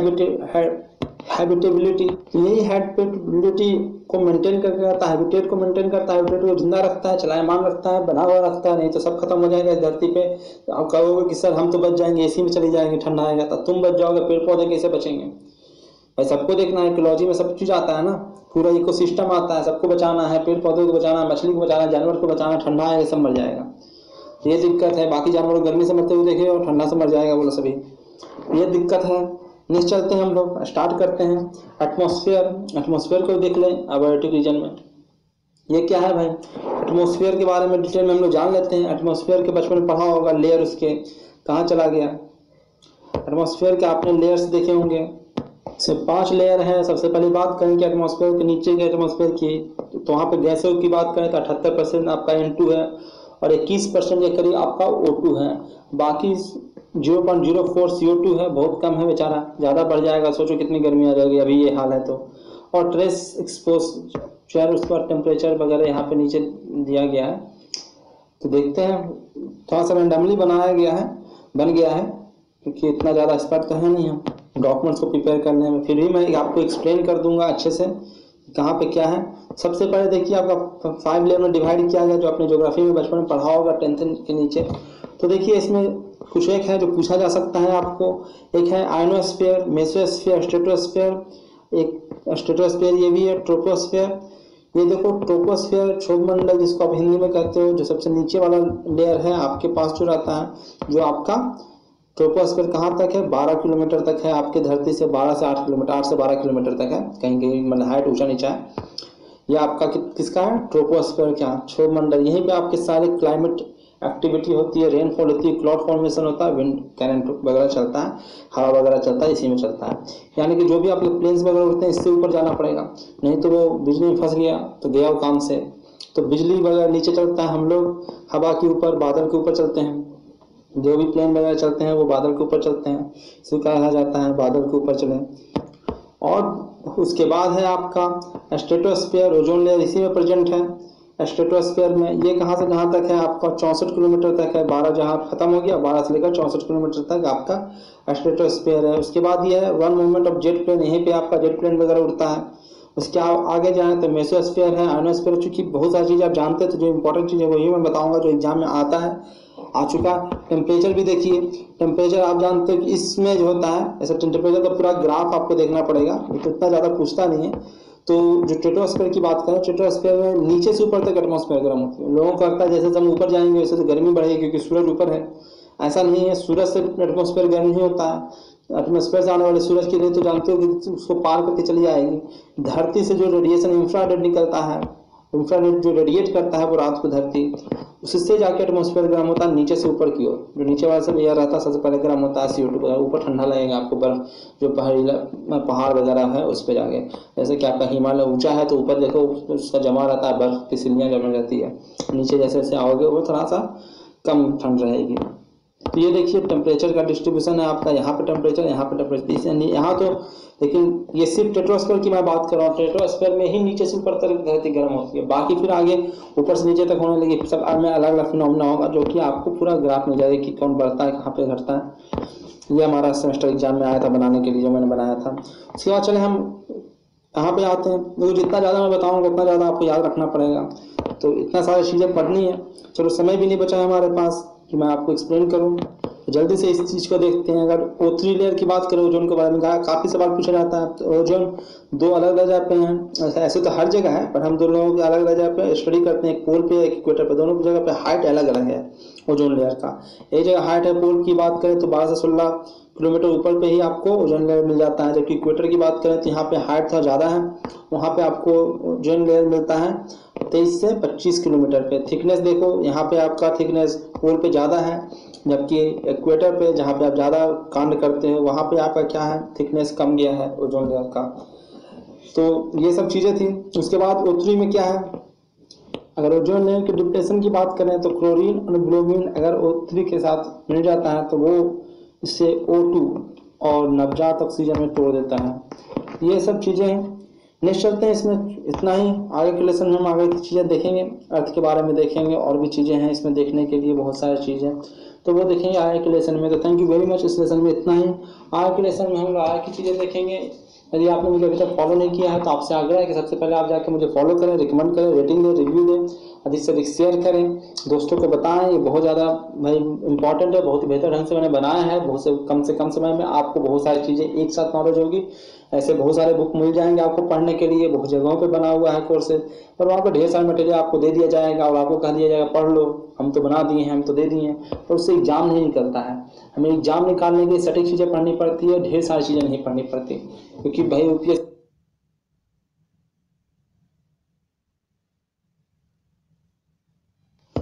Speaker 1: habitability. यही हैबिटेबिलिटी को मेंटेन करके रखता है, हैबिटेट को मेंटेन करता है, हैबिटेट को जिंदा रखता है, चलायमान रखता है, बना हुआ रखता है। नहीं तो सब खत्म हो जाएगा इस धरती पे। आप कहोगे कि सर हम तो बच जाएंगे, एसी में चली जाएंगे, ठंडा आएगा, तब तुम बच जाओगे, पेड़ पौधे कैसे बचेंगे भाई? सबको देखना है, इकोलॉजी में सब चीज़ आता है ना, पूरा इकोसिस्टम आता है, सबको बचाना है, पेड़ पौधों को बचाना है, मछली को बचाना है, जानवर को बचाना, ठंडा आएगा सब मर जाएगा। ये दिक्कत है। बाकी जानवर गर्मी से मरते हुए देखे और ठंडा से मर जाएगा बोलो सभी, ये दिक्कत है। नेक्स्ट चलते हैं हम लोग, स्टार्ट करते हैं एटमॉस्फेयर। एटमॉस्फेयर को देख लें अबायोटिक रीजन में। ये क्या है भाई? एटमॉस्फेयर के बारे में डिटेल में हम लोग जान लेते हैं। एटमॉस्फेयर के बचपन में पढ़ा होगा, लेयर उसके कहाँ चला गया। एटमॉस्फेयर के आपने लेयर्स देखे होंगे, सिर्फ पांच लेयर हैं। सबसे पहले बात करें कि एटमॉस्फेयर के नीचे के एटमॉस्फेयर की, तो वहाँ पे गैसों की बात करें तो अठहत्तर परसेंट आपका एन टू है और इक्कीस परसेंट के करीब आपका ओ टू है। बाकी zero point zero four C O two है, बहुत कम है बेचारा, ज़्यादा बढ़ जाएगा। सोचो कितनी गर्मी आ जाएगी, अभी ये हाल है तो। और ट्रेस एक्सपोजर, उसके बाद टेम्परेचर वगैरह यहाँ पे नीचे दिया गया है। तो देखते हैं, थोड़ा सा रैंडमली बनाया गया है, बन गया है, क्योंकि इतना ज़्यादा एक्सपर्ट तो है नहीं हम डॉक्यूमेंट्स को प्रिपेयर करने में। फिर भी मैं आपको एक्सप्लेन कर दूंगा अच्छे से कहाँ पे क्या है। सबसे पहले देखिए, आपका फाइव लेयर में डिवाइड किया गया, जो आपने ज्योग्राफी में बचपन में पढ़ा होगा टेंथ के नीचे। तो देखिए इसमें कुछ एक है जो पूछा जा सकता है आपको। एक है आयनोस्फीयर, मेसोस्फीयर, स्ट्रेटोस्फीयर। एक स्ट्रेटोस्फीयर ये भी है, ट्रोपोस्फीयर। ये देखो ट्रोपोस्फीयर, क्षोभमंडल जिसको आप हिंदी में कहते हो, जो सबसे नीचे वाला लेयर है आपके पास जो रहता है, जो आपका ट्रोपोस्फीयर कहाँ तक है, बारह किलोमीटर तक है आपके धरती से, बारह से आठ किलोमीटर, आठ से बारह किलोमीटर तक है, कहीं कहीं मतलब हाइट ऊंचा नीचा है। ये आपका कि, किसका है, ट्रोपोस्फीयर का क्षोभमंडल। यहीं पे आपके सारे क्लाइमेट एक्टिविटी होती है, रेनफॉल होती है, क्लाउड फॉर्मेशन होता है, विंड कैनन वगैरह चलता है, हवा वगैरह चलता है, इसी में चलता है। यानी कि जो भी आपके प्लेन्स वगैरह उड़ते हैं, इससे ऊपर जाना पड़ेगा, नहीं तो वो बिजली में फंस गया तो गया वो काम से। तो बिजली वगैरह नीचे चलता है, हम लोग हवा के ऊपर, बादल के ऊपर चलते हैं। जो भी प्लेन वगैरह चलते हैं वो बादल के ऊपर चलते हैं, इसे कहा जाता है बादल के ऊपर चलें। और उसके बाद है आपका स्ट्रेटोस्फीयर, ओजोन लेयर इसी में प्रेजेंट है। स्ट्रेटोस्फीयर में ये कहाँ से कहाँ तक है आपका, चौंसठ किलोमीटर तक है, बारह जहाँ खत्म हो गया, बारह से लेकर चौंसठ किलोमीटर तक आपका स्ट्रेटोस्फीयर है। उसके बाद ये है one movement of jet plane, यहीं पे आपका जेट प्लेन वगैरह उड़ता है। उसके आगे जाए तो मेसोस्फीयर है, आयनोस्फीयर। चूंकि बहुत सारी चीज़ आप जानते हैं, तो जो इंपॉर्टेंट चीज़ है वही मैं बताऊंगा जो एग्जाम में आता है, आ चुका। टेम्परेचर भी देखिए, टेम्परेचर आप जानते हो कि इसमें जो होता है, ऐसा टेम्परेचर का पूरा ग्राफ आपको देखना पड़ेगा, तो इतना ज़्यादा पूछता नहीं है। तो जो स्ट्रेटोस्फीयर की बात करें, स्ट्रेटोस्फीयर में नीचे से ऊपर तक एटमॉस्फेयर गर्म होती है। लोगों को लगता है जैसे हम ऊपर जाएंगे वैसे तो गर्मी बढ़ेगी क्योंकि सूरज ऊपर है, ऐसा नहीं है। सूरज से एटमॉस्फेयर गर्म नहीं होता है। एटमॉस्फेयर से आने वाले सूरज की रेत तो जानते हो कि उसको पार करके चली आएगी। धरती से जो रेडिएशन इंफ्रारेड निकलता है, इंफ्रारेड जो रेडिएट करता है वो रात को धरती, उससे जाके एटमॉस्फेयर गर्म होता है नीचे से ऊपर की ओर। जो नीचे वाला सब एयर रहता है सबसे पहले गर्म होता है सी ओ टू वगैरह, ऊपर ठंडा लगेगा आपको, बर्फ जो पहाड़ी पहाड़ वगैरह है उस पर जाके। जैसे कि आपका हिमालय ऊंचा है तो ऊपर देखो उसका जमा रहता है, बर्फ की सिल्लियाँ जमा रहती है। नीचे जैसे जैसे आओगे वो थोड़ा सा कम ठंड रहेगी। तो ये देखिए टेम्परेचर का डिस्ट्रीब्यूशन है आपका, यहाँ पे टेम्परेचर, यहाँ पे टेम्परेचर, यहाँ तो। लेकिन ये सिर्फ टेट्रोस्फीयर की मैं बात कर रहा हूँ, टेट्रोस्फीयर में ही नीचे से ऊपर तक धरती गर्म होती है, बाकी फिर आगे ऊपर से नीचे तक होने लगी सब में अलग अलग फिनोमेना होगा, जो कि आपको पूरा ग्राफ मिल जाएगा कि कौन बढ़ता है कहाँ पे घटता है। ये हमारा सेमेस्टर एग्जाम में आया था बनाने के लिए, जो मैंने बनाया था। उसके बाद चले हम यहाँ पे आते हैं। तो जितना ज़्यादा मैं बताऊँगा उतना ज़्यादा आपको याद रखना पड़ेगा, तो इतना सारी चीज़ें पढ़नी है। चलो समय भी नहीं बचा है हमारे पास कि मैं आपको एक्सप्लेन करूँ, तो जल्दी से इस चीज़ को देखते हैं। अगर ओ थ्री लेयर की बात करें, ओजोन के बारे में काफ़ी सवाल पूछा जाता है। तो ओजोन दो अलग दर्जा पे हैं, ऐसे तो हर जगह है पर हम दोनों लोगों के अलग दर्जा पे स्टडी करते हैं, एक पोल पे एक इक्वेटर पे, दोनों जगह पे हाइट अलग अलग है ओजोन लेयर का। एक जगह हाइट है पोल की बात करें तो बारह से सोलह किलोमीटर ऊपर पे ही आपको ओजोन लेयर मिल जाता है, जबकि इक्वेटर की बात करें तो यहाँ पे हाइट थोड़ा ज़्यादा है, वहाँ पे आपको ओजोन लेयर मिलता है तेईस से पच्चीस किलोमीटर पे। थिकनेस देखो, यहाँ पे आपका थिकनेस पोल पे ज़्यादा है, जबकि इक्वेटर पे जहाँ पे आप ज़्यादा कांड करते हैं वहाँ पे आपका क्या है, थिकनेस कम गया है ओजोन लेयर का। तो ये सब चीज़ें थी। उसके बाद ओ थ्री में क्या है, अगर ओजोन लेयर की डिप्रेशन की बात करें तो क्लोरीन और ब्रोमीन अगर ओ थ्री के साथ मिल जाता है तो वो इससे ओ टू और नवजात ऑक्सीजन में तोड़ देता है। ये सब चीज़ें हैं। नेक्स्ट चलते हैं, इसमें इतना ही। आगे के लेसन में हम आगे की चीज़ें देखेंगे, अर्थ के बारे में देखेंगे, और भी चीज़ें हैं इसमें देखने के लिए, बहुत सारी चीज़ें, तो वो देखेंगे आगे के लेसन में। तो थैंक यू वेरी मच। इस लेसन में इतना ही। आगे के लेसन में हम लोग आगे की चीज़ें देखेंगे। यदि आपने मुझे अभी तक फॉलो नहीं किया है तो आपसे आग्रह है कि सबसे पहले आप जाकर मुझे फॉलो करें, रिकमेंड करें, रेटिंग दें, रिव्यू दें, अधिक से अधिक शेयर करें, दोस्तों को बताएं। ये बहुत ज़्यादा भाई इंपॉर्टेंट है, बहुत ही बेहतर ढंग से मैंने बनाया है, बहुत से कम से कम समय में आपको बहुत सारी चीज़ें एक साथ नॉलेज होगी। ऐसे बहुत सारे बुक मिल जाएंगे आपको पढ़ने के लिए, बहुत जगहों पे बना हुआ है कोर्सेज, पर वहाँ पर ढेर सारा मटेरियल आपको दे दिया जाएगा और आपको कह दिया जाएगा पढ़ लो, हम तो बना दिए हैं, हम तो दे दिए हैं, और उससे एग्जाम नहीं निकलता है। हमें एग्जाम निकालने के लिए सटीक चीज़ें पढ़नी पड़ती है, ढेर सारी चीज़ें नहीं पढ़नी पड़ती, क्योंकि भाई यूपीएससी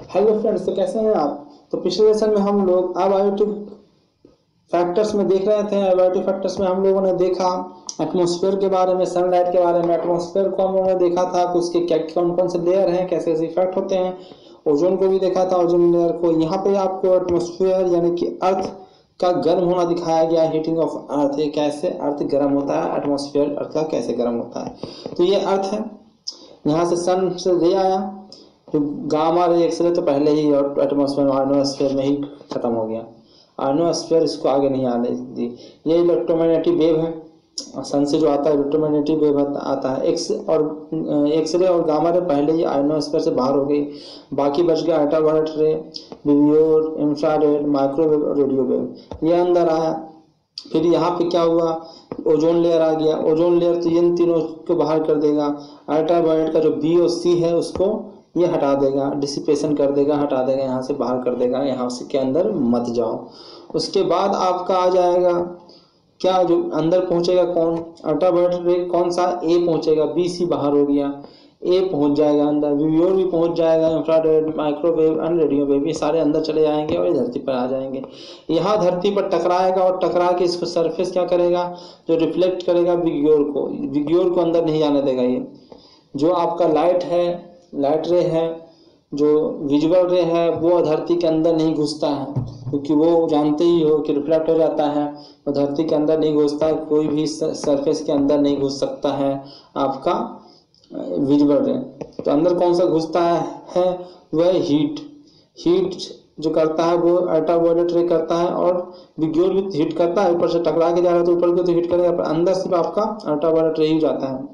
Speaker 2: हेलो फ्रेंड्स, तो कैसे हैं आप? तो पिछले लेसन में हम लोग अबायोटिक फैक्टर्स में देख रहे थे। अबायोटिक फैक्टर्स में हम लोगों ने देखा एटमॉस्फेयर के बारे में, सनलाइट के बारे में। एटमॉस्फेयर को हम लोगों ने देखा था कि उसके क्या कौन कौन से लेयर हैं, कैसे कैसे इफेक्ट होते हैं। ओजोन को भी देखा था, ओजोन लेयर को। यहाँ पे आपको एटमॉस्फेयर यानी कि अर्थ का गर्म होना दिखाया गया, हीटिंग ऑफ अर्थ। ये कैसे अर्थ गर्म होता है, एटमॉस्फेयर अर्थ का कैसे गर्म होता है। तो ये अर्थ है, यहाँ से सन से रे आया, जो गामा रे एक्सरे तो पहले ही एटमॉस्फेयर आयनोस्फेयर में ही खत्म हो गया। आयनोस्फेयर इसको आगे नहीं आने दी। ये इलेक्ट्रोमैग्नेटिक वेव है, सन से जो आता है इलेक्ट्रोमैग्नेटिक वेव आता है। एक्स और एक्सरे और गामा रे पहले ही आयनोस्फेयर से बाहर हो गई। बाकी बच गया अल्ट्रावायलेट रे, विवियोर, इंफ्रारेड, माइक्रोवेव और रेडियो वेव। ये अंदर आया। फिर यहाँ पे क्या हुआ, ओजोन लेयर आ गया। ओजोन लेयर तो इन तीनों को बाहर कर देगा। अल्ट्रावायलेट का जो बी और सी है उसको ये हटा देगा, डिसिपेशन कर देगा, हटा देगा, यहाँ से बाहर कर देगा, यहाँ से के अंदर मत जाओ। उसके बाद आपका आ जाएगा क्या, जो अंदर पहुंचेगा कौन, अल्ट्रावायलेट रे कौन सा, ए पहुंचेगा, बी सी बाहर हो गया, ए पहुंच जाएगा अंदर, विवियोर भी पहुंच जाएगा, infrared, microwave and radio wave, ये सारे अंदर चले जाएंगे और धरती पर आ जाएंगे। यहाँ धरती पर टकराएगा और टकरा के इसको सरफेस क्या करेगा, जो रिफ्लेक्ट करेगा विवियोर को। विवियोर को अंदर नहीं आने देगा। ये जो आपका लाइट है, लाइट रे है, जो विजुअल रे है, वो धरती के अंदर नहीं घुसता है, क्योंकि वो जानते ही हो कि रिफ्लेक्ट हो जाता है, वो धरती के अंदर नहीं घुसता है। कोई भी सरफेस के अंदर नहीं घुस सकता है आपका विजुअल रे। तो अंदर कौन सा घुसता है, है वह हीट। हीट जो करता है वो अल्ट्रावायलेट रे करता है, और विजुअल भी हीट करता है। ऊपर से टकरा के जा रहा है तो ऊपर को तो हीट करेगा, पर अंदर सिर्फ आपका अल्ट्रावायलेट रे ही जाता है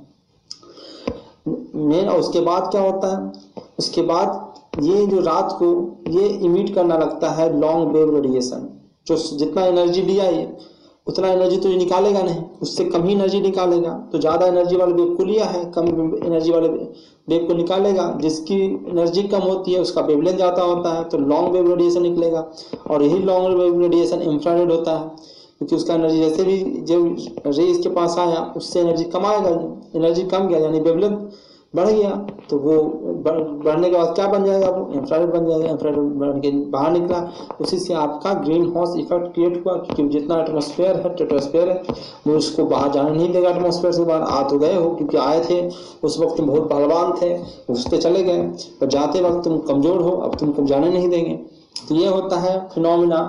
Speaker 2: मेन। और उसके बाद क्या होता है, उसके बाद ये जो रात को ये इमिट करना लगता है लॉन्ग वेव रेडिएशन। जो जितना एनर्जी लिया ये उतना एनर्जी तो ये निकालेगा नहीं, उससे कम ही एनर्जी निकालेगा। तो ज़्यादा एनर्जी वाले वेव को लिया है, कम एनर्जी वाले वेव को निकालेगा। जिसकी एनर्जी कम होती है उसका वेवलेंथ ज़्यादा होता है, तो लॉन्ग वेव रेडिएशन निकलेगा। और यही लॉन्ग वेव रेडिएशन इंफ्रारेड होता है, क्योंकि उसका एनर्जी जैसे भी जब रे इसके पास आया उससे एनर्जी कम आएगा। एनर्जी कम गया यानी वेवलेंथ बढ़ गया, तो वो बढ़ने के बाद क्या बन जाएगा, वो इंफ्रारेड बन जाएगा। इंफ्रारेड बन के बाहर निकला, उसी से आपका ग्रीन हाउस इफेक्ट क्रिएट हुआ। क्योंकि जितना एटमॉस्फेयर है, टेट्रोस्फेयर है, वो उसको बाहर जाने नहीं देगा। एटमॉस्फेयर से बाहर आ तो गए हो, क्योंकि आए थे उस वक्त तुम बहुत पहलवान थे, घुसते चले गए, पर जाते वक्त तुम कमजोर हो, अब तुमको जाने नहीं देंगे। तो ये होता है फिनोमिना।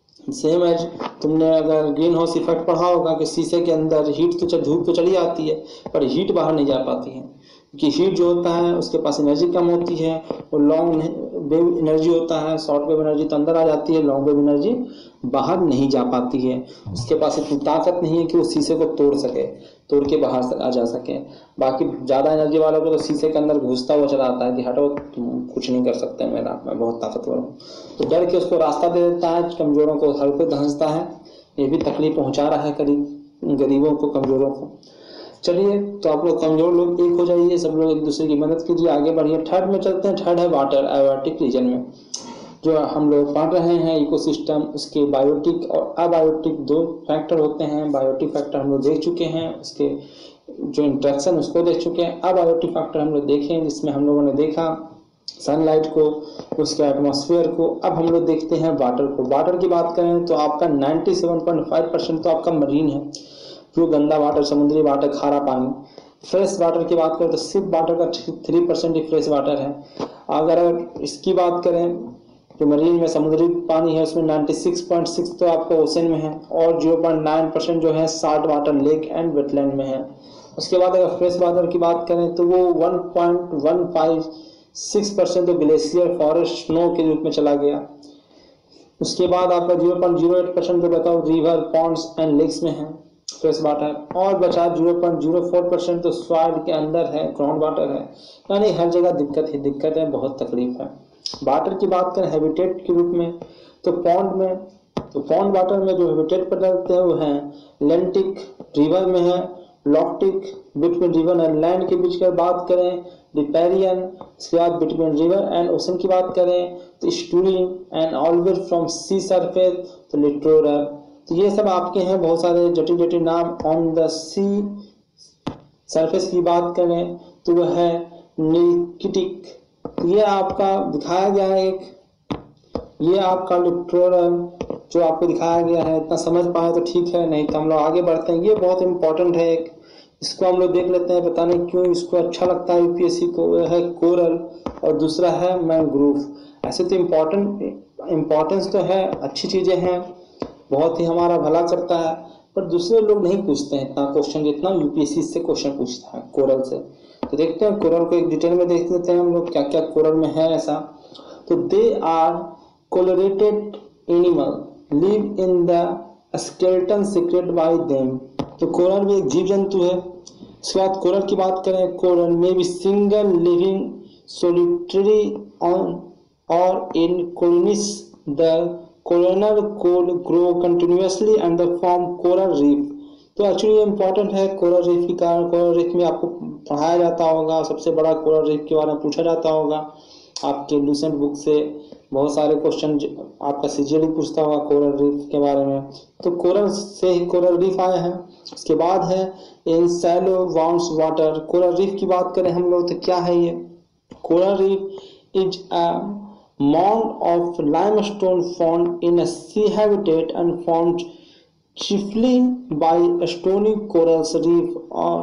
Speaker 2: सेम एज तुमने अगर ग्रीन हाउस इफेक्ट पढ़ा होगा कि शीशे के अंदर हीट तो धूप तो चली आती है, पर हीट बाहर नहीं जा पाती है, क्योंकि हीट जो होता है उसके पास एनर्जी कम होती है। और लॉन्ग वेव एनर्जी होता है, शॉर्ट वेव एनर्जी तो अंदर आ जाती है, लॉन्ग वेव एनर्जी बाहर नहीं जा पाती है। उसके पास इतनी ताकत नहीं है कि वो शीशे को तोड़ सके, तोड़ के बाहर आ जा सके। बाकी ज़्यादा एनर्जी वालों को तो शीशे के अंदर घुसता हुआ चला आता है कि हटो, तुम कुछ नहीं कर सकते, मेरा मैं बहुत ताकतवर हूँ। तो डर के उसको रास्ता दे देता है, कमजोरों को हर कोई धंसता है। ये भी तकलीफ पहुँचा रहा है करीब गरीबों को, कमजोरों को। चलिए, तो आप लोग कमजोर लोग एक हो जाइए, सब लोग एक दूसरे की मदद कीजिए, आगे बढ़िए। थर्ड में चलते हैं। थर्ड है वाटर, एबायोटिक रीजन में जो हम लोग पढ़ रहे हैं इकोसिस्टम। उसके बायोटिक और अबायोटिक दो फैक्टर होते हैं। बायोटिक फैक्टर हम लोग देख चुके हैं, उसके जो इंट्रैक्शन उसको देख चुके हैं। अबायोटिक फैक्टर हम लोग देखें, जिसमें हम लोगों ने देखा सनलाइट को, उसके एटमॉस्फेयर को। अब हम लोग देखते हैं वाटर को। वाटर की बात करें तो आपका ninety seven point five percent तो आपका मरीन है, जो गंदा वाटर, समुद्री वाटर, खारा पानी। फ्रेश वाटर की बात करें तो सिर्फ वाटर का थ्री परसेंट ही फ्रेश वाटर है। अगर इसकी बात करें जो मरीन में समुद्री पानी है, उसमें नाइन्टी सिक्स पॉइंट सिक्स तो आपको ओशन में है, और ज़ीरो पॉइंट नाइन परसेंट जो है salt water, lake and wetland में है। उसके बाद अगर फ्रेश वाटर की बात करें तो वो one point one five six percent तो ग्लेशियर, फॉरेस्ट, स्नो के रूप में चला गया। उसके बाद आपका zero point zero eight percent तो बताओ रिवर, पॉन्ड्स एंड लेक्स में है फ्रेश वाटर, और बचा zero point zero four percent तो सॉइल के अंदर है, ग्राउंड वाटर है। यानी हर जगह दिक्कत ही दिक्कत है, बहुत तकलीफ है। वाटर की बात करें हैबिटेट के रूप में तो पॉन्ड में, तो पॉन्ड वाटर में जो हैबिटेट पदार्थ है वो है लेंटिक, रिवर में है lotic, between river and land के बीच की बात करें रिपेरियन। इसके बाद बिटवीन रिवर एंड ओशन की बात करें तो estuarine, and always from sea surface तो लिटोरल। तो ये सब आपके हैं बहुत सारे जटिल जटिल नाम। ऑन द सी सरफेस की बात करें तो वह है निकिटिक, ये आपका दिखाया गया है एक, ये आपका लिट्रोरल जो आपको दिखाया गया है, इतना समझ पाए तो ठीक है, नहीं तो हम लोग आगे बढ़ते हैं। ये बहुत इंपॉर्टेंट है एक, इसको हम लोग देख लेते हैं, बताने क्यों इसको अच्छा लगता है यूपीएससी को। है कोरल और दूसरा है मैंग्रोव। ऐसे तो इम्पोर्टेंट इम्पोर्टेंस तो है, अच्छी चीज़ें हैं, बहुत ही हमारा भला करता है, पर दूसरे लोग नहीं पूछते हैं इतना क्वेश्चन जितना यूपीएससी से क्वेश्चन पूछता है कोरल से। तो देखते हैं कोरल को एक डिटेल में देख लेते हैं हम लोग, क्या क्या कोरल में है ऐसा। तो they are colorated animal live in the skeleton secret by them. तो कोरल भी एक जीव जंतु है। इसके बाद कोरल की बात करें, कोरल में भी सिंगल लिविंग सोलिटरी ऑन और in colonies the coronal code grow continuously and the form coral reef. तो एक्चुअली ये इंपॉर्टेंट है कोरल रीफ के कारण। कोरल रीफ में आपको पढ़ाया जाता होगा, सबसे बड़ा कोरल रीफ के बारे में पूछा जाता होगा आपके लूसेंट बुक से, बहुत सारे क्वेश्चन आपका सीजीएल पूछता होगा कोरल रीफ के बारे में। तो कोरल से ही कोरल रीफ आए हैं। उसके बाद है in shallow bounds water. Coral reef की बात करें हम लोग तो क्या है ये, coral reef is a mound of limestone found in a sea habitat and formed chiefly by stony coral reef or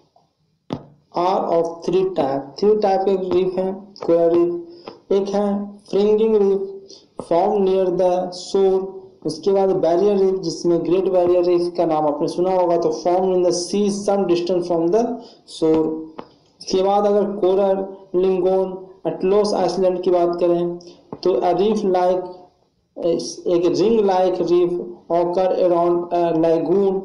Speaker 2: are of three type three type के reef हैं coral reef। एक है fringing reef formed near the shore। उसके बाद barrier reef जिसमें great barrier reef का नाम आपने सुना होगा, तो formed in the sea some distance from the shore। इसके बाद अगर coral lingon एटलस आइसलैंड की बात करें तो अ रीफ लाइक एक ring like reef occur around a lagoon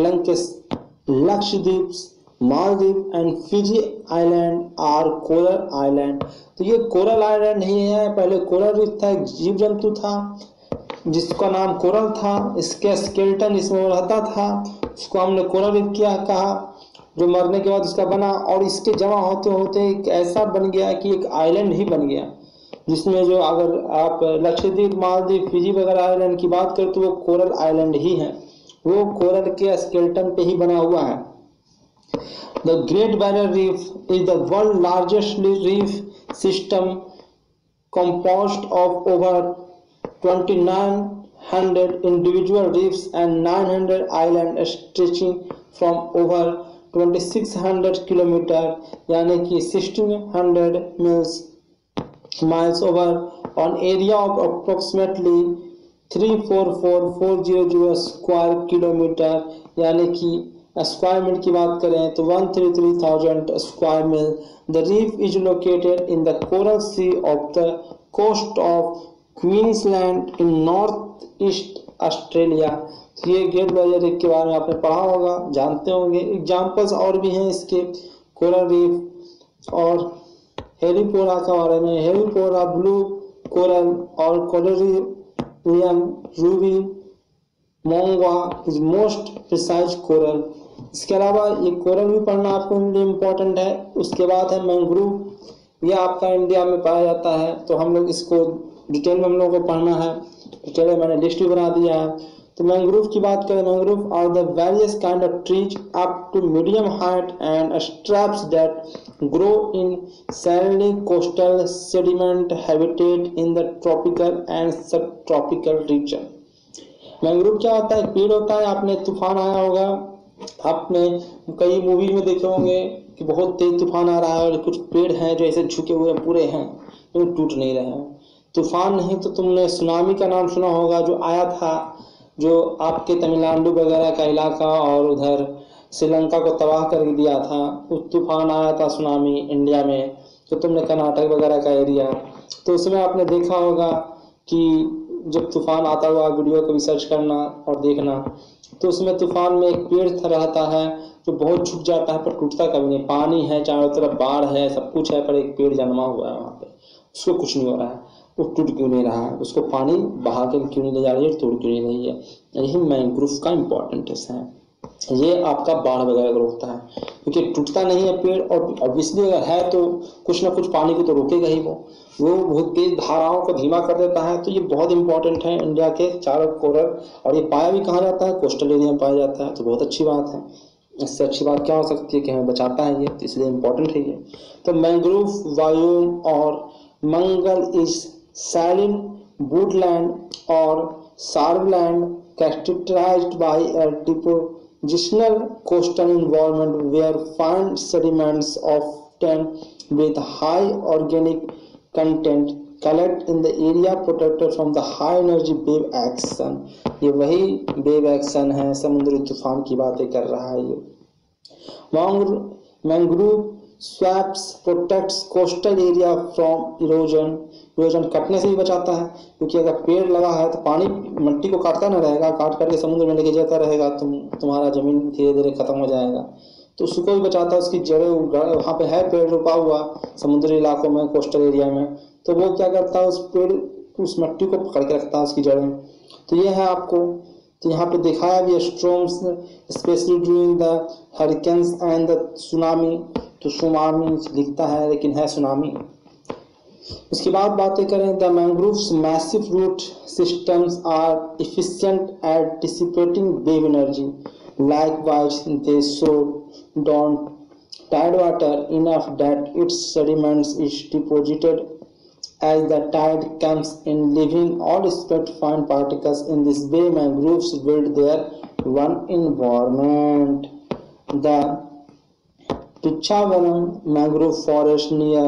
Speaker 2: Lakshadweep Maldives and Fiji island are coral island. तो ये कोरल आइलैंड ही है, पहले कोरल रीफ था, एक जीव जंतु था जिसका नाम कोरल था, इसके स्केलेटन इसमें रहता था, उसको हमने कोरल रीफ क्या कहा, जो मरने के बाद उसका बना और इसके जमा होते होते एक ऐसा बन गया कि एक आइलैंड ही बन गया, जिसमें जो अगर आप लक्षद्वीप मालदीव फिजी वगैरह आइलैंड की बात करें तो वो कोरल आइलैंड ही है, वो कोरल के स्केलेटन पे ही बना हुआ है। The great barrier reef is the world largest reef system composed of over twenty-nine hundred individual reefs and nine hundred islands stretching from over twenty-six hundred kilometre यानी कि sixteen hundred miles miles over on area of approximately three four four four hundred square kilometer यानी कि square मील की बात करें तो one hundred thirty-three thousand square mile. The reef is located in the coral sea of the coast of Queensland in north-east Australia। तो ये great barrier reef के बारे में आपने पढ़ा होगा, जानते होंगे। एग्जाम्पल्स और भी हैं इसके कोरल रीफ और हेरिपोरा के बारे में, हेरिपोरा ब्लू कोरल और कोलोरियम रूबी मोंगा इज मोस्ट प्रिसाइज कोरल। इसके अलावा ये कोरल भी पढ़ना आपको लिए इम्पोर्टेंट है। उसके बाद है मैंग्रोव, ये आपका इंडिया में पाया जाता है, तो हम लोग इसको डिटेल में हम लोग को पढ़ना है, डिटेल में मैंने लिस्ट भी बना दिया है। तो मैंग्रोव की बात करें, mangrove are the various kind of trees up to medium height and straps that grow in sandy coastal sediment habitat in the tropical and subtropical region. Mangrove क्या होता है, पेड़ होता है, आपने तूफान आया होगा, आपने कई मूवी में देखे होंगे कि बहुत तेज तूफान आ रहा है और कुछ पेड़ हैं जो ऐसे झुके हुए पूरे हैं, तो टूट नहीं रहे हैं। तूफान नहीं तो तुमने सुनामी का नाम सुना होगा, जो आया था, जो आपके तमिलनाडु वगैरह का इलाका और उधर श्रीलंका को तबाह कर दिया था। उस तूफान आया था सुनामी इंडिया में, तो तुमने कर्नाटक वगैरह का एरिया, तो उसमें आपने देखा होगा कि जब तूफान आता हुआ वीडियो को भी सर्च करना और देखना, तो उसमें तूफान में एक पेड़ रहता है जो बहुत झुक जाता है पर टूटता कभी नहीं। पानी है, चारों तरफ बाढ़ है, सब कुछ है, पर एक पेड़ जन्मा हुआ है वहाँ पे, उसको कुछ नहीं हो रहा है, वो टूट क्यों नहीं रहा है, उसको पानी बहा के क्यों नहीं ले जा रही है, तोड़ क्यों नहीं रही है। यही मैंग्रोव का इम्पोर्टेंस है। ये आपका बाढ़ वगैरह को रोकता है, क्योंकि टूटता नहीं है पेड़, और ऑब्वियसली अगर है तो कुछ ना कुछ पानी को तो रोकेगा ही, वो वो बहुत तेज धाराओं को धीमा कर देता है। तो ये बहुत इंपॉर्टेंट है इंडिया के चारों कोरल, और ये पाया भी कहाँ जाता है, कोस्टल एरिया में पाया जाता है, तो बहुत अच्छी बात है। इससे अच्छी बात क्या हो सकती है कि हमें बचाता है ये, तो इसलिए इम्पोर्टेंट है ये। तो मैंग्रोव बायोम और मंगल इज सैलिन वुडलैंड और सार्वलैंड characterized by a depositional coastal environment where fine sediments often with high organic content collect in the area protected from the high energy wave action। ये वही वेव एक्शन है, समुद्री तूफान की बातें कर रहा है ये। Mangrove swamps protects coastal area from erosion, erosion कटने से भी बचाता है, क्योंकि अगर पेड़ लगा है तो पानी मिट्टी को काटता ना रहेगा, काट करके समुद्र में लेके जाता रहेगा, तुम तुम्हारा जमीन धीरे धीरे खत्म हो जाएगा। तो उसको भी बचाता है, उसकी जड़ें, वहाँ पे है पेड़ रोपा हुआ समुद्री इलाकों में, कोस्टल एरिया में, तो वो क्या करता है, उस पेड़ उस मिट्टी को पकड़ के रखता है, उसकी जड़ें। तो ये है आपको, तो यहाँ पे दिखाया भी storms specially during the hurricanes and the tsunami, तो सुनामी लिखता है लेकिन है सुनामी। उसके बाद बातें करें, the mangroves massive root systems are efficient at dissipating wave energy, likewise they slow down tide water enough that its sediments is deposited as the tide comes in, leaving all spent fine particles. In this way mangroves build their one environment. The Pichavaram mangrove forest near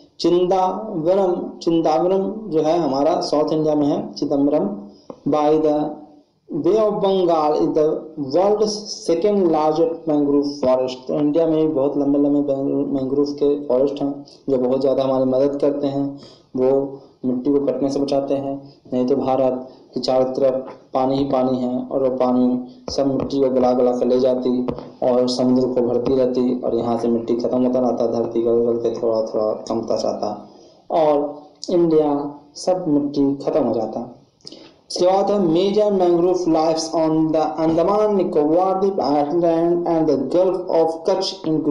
Speaker 2: Chidambaram, Chidambaram जो है हमारा South India में है, Chidambaram, by the Bay of Bengal is the world's second largest mangrove forest। तो India में भी बहुत लंबे लंबे मैंग्रोव के फॉरेस्ट हैं जो बहुत ज़्यादा हमारी मदद करते हैं, वो मिट्टी को कटने से बचाते हैं। नहीं तो भारत की चारों तरफ पानी ही पानी है और वो पानी सब मिट्टी को गला गला कर ले जाती और समुद्र को भरती रहती और यहाँ से मिट्टी खत्म होता रहता, धरती गल गल के थोड़ा थोड़ा कमता जाता और इंडिया सब मिट्टी खत्म हो जाता। इसके बाद है major mangrove lives on the Andaman Nicobar द्वीप island and the gulf of Kutch in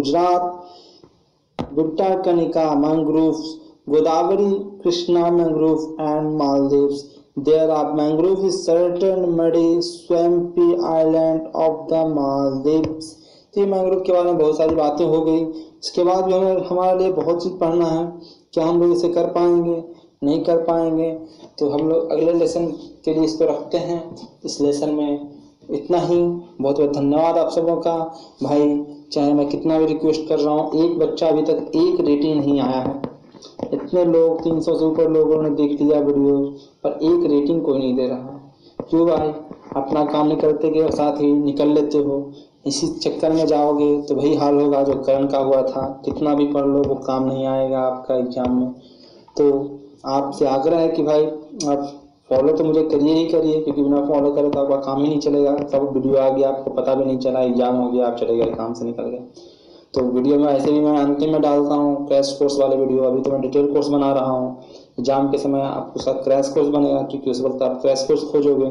Speaker 2: Gujarat, Bhitarkanika mangroves, Godavari, Krishna mangrove and Maldives. There are mangrove is certain muddy swampy island of the Maldives। तो ये मैंग्रोव के बारे में बहुत सारी बातें हो गई। इसके बाद भी हमें हमारे लिए बहुत चीज़ पढ़ना है, क्या हम लोग इसे कर पाएंगे नहीं कर पाएंगे, तो हम लोग अगले लेसन के लिए इसको रखते हैं। इस लेसन में इतना ही, बहुत बहुत धन्यवाद आप सबों का। भाई चाहे मैं कितना भी रिक्वेस्ट कर रहा हूँ, एक बच्चा अभी तक एक रेटिंग नहीं आया है, इतने लोग तीन सौ से ऊपर लोगों ने देख लिया वीडियो, पर एक रेटिंग कोई नहीं दे रहा है। क्यों भाई, अपना काम निकलते के साथ ही निकल लेते हो, इसी चक्कर में जाओगे तो वही हाल होगा जो करण का हुआ था, कितना भी पढ़ लो वो काम नहीं आएगा आपका एग्जाम में। तो आपसे आग्रह है कि भाई आप फॉलो तो मुझे करिए ही करिए, क्योंकि बिना फॉलो करे तो आपका काम ही नहीं चलेगा। सब वीडियो आ गया, आपको पता भी नहीं चला, एग्जाम हो गया, आप चले गए, काम से निकल गए। तो वीडियो में ऐसे भी मैं अंतिम में डालता हूँ क्रैश कोर्स वाले वीडियो। अभी तो मैं डिटेल कोर्स बना रहा हूँ, एग्जाम के समय आपको साथ क्रैश कोर्स बनेगा, क्योंकि उस वक्त आप क्रैश कोर्स खोजोगे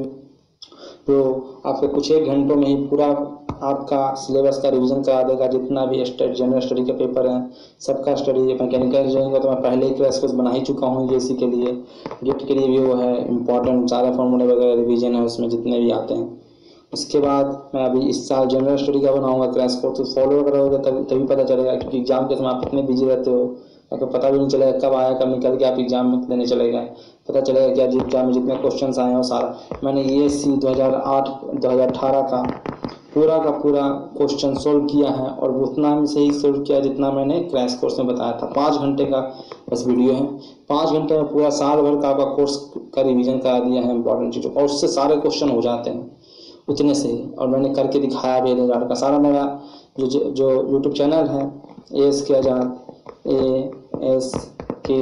Speaker 2: तो आपको कुछ एक घंटों में ही पूरा आपका सिलेबस का रिवीजन करा देगा। जितना भी स्टेट जनरल स्टडी के पेपर हैं सबका स्टडी, मैकेनिकल इंजीनियरिंग का तो मैं पहले ही क्रैश कोर्स बना ही चुका हूँ। इसी के लिए गिफ्ट के लिए भी वो है इम्पॉर्टेंट, सारे फॉर्मूले वगैरह रिवीजन है उसमें जितने भी आते हैं। उसके बाद मैं अभी इस साल जनरल स्टडी का बनाऊंगा क्रैश कोर्स, तो फॉलो करोगे तभी तभी पता चलेगा, क्योंकि एग्जाम के समय आप इतने बिजी रहते हो आपको पता भी नहीं चलेगा कब आया कब निकल के आप एग्जाम में देने चले गए। पता चलेगा क्या जी एग्जाम में जितने क्वेश्चन आए हैं वो सारा मैंने ये सी दो हज़ार आठ दो हज़ार अठारह का पूरा का पूरा क्वेश्चन सोल्व किया है, और उतना में से ही सोल्व किया जितना मैंने क्रैश कोर्स में बताया था। पाँच घंटे का बस वीडियो है, पाँच घंटे में पूरा साल भर का आपका कोर्स का रिविजन करा दिया है इंपॉर्टेंट चीज़ों, और उससे सारे क्वेश्चन हो जाते हैं उतने से ही। और मैंने करके दिखाया भी हजार का सारा। मेरा जो जो यूट्यूब चैनल है ए S K Azad, A S K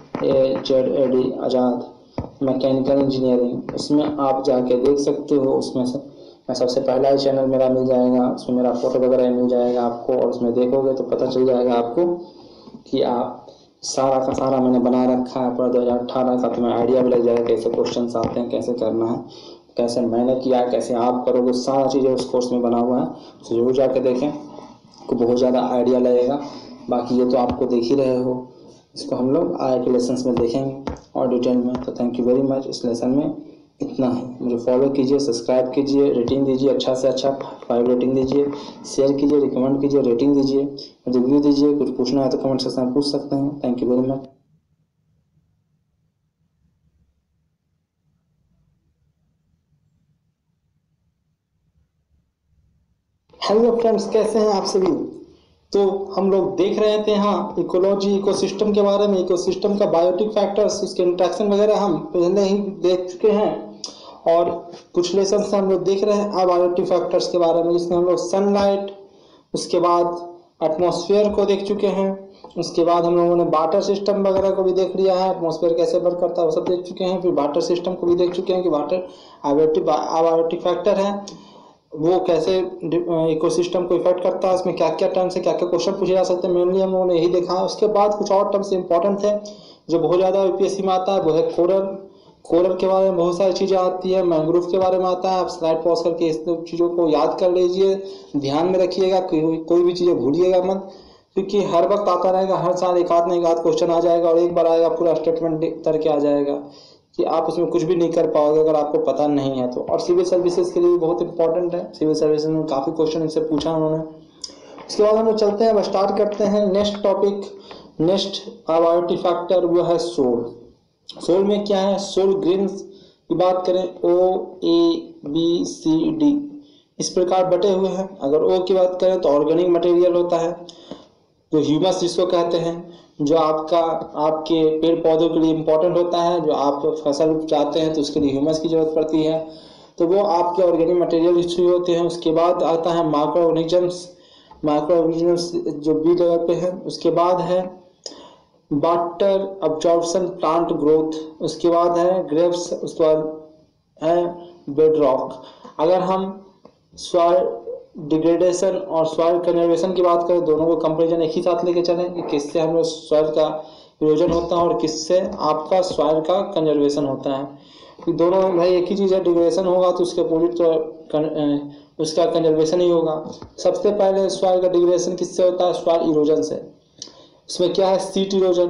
Speaker 2: A Z A D Azad mechanical engineering, उसमें आप जाके देख सकते हो। उसमें से मैं सबसे पहला ही चैनल मेरा मिल जाएगा, उसमें मेरा फोटो वगैरह मिल जाएगा आपको, और उसमें देखोगे तो पता चल जाएगा आपको कि आप सारा का सारा मैंने बना रखा है पूरा दो हज़ार अठारह का। तुम्हें आइडिया भी लग जाएगा कैसे क्वेश्चन आते हैं, कैसे करना है, कैसे मैंने किया, कैसे आप करोगे, सारा चीज़ें उस कोर्स में बना हुआ है। तो जरूर जाके देखें, आपको बहुत ज़्यादा आइडिया लगेगा। बाकी ये तो आपको देख ही रहे हो, इसको हम लोग आगे के लेसन्स में देखेंगे और डिटेल में। तो थैंक यू वेरी मच इस लेसन में इतना है। मुझे फॉलो कीजिए, सब्सक्राइब कीजिए, रेटिंग दीजिए, अच्छा से अच्छा फाइव रेटिंग दीजिए, शेयर कीजिए, रिकमेंड कीजिए, रेटिंग दीजिए, रिव्यू दीजिए। कुछ पूछना है तो कमेंट सेक्शन में पूछ सकते हैं। Thank you very much. Hello friends, कैसे हैं आप सभी। तो हम लोग देख रहे थे हाँ इकोलॉजी इकोसिस्टम के बारे में, इकोसिस्टम का बायोटिक फैक्टर्स, उसके इंट्रैक्शन वगैरह हम पहले ही देख चुके हैं। और कुछ लेसन से हम लोग देख रहे हैं अबायोटिक फैक्टर्स के बारे में, जिसमें हम लोग सनलाइट, उसके बाद एटमॉस्फेयर को देख चुके हैं। उसके बाद हम लोगों ने वाटर सिस्टम वगैरह को भी देख लिया है, एटमॉस्फेयर कैसे वर्क करता है वो सब देख चुके हैं। फिर वाटर सिस्टम को भी देख चुके हैं कि वाटर अबायोटिक अबायोटिक फैक्टर है, वो कैसे इकोसिस्टम को इफेक्ट करता है, उसमें क्या क्या टर्म से क्या क्या क्वेश्चन पूछे जा सकते हैं, मेनली हम लोगों ने यही देखा है। उसके बाद कुछ और टर्म्स इंपॉर्टेंट है जो बहुत ज़्यादा यूपीएससी में आता है, वो है कोरल। कोरल के बारे में बहुत सारी चीज़ें आती है, मैंग्रोव के बारे में आता है। आप स्लाइड पॉज करके इस चीज़ों को याद कर लीजिए, ध्यान में रखिएगा, कोई कोई भी चीज़ें भूलिएगा मत, क्योंकि हर वक्त आता रहेगा, हर साल एक आध में एक आध क्वेश्चन आ जाएगा और एक बार आएगा पूरा स्टेटमेंट करके आ जाएगा कि आप उसमें कुछ भी नहीं कर पाओगे अगर आपको पता नहीं है तो। और सिविल सर्विसेज के लिए भी बहुत इंपॉर्टेंट है, सिविल सर्विसेज में काफ़ी क्वेश्चन इससे पूछा उन्होंने। उसके बाद हम लोग चलते हैं, अब स्टार्ट करते हैं next topic. Next abiotic factor वो है सोल। सोल में क्या है, सोल ग्रेन्स की बात करें, ओ ए बी सी डी इस प्रकार बटे हुए हैं। अगर ओ की बात करें तो ऑर्गेनिक मटेरियल होता है, जो ह्यूमस जिसको कहते हैं, जो आपका आपके पेड़ पौधों के लिए इम्पोर्टेंट होता है, जो आप फसल उपजाते हैं तो उसके लिए ह्यूमस की जरूरत पड़ती है, तो वो आपके ऑर्गेनिक मटेरियल हिस्ट्री होते हैं। उसके बाद आता है माइक्रो ऑर्गेनिजम्स, माइक्रो ऑर्गेनिजम्स जो बी लेवल पे है। उसके बाद है वाटर अब्जॉर्प्शन, प्लांट ग्रोथ। उसके बाद है ग्रेव्स, उसके बाद है बेडरॉक। अगर हम सॉइल डिग्रेडेशन और सॉइल कंजर्वेशन की बात करें, दोनों को कंपेरिजन एक ही साथ लेके चलें कि किससे हम लोग सॉइल का इरोजन होता है और किससे आपका सॉइल का कंजर्वेशन होता है। दोनों भाई एक ही चीज़ है, डिग्रेडेशन होगा तो उसके अपोजिट तो उसका कंजर्वेशन ही होगा। सबसे पहले सॉइल का डिग्रेडेशन किससे होता है, सॉइल इरोजन से। इसमें क्या है, sheet erosion,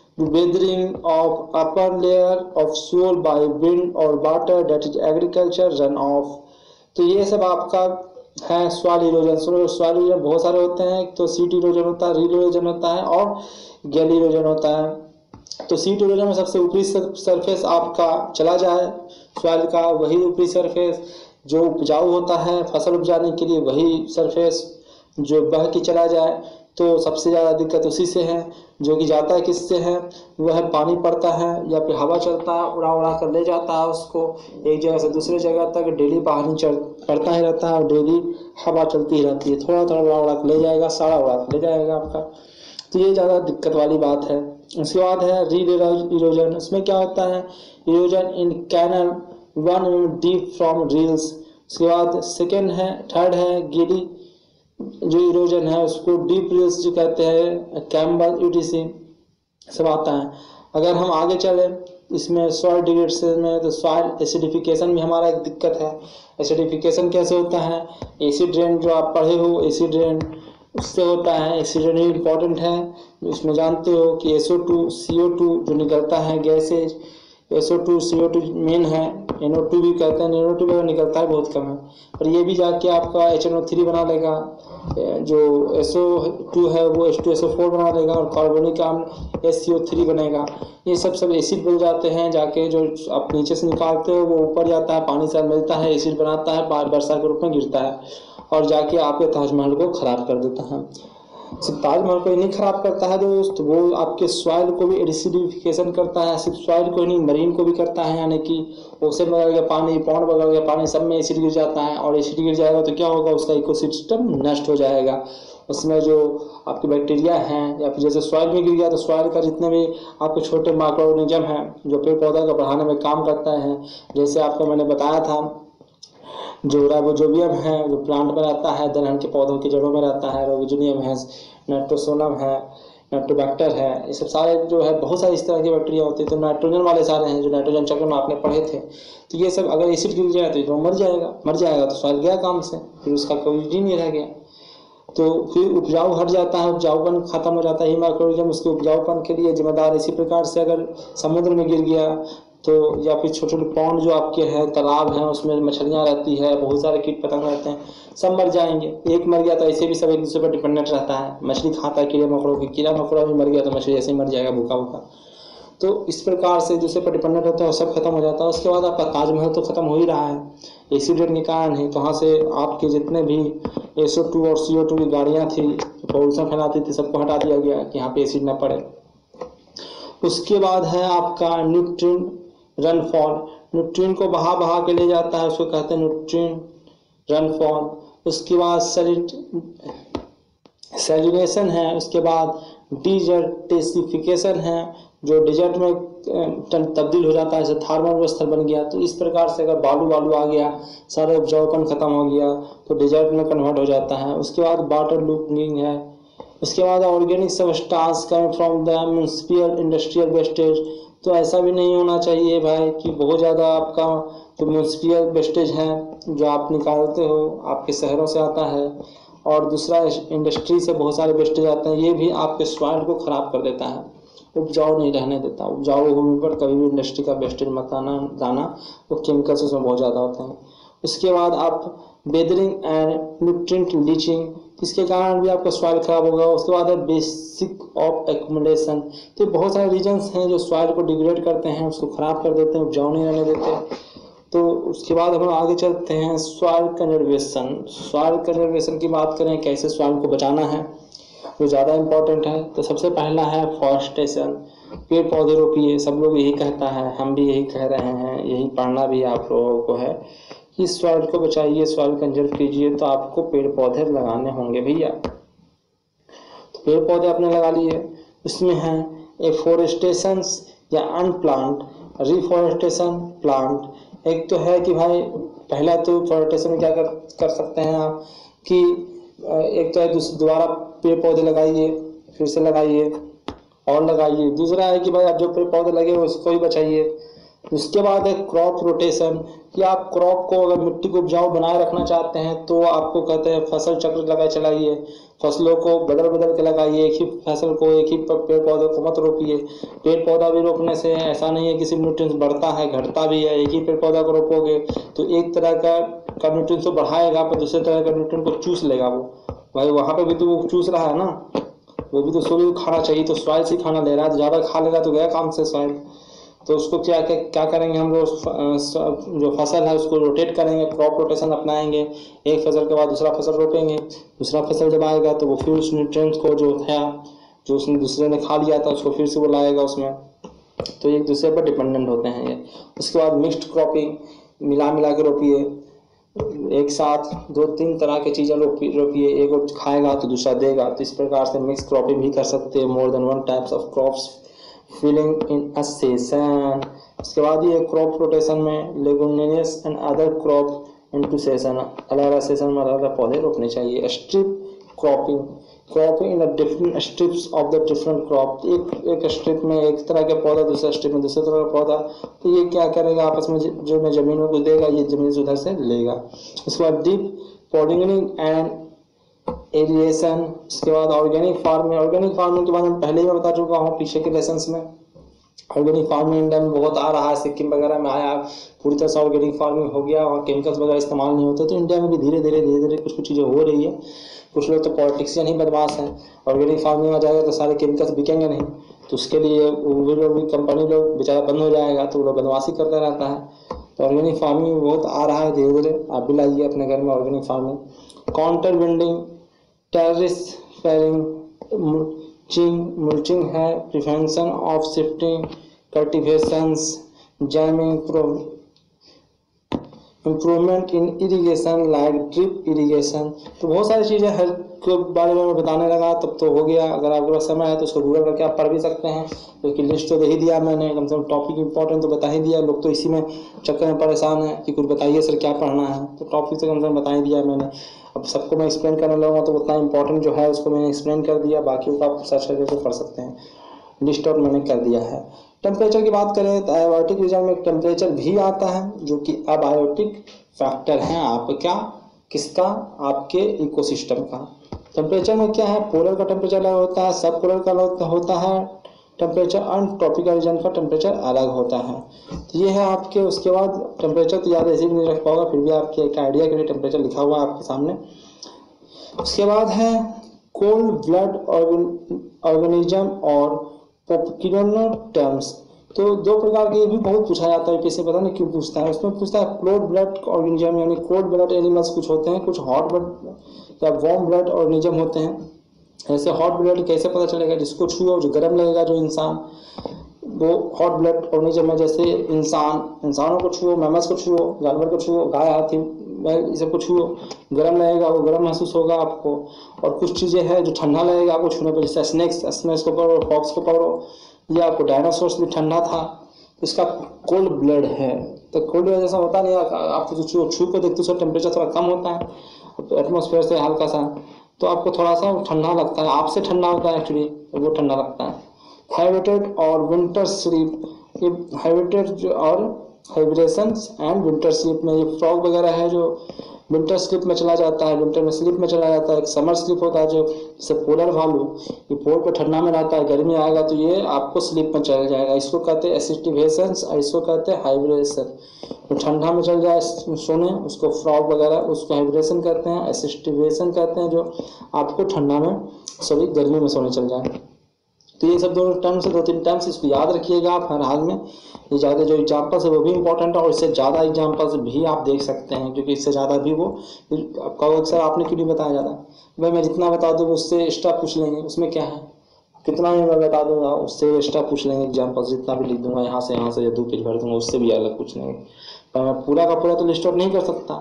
Speaker 2: weathering of upper layer of soil by wind और water, that is agriculture run off. तो ये सब आपका है सॉइल इरोजन। सॉइल इरोजन बहुत सारे होते हैं, एक तो सीट इरोजन होता है, रील इरोजन होता है और गैल इरोजन होता है। तो सीट इरोजन में सबसे ऊपरी सरफेस आपका चला जाए सॉइल का, वही ऊपरी सरफेस जो उपजाऊ होता है फसल उपजाने के लिए, वही सरफेस जो बह के चला जाए, तो सबसे ज़्यादा दिक्कत उसी से है। जो कि जाता है किससे है, वह है पानी पड़ता है या फिर हवा चलता है, उड़ा उड़ा कर ले जाता है उसको एक जगह से दूसरे जगह तक। डेली पानी चढ़ पड़ता ही रहता है और डेली हवा चलती ही रहती है, थोड़ा थोड़ा उड़ा उड़ा कर ले जाएगा, सारा उड़ा कर ले जाएगा आपका। तो ये ज़्यादा दिक्कत वाली बात है। उसके बाद है रील इरोजन। इसमें क्या होता है, erosion in canal one deep from rills. उसके बाद सेकेंड है, थर्ड है गिली जो इरोजन है, उसको डीप रील्स जो कहते हैं, कैम्बल यूटीसी सब आता है। अगर हम आगे चले इसमें सॉइल डिग्रेडेशन में, तो सॉइल एसिडिफिकेशन में हमारा एक दिक्कत है। एसिडिफिकेशन कैसे होता है, एसिड रेन जो आप पढ़े हो, एसिड रेन उससे होता है। एसिड रेन इंपॉर्टेंट है, इसमें जानते हो कि S O two C O two जो निकलता है gases, S O two C O two main है, एन ओ टू भी कहते हैं, एन ओ टू भी निकलता है बहुत कम है, पर ये भी जाके आपका एच एन ओ थ्री बना लेगा। जो एस ओ टू है वो H two S O four बना लेगा और कार्बोनिक अम्ल एस सी ओ थ्री बनेगा। ये सब सब एसिड बन जाते हैं, जाके जो आप नीचे से निकालते हो वो ऊपर जाता है, पानी से मिलता है, एसिड बनाता है, बार वर्षा के रूप में गिरता है और जाके आपके ताजमहल को खराब कर देता है। सिर्फ ताजमहल को ही नहीं खराब करता है दोस्त, वो आपके सॉइल को भी एसिडिफिकेशन करता है। सिर्फ सॉइल को ही नहीं, मरीन को भी करता है, यानी कि ओशन वगैरह का पानी, पौंड वगैरह का पानी, सब में एसिड गिर जाता है। और एसिड गिर जाएगा तो क्या होगा, उसका इकोसिस्टम नष्ट हो जाएगा। उसमें जो आपके बैक्टीरिया हैं, या फिर जैसे सॉइल में गिर गया तो सॉइल का जितने भी आपके छोटे माइक्रो ऑर्गेनिज्म हैं जो पेड़ पौधा को बढ़ाने में काम करता है, जैसे आपको मैंने बताया था जो राइजोबियम है जो प्लांट में रहता है, दलहन के पौधों की जड़ों में रहता है, राइजोबियम है, नाइट्रोसोनम है, नाइट्रोबैक्टर है, ये सब सारे जो है बहुत सारे इस तरह की बैक्टीरिया होती है। तो नाइट्रोजन वाले सारे हैं जो नाइट्रोजन चक्र में आपने पढ़े थे। तो ये सब अगर एसिड गिर जाए तो वो मर जाएगा, मर जाएगा तो सॉइल गया काम से, फिर उसका कोई जी नहीं रह गया, तो फिर उपजाऊ हट जाता है, उपजाऊपन खत्म हो जाता है। ही माइक्रोऑर्गेनिज्म उसके उपजाऊपन के लिए जिम्मेदार। इसी प्रकार से अगर समुद्र में गिर गया तो या फिर छोटे छोटे पॉन्ड जो आपके हैं, तालाब हैं, उसमें मछलियाँ रहती है, बहुत सारे कीट पतंग रहते हैं, सब मर जाएंगे। एक मर गया तो ऐसे भी सब एक दूसरे पर डिपेंडेंट रहता है। मछली खाता है कीड़े मकोड़ों की, कीड़ा मकोड़ा भी मर गया तो मछली ऐसे ही मर जाएगा भूखा भूखा। तो इस प्रकार से दूसरे पर डिपेंडेंट रहता है और सब खत्म हो जाता है। उसके बाद आपका ताजमहल तो खत्म हो ही रहा है, एसिड रेन के कारण है। वहाँ से आपके जितने भी एस ओ टू और सी ओ टू की गाड़ियाँ थी, पॉल्यूशन फैलाती थी, सबको हटा दिया गया कि यहाँ पे एसिड ना पड़े। उसके बाद है आपका न्यूट्रिन रनफॉल, न्यूट्रिन को बहा बहा के ले जाता है, उसको कहते हैं न्यूट्रिन रनफॉल। उसके बाद सैचुरेशन है। उसके बाद डिजर्टिफिकेशन है, जो डिजर्ट में तब्दील हो जाता है, जैसे थार्मल स्थल बन गया। तो इस प्रकार से अगर बालू बालू आ गया, सारे उपजाऊपन खत्म हो गया, तो डिजर्ट में कन्वर्ट हो जाता है। उसके बाद वाटर लूपिंग है। उसके बाद organic substance coming from the municipal industrial wastage. तो ऐसा भी नहीं होना चाहिए भाई कि बहुत ज़्यादा आपका जो म्युनिसिपल वेस्टेज है जो आप निकालते हो, आपके शहरों से आता है, और दूसरा इंडस्ट्री से बहुत सारे वेस्टेज आते हैं, ये भी आपके सॉइल को ख़राब कर देता है, उपजाऊ नहीं रहने देता। उपजाऊ भूमि पर कभी भी इंडस्ट्री का वेस्टेज मत आना डालना, वो केमिकल्स उसमें बहुत ज़्यादा होते हैं। उसके बाद आप वेदरिंग एंड न्यूट्रिएंट लीचिंग, इसके कारण भी आपका सॉइल खराब होगा। उसके बाद है बेसिक ऑफ एक्युमुलेशन। तो बहुत सारे रीजन्स हैं जो सॉइल को डिग्रेड करते हैं, उसको ख़राब कर देते हैं, उपजाऊ नहीं रहने देते। तो उसके बाद हम आगे चलते हैं सॉइल कंजर्वेशन। सॉइल कंजर्वेशन की बात करें, कैसे सॉइल को बचाना है, जो ज़्यादा इम्पोर्टेंट है। तो सबसे पहला है फॉरेस्टेशन, पेड़ पौधे रोपिए। सब लोग यही कहता है, हम भी यही कह रहे हैं, यही पढ़ना भी आप लोगों को है कि सॉइल को बचाइए, सॉइल कंजर्व कीजिए। तो आपको पेड़ पौधे लगाने होंगे भैया, तो पेड़ पौधे आपने लगा लिए। उसमें है एफोरेस्टेशन या अनप्लांट, रिफॉरेस्टेशन, प्लांट। एक तो है कि भाई पहला तो फॉरेस्टेशन में क्या कर, कर सकते हैं आप कि एक तो है दोबारा पेड़ पौधे लगाइए, फिर से लगाइए और लगाइए। दूसरा है कि भाई आप जो पेड़ पौधे लगे उसको ही बचाइए। उसके बाद है क्रॉप रोटेशन, कि आप क्रॉप को अगर मिट्टी को उपजाऊ बनाए रखना चाहते हैं तो आपको कहते हैं फसल चक्र लगाए चलाइए, फसलों को बदल बदल के लगाइए, एक ही फसल को, एक ही पेड़ पौधे को मत रोपिए। पेड़ पौधा भी रोपने से ऐसा नहीं है कि सिर्फ न्यूट्रिएंट्स बढ़ता है, घटता भी है। एक ही पेड़ पौधा को रोपोगे तो एक तरह का का न्यूट्रिएंट्स तो बढ़ाएगा, पर दूसरे तरह का न्यूट्रिएंट को चूस लेगा वो। भाई वहाँ पे भी तो वो चूस रहा है ना, वो भी तो उसको भी खाना चाहिए, तो सॉइल से खाना ले रहा है, तो ज़्यादा खा लेगा तो गया काम से सॉइल। तो उसको क्या क्या क्या करेंगे हम लोग, जो फसल है उसको रोटेट करेंगे, क्रॉप रोटेशन अपनाएंगे। एक फसल के बाद दूसरा फसल रोपेंगे, दूसरा फसल जब आएगा तो वो फिर उस न्यूट्रिएंट्स को जो है जो उसने दूसरे ने खा लिया था उसको फिर से वो लाएगा उसमें। तो एक दूसरे पर डिपेंडेंट होते हैं ये। उसके बाद मिक्स्ड क्रॉपिंग, मिला मिला के रोपिए, एक साथ दो तीन तरह की चीज़ें रोपिए, एक खाएगा तो दूसरा देगा। तो इस प्रकार से मिक्स क्रॉपिंग भी कर सकते हैं, more than one types of crops filling in a session. उसके बाद ये क्रॉप रोटेशन में leguminous and other crop into session, अलग अलग सेशन में अलग अलग पौधे रोपने चाहिए। Strip cropping, cropping in the different strips of the different crop, एक एक स्ट्रिप में एक तरह का पौधा, दूसरा स्ट्रिप में दूसरे तरह का पौधा। तो ये क्या करेगा आपस में, जो मैं ज़मीन में कुछ देगा ये ज़मीन से उधर से लेगा। उसके बाद डीप पॉलिंगनिंग एंड एरिएशन। उसके बाद ऑर्गेनिक फार्मिंग, ऑर्गेनिक फार्मिंग के बारे में पहले ही मैं बता चुका हूँ पीछे के लेसन्स में। ऑर्गेनिक फार्मिंग इंडिया में बहुत आ रहा है, सिक्किम वगैरह में आया, पूरी तरह से ऑर्गेनिक फार्मिंग हो गया और केमिकल्स वगैरह इस्तेमाल नहीं होते। तो इंडिया में भी धीरे धीरे धीरे धीरे कुछ कुछ चीज़ें हो रही है। कुछ लोग तो पॉलिटिशियन ही बदमाश हैं, ऑर्गेनिक फार्मिंग आ जाएगा तो सारे केमिकल्स बिकेंगे नहीं, तो उसके लिए वो लोग भी, कंपनी लोग बेचारा बंद हो जाएगा, तो वो लोग बदमाशी करता रहता है। तो ऑर्गेनिक फार्मिंग बहुत आ रहा है धीरे धीरे, आप भी लाइए अपने घर में organic farming. Contour winding, terrace farming, mulching, mulching है प्रिवेंशन ऑफ शिफ्टिंग कल्टिवेशंस, जैमिंग, improvement in irrigation like drip irrigation. तो बहुत सारी चीज़ें हर के बारे में बताने लगा तब तो हो गया। अगर आपके पास समय है तो उसको गूगल करके आप पढ़ भी सकते हैं, क्योंकि लिस्ट तो दे ही दिया मैंने, कम से कम टॉपिक इंपॉर्टेंट तो बता ही दिया। लोग तो इसी में चक्कर में परेशान है कि कुछ बताइए सर क्या पढ़ना है, तो टॉपिक तो कम से कम बता ही दिया मैंने। अब सबको मैं एक्सप्लेन करने लगूँगा तो उतना इंपॉर्टेंट जो है उसको मैंने एक्सप्लेन कर दिया, बाकी को आप सर्च करके पढ़ सकते हैं, लिस्ट आउट मैंने कर दिया है। टेम्परेचर की बात करें तो एबायोटिक रीजन में टेम्परेचर भी आता है, जो कि अबायोटिक फैक्टर है आपका, किसका, आपके इकोसिस्टम का। टेम्परेचर में क्या है, पोलर का टेम्परेचर अलग होता है, सब पोलर का अलग होता है टेम्परेचर एंड ट्रॉपिकल रीजन का टेम्परेचर अलग होता है। तो ये है आपके। उसके बाद टेम्परेचर तो याद ऐसे भी नहीं रख पाओगा, फिर भी आपके एक आइडिया के लिए टेम्परेचर लिखा हुआ है आपके सामने। उसके बाद है कोल्ड ब्लड ऑर्गेनिज्म और पॉपुलेशन टर्म्स। तो दो प्रकार के, ये भी बहुत पूछा जाता है, किसी पता नहीं क्यों पूछता है। उसमें पूछता है कोल्ड ब्लड ऑर्गेनिज्म यानी कोल्ड ब्लड एनिमल्स कुछ होते हैं, कुछ हॉट ब्लड या वार्म ब्लड ऑर्गेनिज्म होते हैं। ऐसे हॉट ब्लड कैसे पता चलेगा? जिसको छुओ जो गर्म लगेगा, जो इंसान, वो हॉट ब्लड ऑर्गेनिज्म है। जैसे इंसान, इंसानों को छुओ, मैमल्स को छुओ, जानवर को छुओ, गाय, हाथी, ये सब को छुओ, गर्म लगेगा, वो गर्म महसूस होगा आपको। और कुछ चीज़ें हैं जो ठंडा लगेगा आपको छूने पर, जैसे स्नेक्स, स्नेक्स को पकड़ो, फॉक्स को पकड़ो, या आपको डायनासोर्स भी ठंडा था, इसका कोल्ड ब्लड है। तो कोल्ड ब्लड जैसा होता नहीं, आपको जो छू छू को देखते हो उसका टेम्परेचर थोड़ा कम होता है एटमोसफेयर से हल्का सा, तो आपको थोड़ा सा ठंडा लगता है, आपसे ठंडा होता है एक्चुअली, वो ठंडा लगता है। हाइब्रेटेड और विंटर स्लीप, ये हाइब्रेटेड और हाइब्रेशंस एंड विंटर स्लीप में, ये फ्रॉग वगैरह है जो विंटर स्लीप में चला जाता है, विंटर में स्लीप में चला जाता है। एक समर स्लीप होता है जो जैसे पोलर भालू, ये पोल पर ठंडा में रहता है, गर्मी आएगा तो ये आपको स्लीप में चला जाएगा, इसको कहते हैं एसिटिवेशंस और इसको कहते हैं हाइब्रेशन। तो ठंडा में चल जाए सोने, उसको फ्रॉग वगैरह, उसको हाइब्रेशन कहते हैं, एसिटिवेशन कहते हैं जो आपको ठंडा में, सॉरी गर्मी में सोने चल जाए। तो ये सब दो टर्म्स, दो तीन टर्म्स इसको याद रखिएगा आप हर हाल में। ये ज़्यादा जो एग्जाम्पल्स है वो भी इंपॉर्टेंट है, और इससे ज़्यादा एग्जाम्पल्स भी आप देख सकते हैं, क्योंकि इससे ज़्यादा भी वो आपका अक्सर आपने क्यों नहीं बताया ज़्यादा, भाई मैं जितना बता दूँ उससे एक्स्ट्रा पूछ लेंगे, उसमें क्या है, कितना भी मैं बता दूंगा उससे एक्स्ट्रा पूछ लेंगे एग्जाम्पल्स, जितना भी लिख दूंगा यहाँ से यहाँ से या दो पेज भर दूंगा उससे भी अलग पूछ लेंगे। पर मैं पूरा का पूरा तो लिस्ट आउट नहीं कर सकता,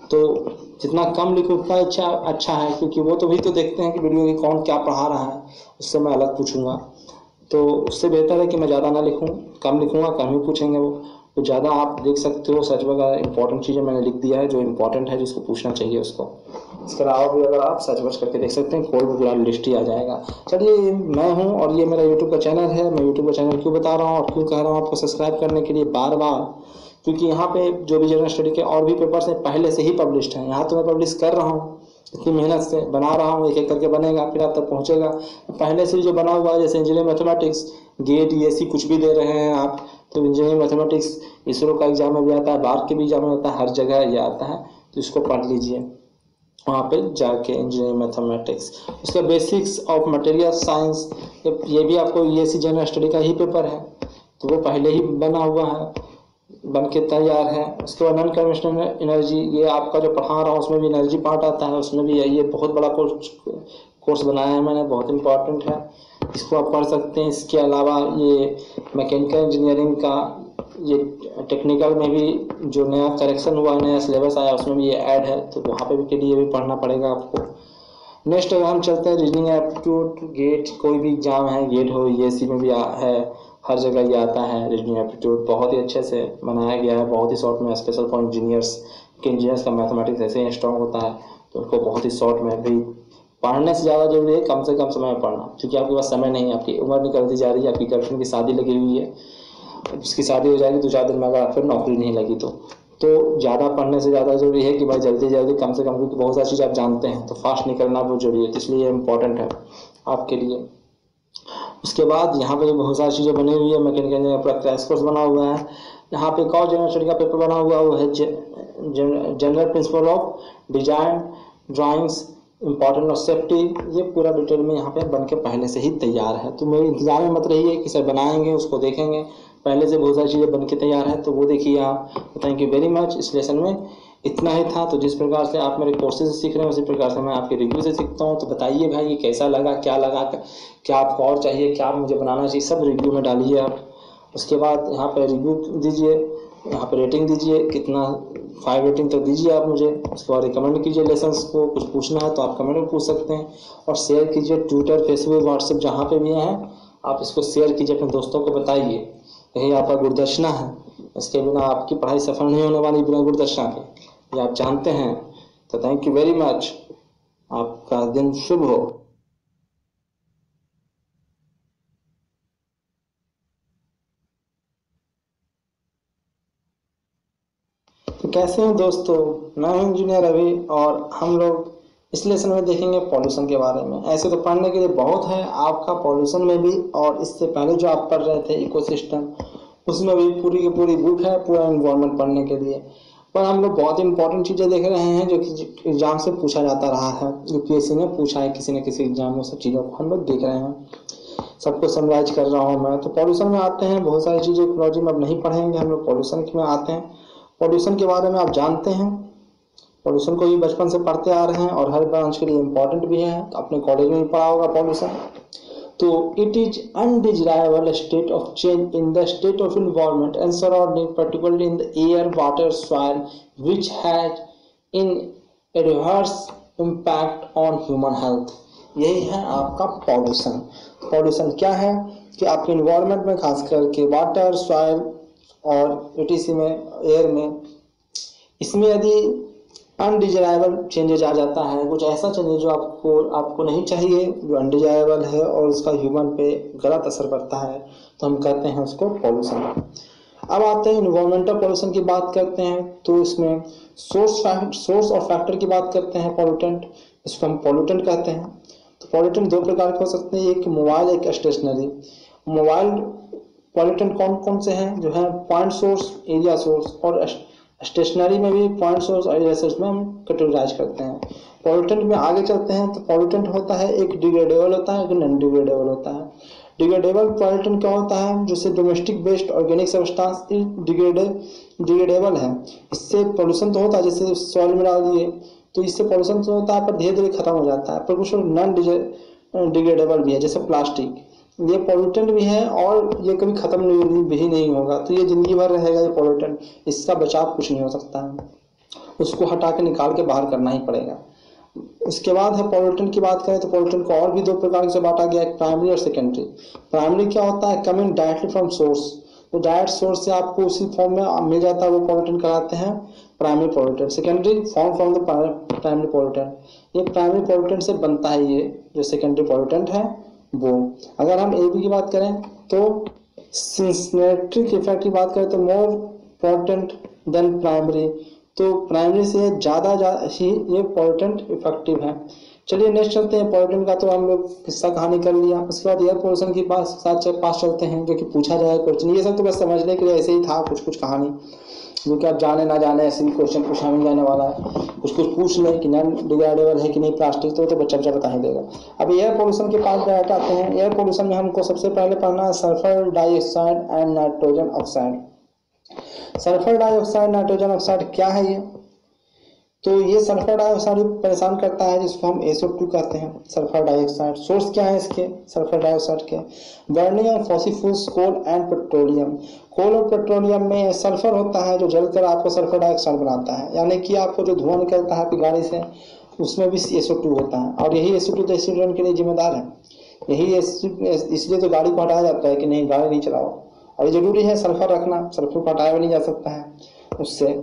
Speaker 2: तो जितना कम लिखूँ उतना अच्छा अच्छा है, क्योंकि वो तो भी तो देखते हैं कि वीडियो की कौन क्या पढ़ा रहा है, उससे मैं अलग पूछूंगा। तो उससे बेहतर है कि मैं ज़्यादा ना लिखूँ, कम लिखूँगा, कम ही पूछेंगे वो। तो ज़्यादा आप देख सकते हो, सर्च वगैरह इंपॉर्टेंट चीज़ें मैंने लिख दिया है जो इंपॉर्टेंट है, जिसको पूछना चाहिए उसको। इसके अलावा भी अगर आप सर्च वर्च करके देख सकते हैं, कोल्ड ब्लड लिस्ट ही आ जाएगा। चलिए, मैं हूँ और ये मेरा यूट्यूब का चैनल है। मैं यूट्यूब का चैनल क्यों बता रहा हूँ और क्यों कह रहा हूँ आपको सब्सक्राइब करने के लिए बार बार, क्योंकि यहाँ पे जो भी जनरल स्टडी के और भी पेपर्स हैं पहले से ही पब्लिश्ड हैं। यहाँ तो मैं पब्लिश कर रहा हूँ, इतनी मेहनत से बना रहा हूँ, एक एक करके बनेगा फिर आप तक पहुँचेगा। पहले से जो बना हुआ है, जैसे इंजीनियरिंग मैथमेटिक्स, गेट, ये सी कुछ भी दे रहे हैं आप, तो इंजीनियरिंग मैथमेटिक्स इसरो का एग्जाम में भी आता है, बार के भी एग्जाम में आता है, हर जगह ये आता है, तो इसको पढ़ लीजिए वहाँ पे जाके, इंजीनियरिंग मैथमेटिक्स। उसका बेसिक्स ऑफ मटेरियल साइंस, ये भी आपको ये सी जनरल स्टडी का ही पेपर है, तो वो पहले ही बना हुआ है, बन के तैयार है। उसके बाद नॉन कन्वेंशनल एनर्जी, ये आपका जो पढ़ा रहा हूँ उसमें भी एनर्जी पार्ट आता है, उसमें भी ये बहुत बड़ा कोर्स कोर्स बनाया है मैंने, बहुत इंपॉर्टेंट है, इसको आप पढ़ सकते हैं। इसके अलावा ये मैकेनिकल इंजीनियरिंग का, ये टेक्निकल में भी जो नया करेक्शन हुआ है, नया सिलेबस आया, उसमें भी ये ऐड है, तो वहाँ पे भी के लिए भी पढ़ना पड़ेगा आपको। नेक्स्ट अगर हम चलते हैं रीजनिंग एप्टीट्यूड, गेट, कोई भी एग्जाम है, गेट हो, ये सी में भी है, हर जगह ये आता है। रीजनिंग एप्टीट्यूड बहुत ही अच्छे से बनाया गया है, बहुत ही शॉर्ट में, स्पेशल फॉर इंजीनियर्स, कि इंजीनियर्स का मैथमेटिक्स ऐसे ही स्ट्रॉन्ग होता है, तो उनको बहुत ही शॉर्ट में भी पढ़ने से ज़्यादा जरूरी है कम से कम समय में पढ़ना, क्योंकि आपके पास समय नहीं है, आपकी उम्र निकलती जा रही है, आपकी गर्लफ्रेंड की शादी लगी हुई है, उसकी शादी हो जाएगी तो चार दिन में अगर फिर नौकरी नहीं लगी तो तो ज़्यादा पढ़ने से ज़्यादा जरूरी है कि भाई जल्दी जल्दी कम से कम, क्योंकि बहुत सारी चीज़ आप जानते हैं, तो फास्ट निकलना बहुत जरूरी है, तो इसलिए ये इंपॉर्टेंट है आपके लिए। उसके बाद यहाँ पे बहुत सारी चीज़ें बनी हुई है, मैकेनिकल इंजीनियरिंग पूरा क्रैश कोर्स बना हुआ है। यहाँ पे एक और जनरल स्टडी का पेपर बना हुआ है, वो है general principle of design drawings, important of safety, ये पूरा डिटेल में यहाँ पे बन के पहले से ही तैयार है, तो मेरे इंतजार में मत रहिए कि सर बनाएंगे उसको देखेंगे, पहले से बहुत सारी चीज़ें बन के तैयार है, तो वो देखिए आप। Thank you very much. इस लेसन में इतना ही था, तो जिस प्रकार से आप मेरे कोर्सेज से सीख रहे हैं उसी प्रकार से मैं आपके रिव्यू से सीखता हूँ, तो बताइए भाई ये कैसा लगा, क्या लगा, क्या आपको और चाहिए, क्या मुझे बनाना चाहिए, सब रिव्यू में डालिए आप। उसके बाद यहाँ पर रिव्यू दीजिए, यहाँ पर रेटिंग दीजिए, कितना फाइव रेटिंग तक दीजिए आप मुझे। उसके बाद रिकमेंड कीजिए लेसन्स को, कुछ पूछना है तो आप कमेंट में पूछ सकते हैं, और शेयर कीजिए ट्विटर, फेसबुक, व्हाट्सएप, जहाँ पे भी हैं आप इसको शेयर कीजिए, अपने दोस्तों को बताइए, यही आपका गुरुदक्षिणा है, इसके बिना आपकी पढ़ाई सफल नहीं होने वाली, बिना गुरुदक्षिणा के, ये आप जानते हैं। तो थैंक यू वेरी मच, आपका दिन शुभ हो। तो कैसे हैं दोस्तों, मैं हूं इंजीनियर अभी, और हम लोग इस लेसन में देखेंगे पॉल्यूशन के बारे में। ऐसे तो पढ़ने के लिए बहुत है आपका पॉल्यूशन में भी, और इससे पहले जो आप पढ़ रहे थे इकोसिस्टम, उसमें भी पूरी की पूरी बुक है पूरा एनवायरनमेंट पढ़ने के लिए। पर हम लोग बहुत इंपॉर्टेंट चीज़ें देख रहे हैं जो कि एग्जाम से पूछा जाता रहा है, यूपीएससी ने पूछा है किसी न किसी एग्जाम में, सब चीज़ों को हम लोग देख रहे हैं, सबको समराइज कर रहा हूँ मैं। तो पॉल्यूशन में आते हैं, बहुत सारी चीज़ें इकोलॉजी में अब नहीं पढ़ेंगे हम लोग, पॉल्यूशन में आते हैं। पॉल्यूशन के बारे में आप जानते हैं, पॉल्यूशन को भी बचपन से पढ़ते आ रहे हैं और हर ब्रांच के लिए इम्पोर्टेंट भी है, अपने कॉलेज में भी पढ़ा होगा पॉल्यूशन। तो it is undesirable state of change in the state of environment and surrounding, particularly in the air, water, soil, which has in adverse impact on human health. यही है आपका पॉल्यूशन। पॉल्यूशन क्या है कि आपके एनवायरनमेंट में, खास करके वाटर, सॉइल और ईटीसी में, एयर में, इसमें यदि अनडिजायरेबल चेंजेज आ जाता है, कुछ ऐसा चेंजेज जो आपको आपको नहीं चाहिए, जो अनडिजायरेबल है और उसका ह्यूमन पे गलत असर पड़ता है, तो हम कहते हैं उसको पॉल्यूशन। अब आते हैं इन्वायरमेंटल पॉल्यूशन की बात करते हैं, तो इसमें सोर्स सोर्स और फैक्टर की बात करते हैं। पॉल्यूटेंट, इसको हम पॉल्यूटेंट कहते हैं। तो पॉल्यूटेंट दो प्रकार के हो सकते हैं, एक मोबाइल, एक स्टेशनरी। मोबाइल पॉल्यूटेंट कौन कौन से हैं, जो है पॉइंट सोर्स, एरिया सोर्स, और स्टेशनरी में भी पॉइंट सोर्स और एरिया सोर्स में हम कैटेगराइज करते हैं। पॉल्यूटेंट में आगे चलते हैं, तो पॉल्यूटेंट होता है, एक डिग्रेडेबल होता है, एक नॉन डिग्रेडेबल होता है। डिग्रेडेबल पॉल्यूटेंट क्या होता है, जैसे domestic based organic substance degrade degradable है, इससे पॉल्यूशन तो होता है, जैसे सॉइल में डाल दिए तो इससे पॉल्यूशन तो होता है, पर धीरे धीरे खत्म हो जाता है। पर कुछ नॉन डिग्रेडेबल भी है, जैसे प्लास्टिक, ये पॉल्यूटेंट भी है और ये कभी खत्म नहीं भी नहीं होगा, तो ये जिंदगी भर रहेगा ये पॉल्यूटेंट, इसका बचाव कुछ नहीं हो सकता है, उसको हटा के निकाल के बाहर करना ही पड़ेगा। उसके बाद है पॉल्यूटेंट की बात करें, तो पॉल्यूटेंट को और भी दो प्रकार से बांटा गया है, प्राइमरी और सेकेंडरी। प्राइमरी क्या होता है, कमिंग डायरेक्टली फ्रॉम सोर्स, वो डायरेक्ट सोर्स से आपको उसी फॉर्म में मिल जाता है, वो पॉल्यूटेंट कहलाते हैं primary pollutant. Secondary form from the primary pollutant, ये प्राइमरी पॉल्यूटेंट से बनता है, ये जो सेकेंडरी पॉल्यूटेंट है वो। अगर हम ए बी की बात करें, तो सिनेप्टिक इफेक्ट की बात करें तो मोर पॉल्यूटेंट देन प्राइमरी, तो प्राइमरी से ज़्यादा ही ये पॉल्यूटेंट इफेक्टिव है। चलिए नेक्स्ट चलते हैं, पॉल्यूटेंट का तो हम लोग किस्सा कहानी कर लिया। उसके बाद एयर पोल्यूशन की पास साथ पास चलते हैं, जो कि पूछा जाए क्वेश्चन, ये सब तो बस समझने के लिए ऐसे ही था, कुछ कुछ कहानी जो कि आप जाने ना जाने ऐसे भी क्वेश्चन पूछा मिल जाने वाला है। कुछ कुछ पूछ लें कि नॉन डिग्रेडेबल है कि नहीं प्लास्टिक, तो तो बच्चा बच्चा बता ही देगा। अब एयर पोल्यूशन के पास डायरेक्ट आते हैं। एयर पोल्यूशन में हमको सबसे पहले पढ़ना है sulphur dioxide and nitrogen oxide. Sulphur dioxide, nitrogen oxide क्या है ये, तो ये सल्फर डाइऑक्साइड परेशान करता है, जिसको हम एस ओ टू कहते हैं, सल्फर डाइऑक्साइड। सोर्स क्या है इसके सल्फर डाइऑक्साइड के, burning of fossil fuels, coal and petroleum. Coal और पेट्रोलियम में सल्फर होता है जो जलकर आपको सल्फर डाइऑक्साइड बनाता है, यानी कि आपको जो धुआं निकलता है आपकी गाड़ी से, उसमें भी एस ओ टू होता है, और यही एस ओ टू तो एक्सीडेंट के लिए जिम्मेदार है। यही इसलिए तो गाड़ी को हटाया जाता है कि नहीं गाड़ी नहीं चलाओ, और ये जरूरी है सल्फर रखना, सल्फर को हटाया भी नहीं जा सकता है उससे।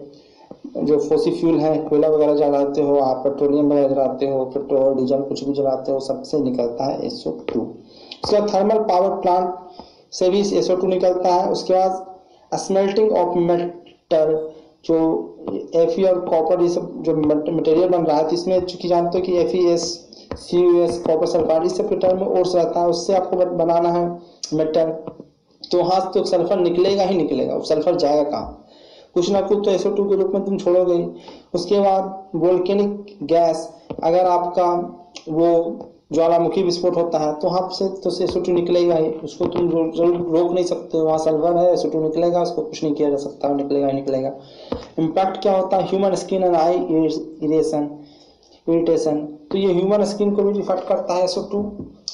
Speaker 2: जो फॉसिल फ्यूल है, कोयला वगैरह जलाते हो आप, पेट्रोलियम वगैरह जलाते हो, पेट्रोल डीजल कुछ भी जलाते हो, सबसे निकलता है एस ओ टू। उसके बाद थर्मल पावर प्लांट से भी एस ओ टू निकलता है। उसके बाद स्मेल्टिंग ऑफ मेटल, जो एफ ई और कॉपर, ये सब जो मटेरियल बन रहा है, तो इसमें चूंकि जानते हो कि F E S, C U S, copper sulphide, इस सब के टर्म में ओर्स रहता है, उससे आपको बनाना है मेटल, तो वहाँ तो सल्फर निकलेगा ही निकलेगा, सल्फर जाएगा कहाँ, कुछ ना कुछ तो एस ओ टू के रूप में तुम छोड़ोगे ही। उसके बाद वोल्केनिक गैस, अगर आपका वो ज्वालामुखी विस्फोट होता है तो वहाँ से तो एस ओ टू निकलेगा ही, उसको तुम रोक नहीं सकते, वहाँ सल्फर है, एस ओ टू निकलेगा, उसको कुछ नहीं किया जा सकता, निकलेगा ही निकलेगा। इम्पैक्ट क्या होता है, human skin and eye irritation irritation तो ये ह्यूमन स्किन को भी इफेक्ट करता है एस ओ टू।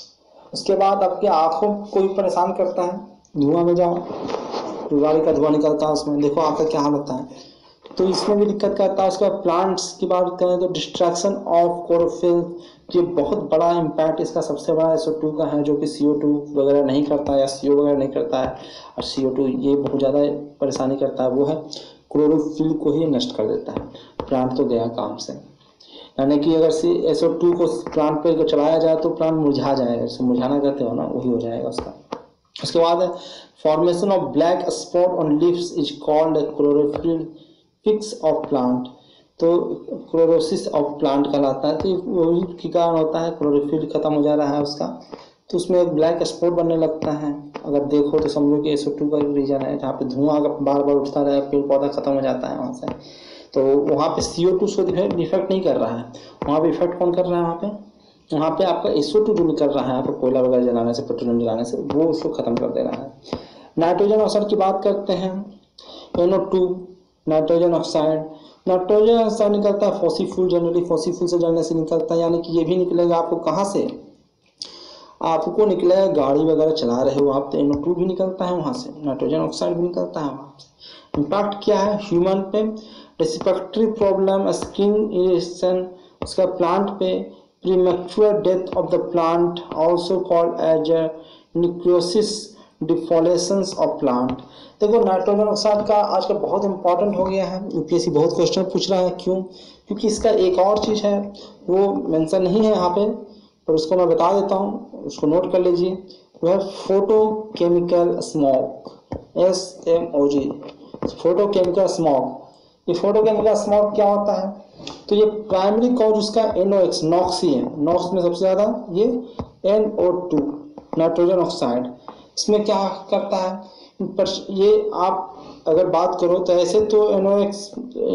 Speaker 2: उसके बाद आपके आँखों को भी परेशान करता है, धुआं में जाओ, गाड़ी का धुआं निकलता है उसमें, देखो आँख का क्या हाल होता है, तो इसमें भी दिक्कत करता है। उसके बाद प्लांट्स की बात करें तो डिस्ट्रैक्शन ऑफ क्लोरोफिल, ये बहुत बड़ा इम्पैक्ट इसका सबसे बड़ा एस ओ टू का है, जो कि सी ओ टू वगैरह नहीं करता है या सी ओ वगैरह नहीं करता है, और सी ओ टू ये बहुत ज़्यादा परेशानी करता है, वो है क्लोरोफिल को ही नष्ट कर देता है। प्लांट तो गया काम से, यानी कि अगर सी एस ओ टू को प्लांट पर चलाया जाए तो प्लांट मुरझा जाएगा, जैसे मुरझाना कहते हो ना, वही हो जाएगा उसका। उसके बाद formation of black spot on leaves is called chlorophyll fix of plant, तो क्लोरोसिस ऑफ प्लांट कहलाता है। तो वही के कारण होता है, क्लोरोफिल खत्म हो जा रहा है उसका, तो उसमें एक ब्लैक स्पॉट बनने लगता है। अगर देखो तो समझो कि एस ओ टू का रीजन है, जहाँ पे धुआं अगर बार बार उठता रहे, पेड़ पौधा खत्म हो जाता है वहाँ से, तो वहाँ पे सी ओ टू उसको इफेक्ट नहीं कर रहा है। वहाँ पे इफेक्ट कौन कर रहा है? वहाँ पे वहाँ पे आपका एस ओ टू जो निकल रहा है आपको कोयला वगैरह जलाने से, पेट्रोलियम जलाने से, वो उसको खत्म कर दे रहा है। नाइट्रोजन ऑक्साइड की बात करते हैं, N O two nitrogen oxide. Nitrogen oxide निकलता है fossil fuel, generally fossil fuel से जलने से निकलता है, यानी कि ये भी निकलेगा आपको कहाँ से? आपको निकलेगा गाड़ी वगैरह चला रहे हो आप तो एन ओ टू भी निकलता है वहाँ से, नाइट्रोजन ऑक्साइड भी निकलता है वहाँ से। इम्पैक्ट क्या है ह्यूमन पे? रेस्पिरेटरी प्रॉब्लम, स्किन इरिटेशन, उसका प्लांट पे premature death of the plant, also called as necrosis, defoliations of plant. देखो नाइट्रोजन ऑक्साइड का आजकल बहुत इंपॉर्टेंट हो गया है, यूपीएससी बहुत क्वेश्चन पूछ रहा है। क्यों? क्योंकि इसका एक और चीज़ है वो मेंशन नहीं है यहाँ पे, पर उसको मैं बता देता हूँ, उसको नोट कर लीजिए। वो है photochemical smog, S M O G, photochemical smog. ये फोटोकेमिकल स्मॉग क्या होता है? तो ये प्राइमरी कॉज उसका एन ओ एक्स, नॉक्स ही है। नॉक्स में सबसे ज़्यादा ये N O two nitrogen oxide, इसमें क्या करता है? पर ये आप अगर बात करो तो ऐसे तो एन ओ एक्स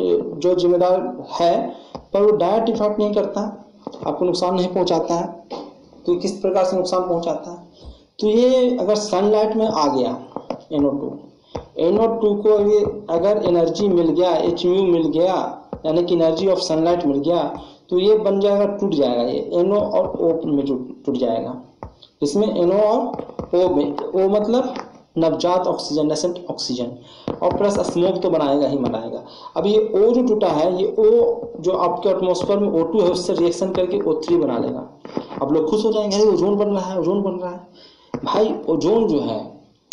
Speaker 2: जो जिम्मेदार है, पर वो डायरेक्ट इफेक्ट नहीं करता, आपको नुकसान नहीं पहुंचाता है। तो किस प्रकार से नुकसान पहुंचाता है? तो ये अगर सनलाइट में आ गया N O two, N O two को ये अगर एनर्जी मिल गया, एच म्यू मिल गया, यानी कि एनर्जी ऑफ सनलाइट मिल गया, तो ये बन जाएगा, टूट जाएगा, ये एन ओ और ओ में टूट जाएगा। इसमें एन ओ और ओ में, ओ मतलब नवजात ऑक्सीजन, नेसेंट ऑक्सीजन, और प्लस स्मोक तो बनाएगा ही बनाएगा। अब ये ओ जो टूटा है, ये ओ जो आपके एटमॉस्फेयर में ओ टू है उससे रिएक्शन करके ओ थ्री बना लेगा। अब लोग खुश हो जाएंगे, अरे ओजोन बन रहा है, ओजोन बन रहा है। भाई ओजोन जो है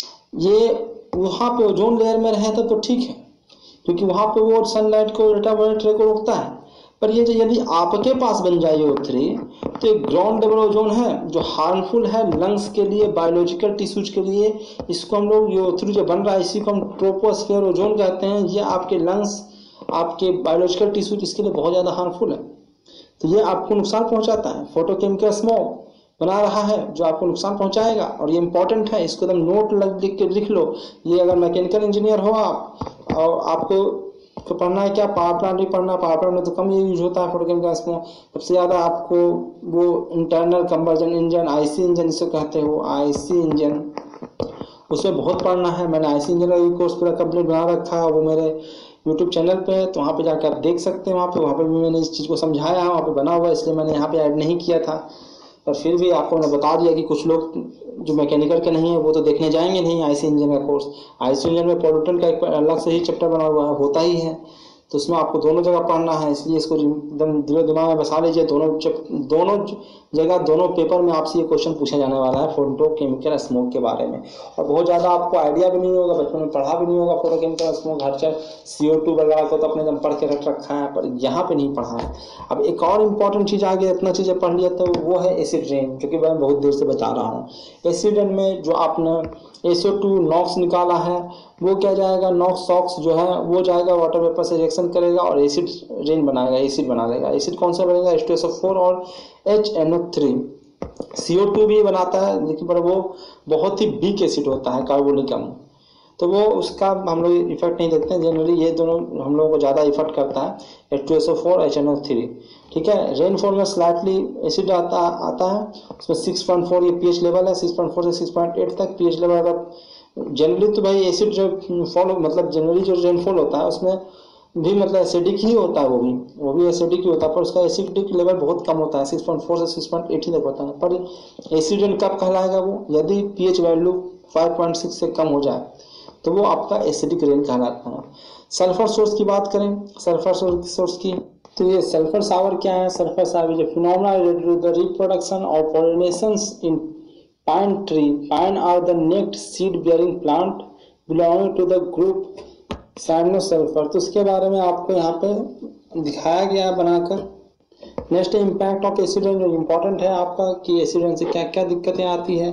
Speaker 2: ये वहाँ पे ओजोन लेयर में रहे तो ठीक है, क्योंकि वहाँ पे वो सनलाइट को, अल्ट्रावायलेट रे को रोकता है। पर ये जो यदि आपके पास बन जाए ओ थ्री, तो एक ग्राउंड लेवल ओजोन है जो हार्मफुल है लंग्स के लिए, बायोलॉजिकल टिश्यूज के लिए। इसको हम लोग, ये ओ थ्री जो बन रहा है इसी को हम ट्रोपोस्फेयर ओजोन कहते हैं। ये आपके लंग्स, आपके बायोलॉजिकल टिश्यूज, इसके लिए बहुत ज़्यादा हार्मफुल है, तो ये आपको नुकसान पहुंचाता है। फोटोकेमिकल स्मॉग बना रहा है जो आपको नुकसान पहुंचाएगा, और ये इंपॉर्टेंट है, इसको एकदम नोट लग लिख के लिख लो। ये अगर मैकेनिकल इंजीनियर हो आप और आपको तो पढ़ना है क्या, पावर प्लांट भी पढ़ना, पावर प्लांट में तो कम ये यूज होता है फोटोकेमिकल स्मॉग। सबसे ज़्यादा आपको वो internal combustion engine, IC engine जिसे कहते हो, आईसी इंजन, उसमें बहुत पढ़ना है। मैंने आईसी इंजन का कोर्स पूरा कंप्लीट बना रखा है, वो मेरे यूट्यूब चैनल पे है, तो वहाँ पे जाकर आप देख सकते हैं। वहाँ पे वहाँ पे भी मैंने इस चीज़ को समझाया है, वहाँ पे बना हुआ है, इसलिए मैंने यहाँ पे ऐड नहीं किया था। पर फिर भी आपको मैंने बता दिया कि कुछ लोग जो मैकेनिकल के नहीं है वो तो देखने जाएंगे नहीं आईसी इंजन का कोर्स। आईसी इंजन में पॉल्यूटन का एक अलग से ही चैप्टर बना हुआ है, होता ही है, तो उसमें आपको दोनों जगह पढ़ना है, इसलिए इसको एकदम दिलो दिमाग में बसा लीजिए। दोनों दोनों जगह दोनों पेपर में आपसे ये क्वेश्चन पूछा जाने वाला है फोटोकेमिकल स्मोक के बारे में। और बहुत ज़्यादा आपको आइडिया भी नहीं होगा, बचपन में पढ़ा भी नहीं होगा फोटोकेमिकल स्मोक, हर चीज सी ओ टू वगैरह को तो अपने एकदम पढ़ के रख रखा है, पर यहाँ पे नहीं पढ़ा है। अब एक और इम्पॉर्टेंट चीज़ आ गई, इतना चीज़ें पढ़ लिया तो वो है एसिड रेन, जो कि मैं बहुत देर से बता रहा हूँ। एसिड रेन में जो आपने एस ओ टू नॉक्स निकाला है, वो क्या जाएगा, नॉक्स सॉक्स जो है वो जाएगा वाटर वेपर से रिएक्शन करेगा और एसिड रेन बनाएगा, एसिड बना लेगा। एसिड कौन सा बनेगा, H two S O four और H N O three. C O two भी बनाता है, लेकिन पर वो बहुत ही वीक एसिड होता है, कार्बोनिकम, तो वो उसका हम लोग इफेक्ट नहीं देखते हैं। जनरली ये दोनों हम लोगों को ज़्यादा इफेक्ट करता है, H two S O four, H N O three. ठीक है, रेनफॉल में स्लाइटली एसिड आता आता है, उसमें सिक्स पॉइंट फोर ये पीएच लेवल है, सिक्स पॉइंट फोर से सिक्स पॉइंट एट तक पीएच लेवल। अगर जनरली तो भाई एसिड जो फॉल मतलब जनरली जो रेनफॉल होता है उसमें भी मतलब एसिडिक ही होता है, वो भी वो भी एसिडिक ही होता है, पर उसका एसिडिक लेवल बहुत कम होता है, सिक्स पॉइंट फोर से सिक्स पॉइंट एट ही तक होता है। पर एसिड रेन कब कहलाएगा वो, यदि pH value five point six से कम हो जाए तो वो आपका एसिडिक रेन कहलाता है। सल्फर सोर्स की बात करें, सल्फर सोर्स की, तो ये सल्फर सावर क्या है, sulphur shower is a phenomena related to the reproduction और pollinations in pine tree. Pine are the next seed bearing plant belonging to the group साइनोसल्फर। तो इसके बारे में आपको यहाँ पे दिखाया गया है बनाकर। Next impact of acid rain, जो इम्पोर्टेंट है आपका कि एसिड रेन से क्या क्या दिक्कतें आती है,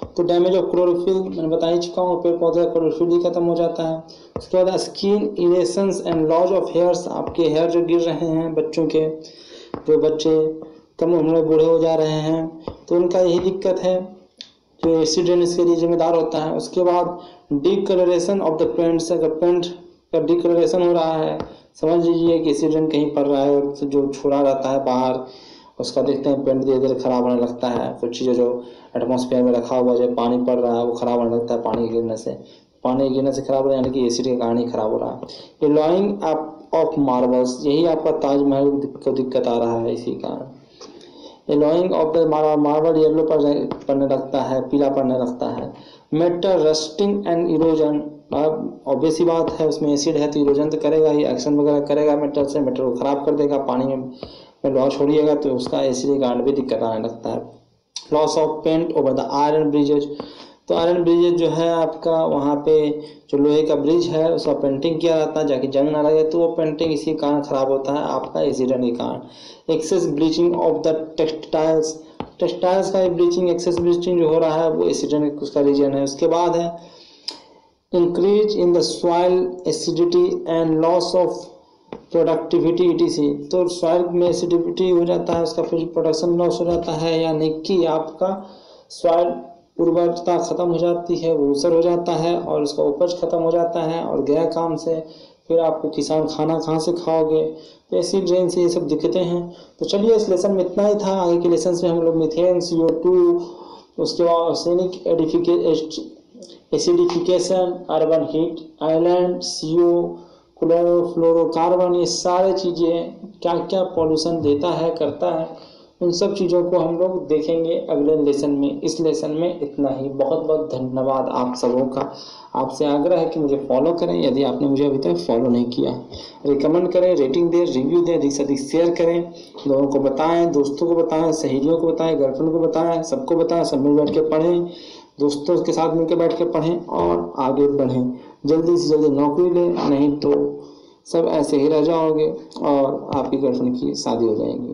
Speaker 2: तो डैमेज ऑफ क्लोरोफिल मैंने बता ही चुका हूँ, पेड़ पौधे का क्लोरोफिल भी खत्म हो जाता है। उसके बाद skin irritations and loss of hairs, आपके हेयर जो गिर रहे हैं बच्चों के, जो बच्चे कम उम्र में बूढ़े हो जा रहे हैं, तो उनका यही दिक्कत है, जो एसिड रेन इसके लिए जिम्मेदार होता है। उसके बाद डिकलरेशन ऑफ द पेंट्स, अगर पेंट का डिकलरेशन हो रहा है, समझ लीजिए कि एसिड रेन कहीं पड़ रहा है, जो छोड़ा रहता है बाहर, उसका देखते हैं पेंट धीरे धीरे खराब होने लगता है। कुछ चीज़ें जो एटमॉस्फेयर में रखा हुआ जो पानी पड़ रहा है वो खराब होने लगता है पानी गिरने से, पानी गिरने से खराब हो रहा है, यानी कि एसिड के कारण ही खराब हो रहा है। लॉइंग अप ऑफ मार्बल्स, यही आपका ताजमहल को दिक्कत आ रहा है इसी कारण। Yellowing of the marble yellow पड़ने लगता है, पीला पड़ने लगता है। मेटल रस्टिंग एंड इरोजन, अब ऑब्वियस ही बात है उसमें एसिड है तो इरोजन तो करेगा ही, एक्शन वगैरह करेगा मेटल से, मेटल को खराब कर देगा, पानी में लॉस छोड़िएगा तो उसका एसिड के कारण भी दिक्कत आने लगता है। Loss of paint over the iron bridges, तो आयरन ब्रिजेज जो है आपका वहाँ पे जो लोहे का ब्रिज है उसका पेंटिंग किया जाता है, जाके जंग ना लगे, तो वो पेंटिंग इसी कारण खराब होता है आपका एसिड के कारण। Excess bleaching of the textiles, textiles का ब्लीचिंग, एक्सेस ब्लीचिंग जो हो रहा है वो एसिड उसका रीजन है। उसके बाद है increase in the soil acidity and loss of productivity ETC, तो सॉइल में एसिडिटी हो जाता है, उसका फिर प्रोडक्शन लॉस हो जाता है, यानी कि आपका सॉइल उर्वरता खत्म हो जाती है, वो ऊसर हो जाता है और उसका उपज खत्म हो जाता है, और गया काम से फिर आपको किसान खाना कहाँ से खाओगे, तो एसिड रेन से ये सब दिक्कतें हैं। तो चलिए इस लेसन में इतना ही था। आगे के लेसन में हम लोग मीथेन, सी ओ टू, उसके बाद arsenic acidification, urban heat island, C O, chlorofluorocarbon, ये सारे चीज़ें क्या क्या पॉल्यूशन देता है, करता है, उन सब चीज़ों को हम लोग देखेंगे अगले लेसन में। इस लेसन में इतना ही। बहुत बहुत धन्यवाद आप सबों का। आपसे आग्रह है कि मुझे फॉलो करें, यदि आपने मुझे अभी तक फॉलो नहीं किया, रिकमेंड करें, रेटिंग दें, रिव्यू दें, अधिक से अधिक शेयर करें, लोगों को बताएं, दोस्तों को बताएं, सहेलियों को बताएं, गर्लफ्रेंड को बताएं, सबको बताएं, सब मिल बैठ के पढ़ें, दोस्तों के साथ मिलकर बैठ के पढ़ें और आगे बढ़ें। जल्दी से जल्दी नौकरी लें, नहीं तो सब ऐसे ही रह जाओगे और आपकी गर्लफ्रेंड की शादी हो जाएगी।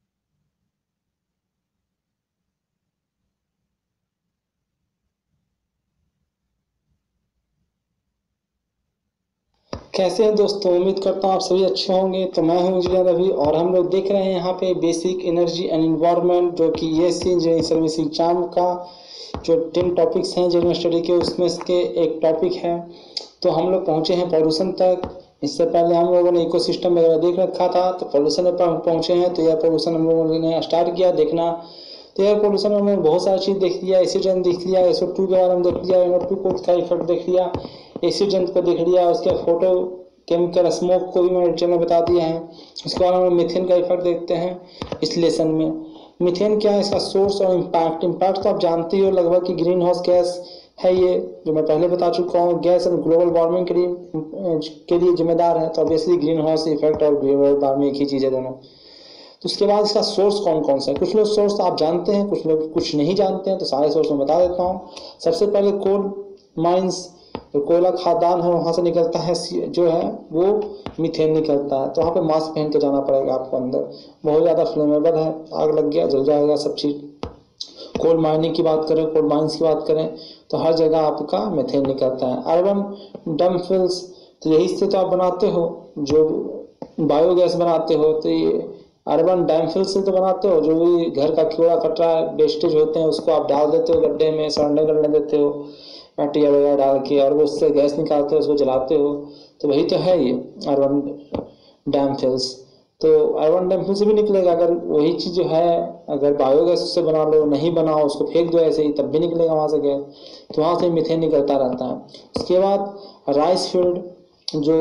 Speaker 2: कैसे हैं दोस्तों, उम्मीद करता हूँ आप सभी अच्छे होंगे। तो मैं हूँ इंजीनियर रवि और हम लोग देख रहे हैं यहाँ पे बेसिक एनर्जी एंड इन्वायरमेंट, जो कि ये सी इंजीनियरिंग सर्विस एग्जाम का जो टेन टॉपिक्स हैं जनरल स्टडी के, उसमें इसके एक टॉपिक है। तो हम लोग पहुँचे हैं पॉल्यूशन तक। इससे पहले हम लोगों ने इकोसिस्टम वगैरह देख रखा था, तो पॉल्यूशन पर पहुँचे हैं। तो एयर पॉल्यूशन हम लोगों ने स्टार्ट किया देखना। तो एयर पॉल्यूशन में हमने बहुत सारी चीज़ देख लिया, एसिड रेन देख लिया, एस ओ टू के बारे में देख लिया, एन ओ टू को का इफेक्ट देख लिया, एसिड रेन को देख लिया, उसके फोटो केमिकल स्मोक को भी मैंने डिटेल में बता दिया है। उसके बाद हम मीथेन का इफेक्ट देखते हैं इस लेसन में। मीथेन क्या है, इसका सोर्स और इम्पैक्ट। इम्पैक्ट तो आप जानते ही हो लगभग कि ग्रीन हाउस गैस है ये, जो मैं पहले बता चुका हूँ, गैस और ग्लोबल वार्मिंग के लिए के लिए जिम्मेदार है। तो ऑब्वियसली ग्रीन हाउस इफेक्ट और ग्लोबल वार्मिंग एक ही चीज़ है दोनों। तो उसके बाद इसका सोर्स कौन कौन सा है, कुछ लोग सोर्स आप जानते हैं, कुछ लोग कुछ नहीं जानते हैं, तो सारे सोर्स मैं बता देता हूँ। सबसे पहले कोल माइंस, जो कोयला खादान है वहाँ से निकलता है जो है वो मीथेन निकलता है। तो वहाँ पे मास्क पहन के जाना पड़ेगा आपको, अंदर बहुत ज़्यादा फ्लेमेबल है, आग लग गया जल जाएगा सब चीज़। कोल माइनिंग की बात करें, कोल माइंस की बात करें, तो हर जगह आपका मीथेन निकलता है। अर्बन डंप फिल्स, तो यही से तो आप बनाते हो, जो बायोगैस बनाते हो, तो ये अर्बन डैमफिल से तो बनाते हो। जो भी घर का कूड़ा कचरा वेस्टेज होते हैं उसको आप डाल देते हो गड्ढे में, सड़ने गलने देते हो मटिया वगैरह डाल के, और वो उससे गैस निकालते हो, उसको जलाते हो। तो वही तो है ये अर्बन डैमफिल्स। तो अर्बन डैमफिल से भी निकलेगा, अगर वही चीज़ जो है अगर बायोगैस उससे बना लो, नहीं बनाओ, उसको फेंक दो ऐसे ही, तब भी निकलेगा वहाँ से गैस। तो वहाँ से मीथेन निकलता रहता है। उसके बाद राइस फील्ड, जो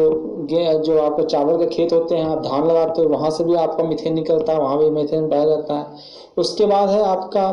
Speaker 2: जो आपका चावल के खेत होते हैं, आप धान लगाते हो, वहाँ से भी आपका मीथेन निकलता है, वहाँ भी मीथेन पाया जाता है। उसके बाद है आपका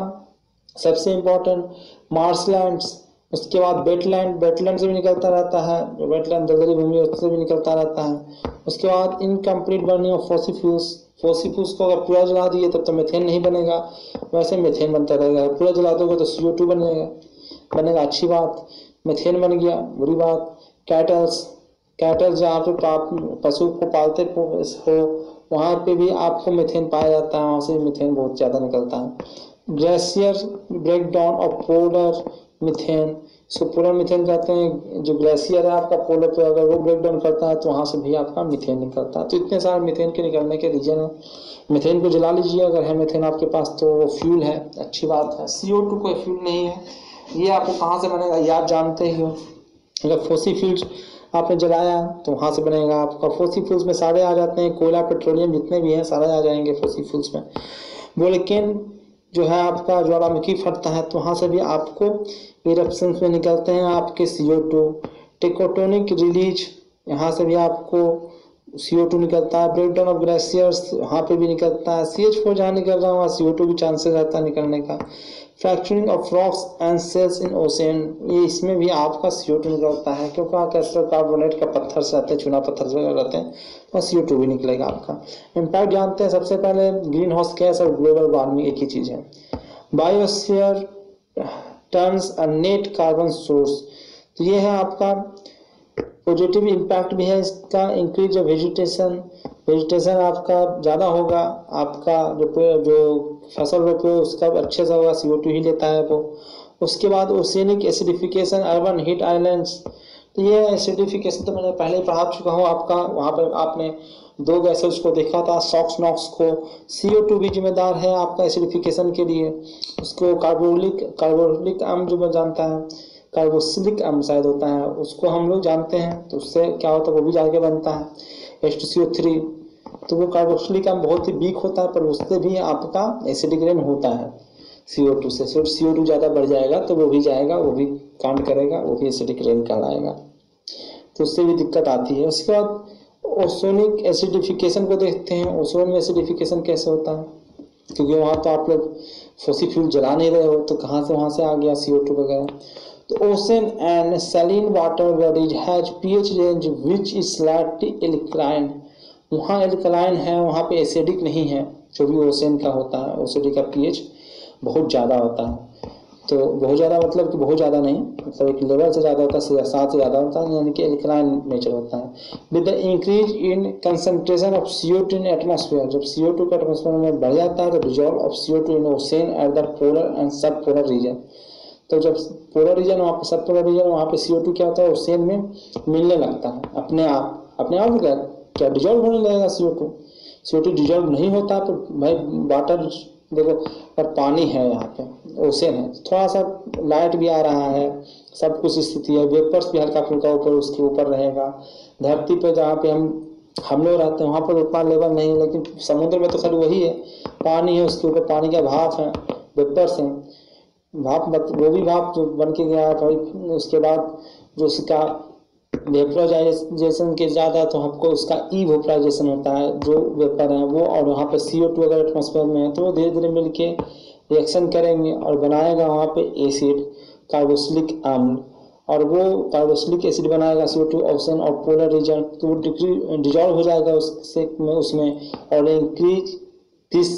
Speaker 2: सबसे इम्पोर्टेंट मार्शलैंड्स। उसके बाद वेटलैंड, वेटलैंड से भी निकलता रहता है, जो वेटलैंड दलदली भूमि उससे भी निकलता रहता है। उसके बाद incomplete burning of fossil fuels, fossil fuels को अगर पूरा जला दिए तब तो मीथेन नहीं बनेगा, वैसे मीथेन बनता रहेगा। पूरा जला दोगे तो सी ओ टू बनेगा बनेगा अच्छी बात, मीथेन बन गया बुरी बात। कैटल्स, कैटल जहाँ पे पशु को पालते हो वहाँ पे भी आपको मीथेन पाया जाता है, वहाँ से मीथेन बहुत ज़्यादा निकलता है। Glacier break down of polar methane, इसको पोलर मीथेन कहते हैं। जो ग्लेशियर है आपका पोलर पे, अगर वो ब्रेक डाउन करता है तो वहाँ से भी आपका मीथेन निकलता है। तो इतने सारे मीथेन के निकलने के रीजन है। मीथेन को जला लीजिए, अगर है मीथेन आपके पास तो वो फ्यूल है, अच्छी बात है। सी ओ टू कोई फ्यूल नहीं है। ये आपको कहाँ से बनेगा ये आप जानते ही हो। अगर फॉसिल फ्यूल्स आपने जलाया तो वहाँ से बनेगा आपका। फॉसिल फ्यूल्स में सारे आ जाते हैं, कोयला पेट्रोलियम जितने भी हैं सारे आ जाएंगे फॉसिल फ्यूल्स में। वोल्केन जो है आपका ज्वालामुखी फटता है तो वहाँ से भी आपको इरप्शंस में निकलते हैं आपके C O two. Tectonic release, यहाँ से भी आपको सी ओ टू निकलता है। ब्रेकडाउन ऑफ ग्लेशियर्स, वहाँ पे भी निकलता है। सी एच फोर जहाँ निकल रहा है वहाँ सी ओ टू भी चांसेस रहता है निकलने का। Fracturing of rocks and shells in ocean, ये इसमें भी आपका सी ओ टू निकलता है, क्योंकि कैल्शियम कार्बोनेट का पत्थर से रहते हैं, चूना पत्थर से रहते हैं, तो सी ओ टू भी निकलेगा आपका। इम्पैक्ट जानते हैं सबसे पहले, ग्रीन हाउस गैस और ग्लोबल वार्मिंग एक ही चीज़ है। Biosphere turns a net carbon source, तो ये है आपका पॉजिटिव इम्पैक्ट भी है इसका। इंक्रीज ऑफ वेजिटेशन, वेजिटेशन आपका ज़्यादा होगा, आपका जो जो फसल रोपे उसका अच्छे से होगा, सी ओ टू ही लेता है वो। उसके बाद oceanic acidification, urban heat islands, तो ये एसिडिफिकेशन तो मैंने पहले ही पढ़ा चुका हूँ आपका। वहाँ पर आपने दो गैसेस को देखा था, सॉक्स नॉक्स को। सी ओ टू भी जिम्मेदार है आपका एसिडिफिकेशन के लिए। उसको कार्बोलिक कार्बोलिक अम्ल जो मैं जानता है, कार्बोक्सिलिक अम्ल शायद होता है, उसको हम लोग जानते हैं, तो उससे क्या होता है वो भी जाके बनता है H two C O three. तो वो कार्बोक्सिलिक अम्ल बहुत ही वीक होता है, पर उससे भी आपका एसिडिक रेन होता है सी ओ टू से। सी ओ टू ज़्यादा बढ़ जाएगा तो वो भी जाएगा, वो भी कांड करेगा, वो भी एसिडिक रेन कहलाएगा, तो उससे भी दिक्कत आती है। उसके बाद ओसोनिक एसिडिफिकेशन को देखते हैं। ओसोन में एसिडिफिकेशन कैसे होता है, क्योंकि वहाँ तो आप लोग फॉसिल फ्यूल जला नहीं रहे हो, तो कहाँ से वहाँ से आ गया सी ओ टू वगैरह। तो ocean and saline water bodies has pH range which is slightly alkaline, वहाँ एल्कलाइन है, वहाँ पे एसिडिक नहीं है। जो भी ओशन का होता है, ओसिडिक का पीएच बहुत ज़्यादा होता है। तो बहुत ज़्यादा मतलब कि बहुत ज़्यादा नहीं, मतलब एक लेवल से ज़्यादा होता है, सात से ज़्यादा होता है, यानी कि एल्कलाइन नेचर होता है। With the increase in concentration of C O two in atmosphere, जब सी ओ टू का एटमॉस्फेयर में बढ़ जाता है तो dissolve of C O two in ocean at the polar and sub polar region. तो जब पोलर रीजन वहाँ पे सब पोलर रीजन वहाँ पे सी ओ टू क्या होता है, ओशन में मिलने लगता है अपने आप। अपने आप क्या क्या डिजॉल्व होने लगेगा C O two. C O two dissolve नहीं होता तो भाई वाटर देखो, पर पानी है यहाँ पे, ओशन है, थोड़ा सा लाइट भी आ रहा है, सब कुछ स्थिति है, वेपर्स भी हल्का फुल्का ऊपर उसके ऊपर रहेगा। धरती पे जहाँ पे हम हम लोग रहते हैं वहाँ पर उतना लेवल नहीं है, लेकिन समुद्र में तो खाली वही है, पानी है, उसके ऊपर पानी का भाप है, वेपर्स हैं। भाप वो भी भाप जो बन के गया है भाई। उसके बाद जो उसका वेपराइजेशन के ज़्यादा तो हमको उसका ई वेपराइजेशन होता है, जो वेपर है वो, और वहाँ पे सी ओ टू अगर एटमॉस्फेयर में है तो वो धीरे धीरे मिलके रिएक्शन करेंगे और बनाएगा वहाँ पे एसिड कार्बोक्सिलिक अम्ल, और वो कार्बोक्सिलिक एसिड बनाएगा सी ओ टू ओशन और पोलर रीजन, तो वो डिजॉल्व हो जाएगा उससे उसमें, और increase this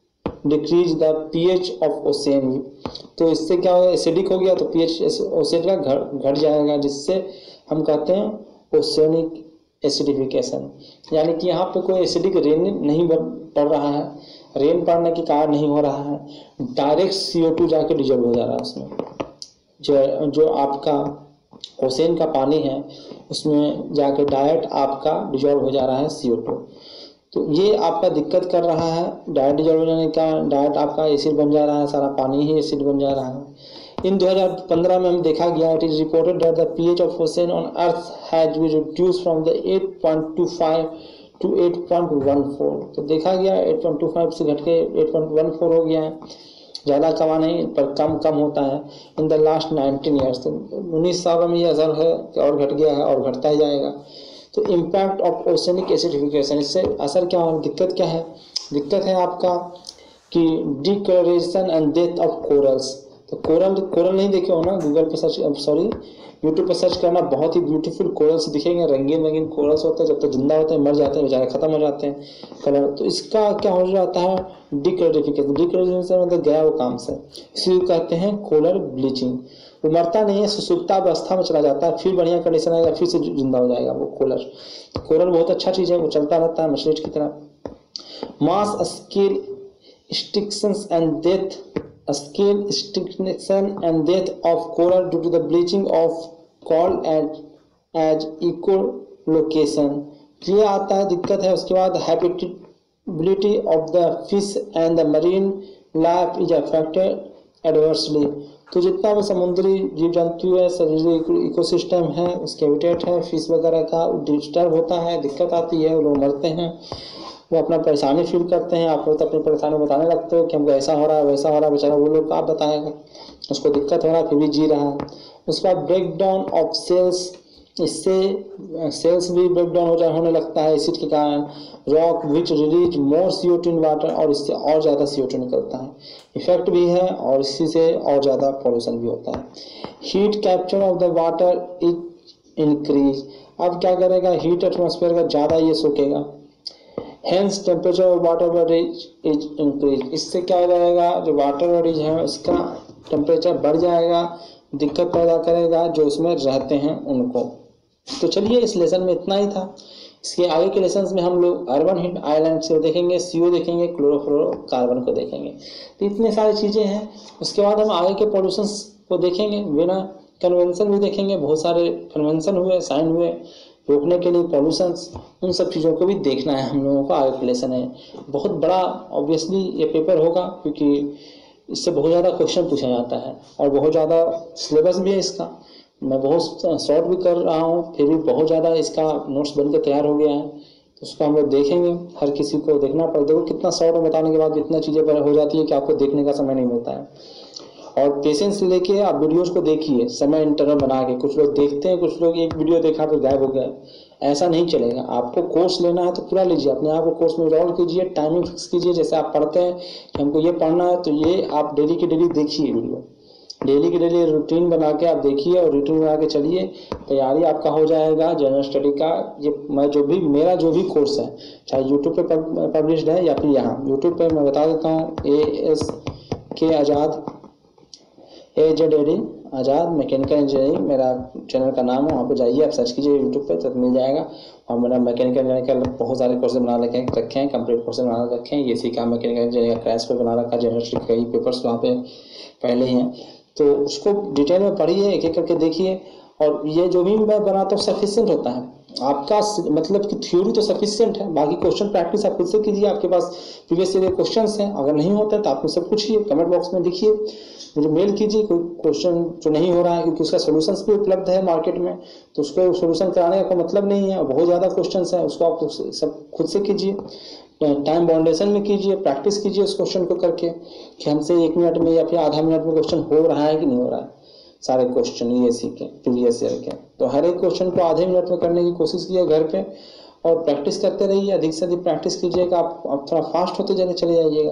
Speaker 2: decrease the pH of ocean. तो इससे क्या होगा, एसिडिक हो गया तो पीएच ओशन का घट जाएगा, जिससे हम कहते हैं ओशनिक एसिडिफिकेशन। यानी कि यहाँ पे कोई एसिडिक रेन नहीं पड़ रहा है, रेन पड़ने के कारण नहीं हो रहा है, डायरेक्ट सी ओ टू जाके डिजॉल्व हो जा रहा है उसमें। जो जो आपका ओशन का पानी है उसमें जाके डायरेक्ट आपका डिजॉल्व हो जा रहा है सी ओ टू। तो ये आपका दिक्कत कर रहा है, डायरेक्ट डिजॉल्व हो जाने का, डायरेक्ट आपका एसिड बन जा रहा है, सारा पानी ही एसिड बन जा रहा है। इन दो हज़ार पंद्रह में हम देखा गया, it is reported that the pH of ocean on earth has been reduced from the eight point two five to eight point one four. तो देखा गया एट पॉइंट टू फाइव से घट के एट पॉइंट वन फोर हो गया है, ज़्यादा कमा नहीं पर कम कम होता है in the last nineteen years. तो उन्नीस सालों में ये असर है कि और घट गया है और घटता ही जाएगा। तो इम्पैक्ट ऑफ ओशनिक एसिडिफिकेशन, इससे असर क्या है, दिक्कत क्या है, दिक्कत है आपका कि discolouration and death of corals. तो कोरल कोरल नहीं देखे हो ना, गूगल पे सर्च सॉरी यूट्यूब पे सर्च करना, बहुत ही ब्यूटीफुल कोरल्स दिखेंगे, रंगीन रंगीन कोरल्स होते हैं, जब तक जिंदा होते हैं मर जाते हैं बेचारे, खत्म हो जाते हैं कलर। तो इसका क्या हो जाता है, डिकलरिफिकेशन, डिकलरिफिकेशन मतलब गया वो काम से, इसी कहते हैं कोरल ब्लीचिंग। वो मरता नहीं है, सुसुप्ता अवस्था में चला जाता है, फिर बढ़िया कंडीशन आएगा, फिर से जिंदा हो जाएगा वो कोरल। कोरल बहुत अच्छा चीज़ है, वो चलता रहता है मछली की तरह। Mass scale extinction and death scale extinction and death of coral due to the bleaching of coral as as echolocation। ये आता है दिक्कत है। उसके बाद habitability of the fish and the marine life is affected adversely. तो जितना भी समुद्री जीव जंतु है, समुद्री इकोसिस्टम है, उसके हैबिटेट है, फिश वगैरह का डिस्टर्ब होता है, दिक्कत आती है, वो लोग मरते हैं, वो अपना परेशानी फील करते हैं। आप लोग तो अपनी परेशानी बताने लगते हो कि हमको ऐसा हो रहा है वैसा हो रहा है, बेचारा वो लोग आप बताएगा, उसको दिक्कत हो रहा है फिर भी जी रहा है। उसके बाद ब्रेक डाउन ऑफ सेल्स, इससे सेल्स भी ब्रेक डाउन हो जाए होने लगता है एसिड के कारण। Rock which release more C O two in water, और इससे और ज़्यादा सी ओ टू निकलता है, इफेक्ट भी है और इसी से और ज़्यादा पॉल्यूशन भी होता है। Heat capture of the water is increase, अब क्या करेगा, हीट एटमॉस्फेयर का ज़्यादा ये सोखेगा। Hence temperature of water bodies is increase, इससे क्या हो जाएगा, जो वाटर बॉडीज है उसका टेम्परेचर बढ़ जाएगा, दिक्कत पैदा करेगा जो उसमें रहते हैं उनको। तो चलिए इस लेसन में इतना ही था। इसके आगे के लेसन में हम लोग अर्बन हीट आइलैंड से देखेंगे, सीओ देखेंगे, क्लोरोफ्लोरोकार्बन को देखेंगे। तो इतनी सारी चीज़ें हैं। उसके बाद हम आगे के पॉल्यूशंस को देखेंगे, बिना कन्वेंशन भी देखेंगे, बहुत सारे कन्वेंशन हुए, साइन हुए रोकने के लिए पॉल्यूशंस, उन सब चीज़ों को भी देखना है हम लोगों को। आगे के लेसन है बहुत बड़ा, ऑब्वियसली ये पेपर होगा क्योंकि इससे बहुत ज़्यादा क्वेश्चन पूछा जाता है और बहुत ज़्यादा सिलेबस भी है इसका। मैं बहुत शॉर्ट भी कर रहा हूँ, फिर भी बहुत ज़्यादा इसका नोट्स बन के तैयार हो गया है, तो उसको हम लोग देखेंगे। हर किसी को देखना पड़ेगा। देखो कितना शॉर्ट में बताने के बाद इतना चीज़ें पर हो जाती है कि आपको देखने का समय नहीं मिलता है। और पेशेंस लेके आप वीडियोस को देखिए, समय इंटरवल बना के। कुछ लोग देखते हैं, कुछ लोग एक वीडियो देखा फिर गायब हो गए, ऐसा नहीं चलेगा। आपको कोर्स लेना है तो पूरा लीजिए, अपने आप को कोर्स में इन्वॉल्व कीजिए, टाइमिंग फिक्स कीजिए। जैसे आप पढ़ते हैं कि हमको ये पढ़ना है तो ये आप डेली की डेली देखिए वीडियो, डेली की डेली रूटीन बना के आप देखिए और रूटीन बना के चलिए, तैयारी आपका हो जाएगा जनरल स्टडी का। ये मैं जो भी मेरा जो भी कोर्स है, चाहे यूट्यूब पे पब्लिश्ड है या फिर यहाँ यूट्यूब पे मैं बता देता हूँ, A S K Azad A Z A D Azad mechanical engineering मेरा चैनल का नाम है। वहाँ पे जाइए, आप सर्च कीजिए यूट्यूब पे तो मिल जाएगा। और मेरा मैकेनिकल इंजीनियरिंग का बहुत सारे कोर्सेज बना रखे हैं रखे हैं कंप्लीट कोर्सेज बना रखे हैं। ये सी का मैकेनिकल इंजीनियरिंग का क्रैश पे बना रखा है, जनरल स्टडी कई पेपर्स वहाँ पे पहले ही हैं, तो उसको डिटेल में पढ़िए, एक एक करके देखिए। और ये जो भी मैं बनाता हूँ सफिशिएंट होता है आपका, मतलब कि थ्योरी तो सफिशिएंट है, बाकी क्वेश्चन प्रैक्टिस आप खुद से कीजिए। आपके पास प्रीवियस ईयर के क्वेश्चंस हैं, अगर नहीं होते तो आप मुझसे पूछिए, कमेंट बॉक्स में लिखिए, मुझे मेल कीजिए कोई क्वेश्चन जो नहीं हो रहा है, क्योंकि उसका सोल्यूशंस भी उपलब्ध है मार्केट में, तो उसको सोल्यूशन कराने का कोई मतलब नहीं है। बहुत ज़्यादा क्वेश्चंस हैं, उसको आप सब खुद से कीजिए, टाइम बाउंडेशन में कीजिए, प्रैक्टिस कीजिए उस क्वेश्चन को करके कि हमसे एक मिनट में या फिर आधा मिनट में क्वेश्चन हो रहा है कि नहीं हो रहा है। सारे क्वेश्चन ये सी के प्रीवियस ईयर के, तो हर एक क्वेश्चन को आधे मिनट में करने की कोशिश कीजिए घर पे, और प्रैक्टिस करते रहिए, अधिक से अधिक प्रैक्टिस कीजिएगा। आप आप थोड़ा फास्ट होते जाने चले जाइएगा।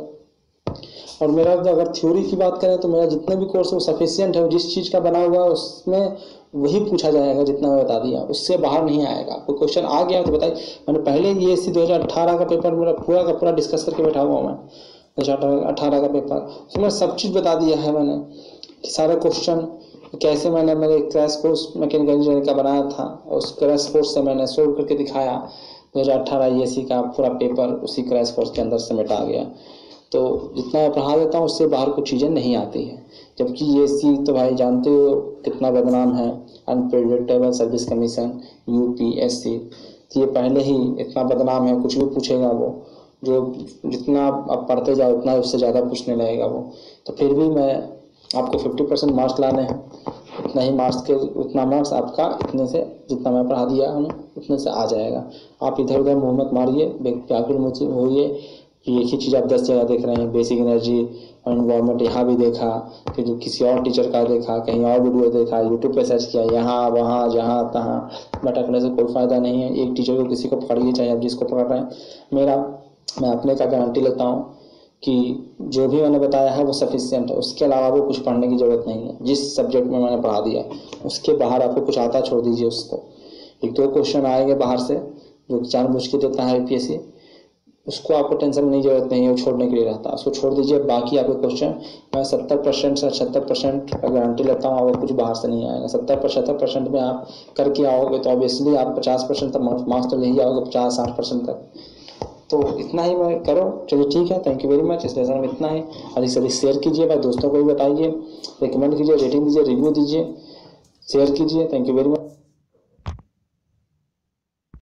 Speaker 2: और मेरा अगर थ्योरी की बात करें तो मेरा जितने भी कोर्स वो सफिशिएंट है, जिस चीज़ का बना हुआ है उसमें वही पूछा जाएगा जितना मैं बता दिया, उससे बाहर नहीं आएगा। कोई क्वेश्चन आ गया तो बताइए, मैंने पहले ये सी दो हज़ार अठारह का पेपर मेरा पूरा का पूरा डिस्कस करके बैठा हुआ मैं, दो हज़ार अठारह का पेपर, उसमें सब चीज़ बता दिया है मैंने कि सारे क्वेश्चन कैसे मैंने मेरे क्रैश कोर्स मैकेनिकल इंजीनियरिंग का बनाया था, उस क्रैश कोर्स से मैंने सोल्व करके दिखाया। दो हज़ार अठारह ईएसी का पूरा पेपर उसी क्रैश कोर्स के अंदर समेटा आ गया। तो जितना मैं पढ़ा देता हूँ उससे बाहर कुछ चीज़ें नहीं आती है। जबकि ये सी तो भाई जानते हो कितना बदनाम है, अनप्रेडिक्टेबल सर्विस कमीशन यूपीएससी, तो ये पहले ही इतना बदनाम है, कुछ भी पूछेगा वो, जो जितना आप पढ़ते जाओ उतना उससे ज़्यादा पूछने लगेगा वो। तो फिर भी मैं आपको पचास परसेंट मार्क्स लाने हैं, उतना ही मार्क्स के उतना मार्क्स आपका इतने से जितना मैं पढ़ा दिया हूँ उतने से आ जाएगा। आप इधर उधर मुँह मत मारिए, व्याकुल मत होइए कि एक ही चीज़ आप दस जगह देख रहे हैं, बेसिक एनर्जी और इन्वायरमेंट यहाँ भी देखा, फिर जो किसी और टीचर का देखा, कहीं और वीडियो देखा, यूट्यूब पे सर्च किया, यहाँ वहाँ जहाँ तहाँ भटकने से कोई फ़ायदा नहीं है। एक टीचर को किसी को पकड़िए, चाहे आप जिसको पकड़ रहे हैं। मेरा मैं अपने का गारंटी लेता हूँ कि जो भी मैंने बताया है वो सफिशिएंट है, उसके अलावा वो कुछ पढ़ने की ज़रूरत नहीं है। जिस सब्जेक्ट में मैंने पढ़ा दिया उसके बाहर आपको कुछ आता छोड़ दीजिए उसको। एक दो क्वेश्चन आएंगे बाहर से जो जानबूझ के देता है यूपीएससी, उसको आपको टेंशन नहीं जरूरत नहीं है, वो छोड़ने के लिए रहता है, उसको छोड़ दीजिए। बाकी आपके क्वेश्चन मैं सत्तर परसेंट से पचहत्तर परसेंट का गारंटी लेता हूँ, आपको कुछ बाहर से नहीं आएगा। सत्तर पचहत्तर परसेंट में आप करके आओगे तो ऑब्वियसली आप पचास परसेंट तक मार्क्स तो ले ही आओगे, पचास साठ परसेंट तक। तो इतना ही मैं करो। चलिए ठीक है, थैंक यू वेरी मच। इस लेसन में इतना ही। अधिक से अधिक शेयर कीजिए भाई, दोस्तों को भी बताइए, रिकमेंड कीजिए, रेटिंग दीजिए, रिव्यू दीजिए, शेयर कीजिए। Thank you very much.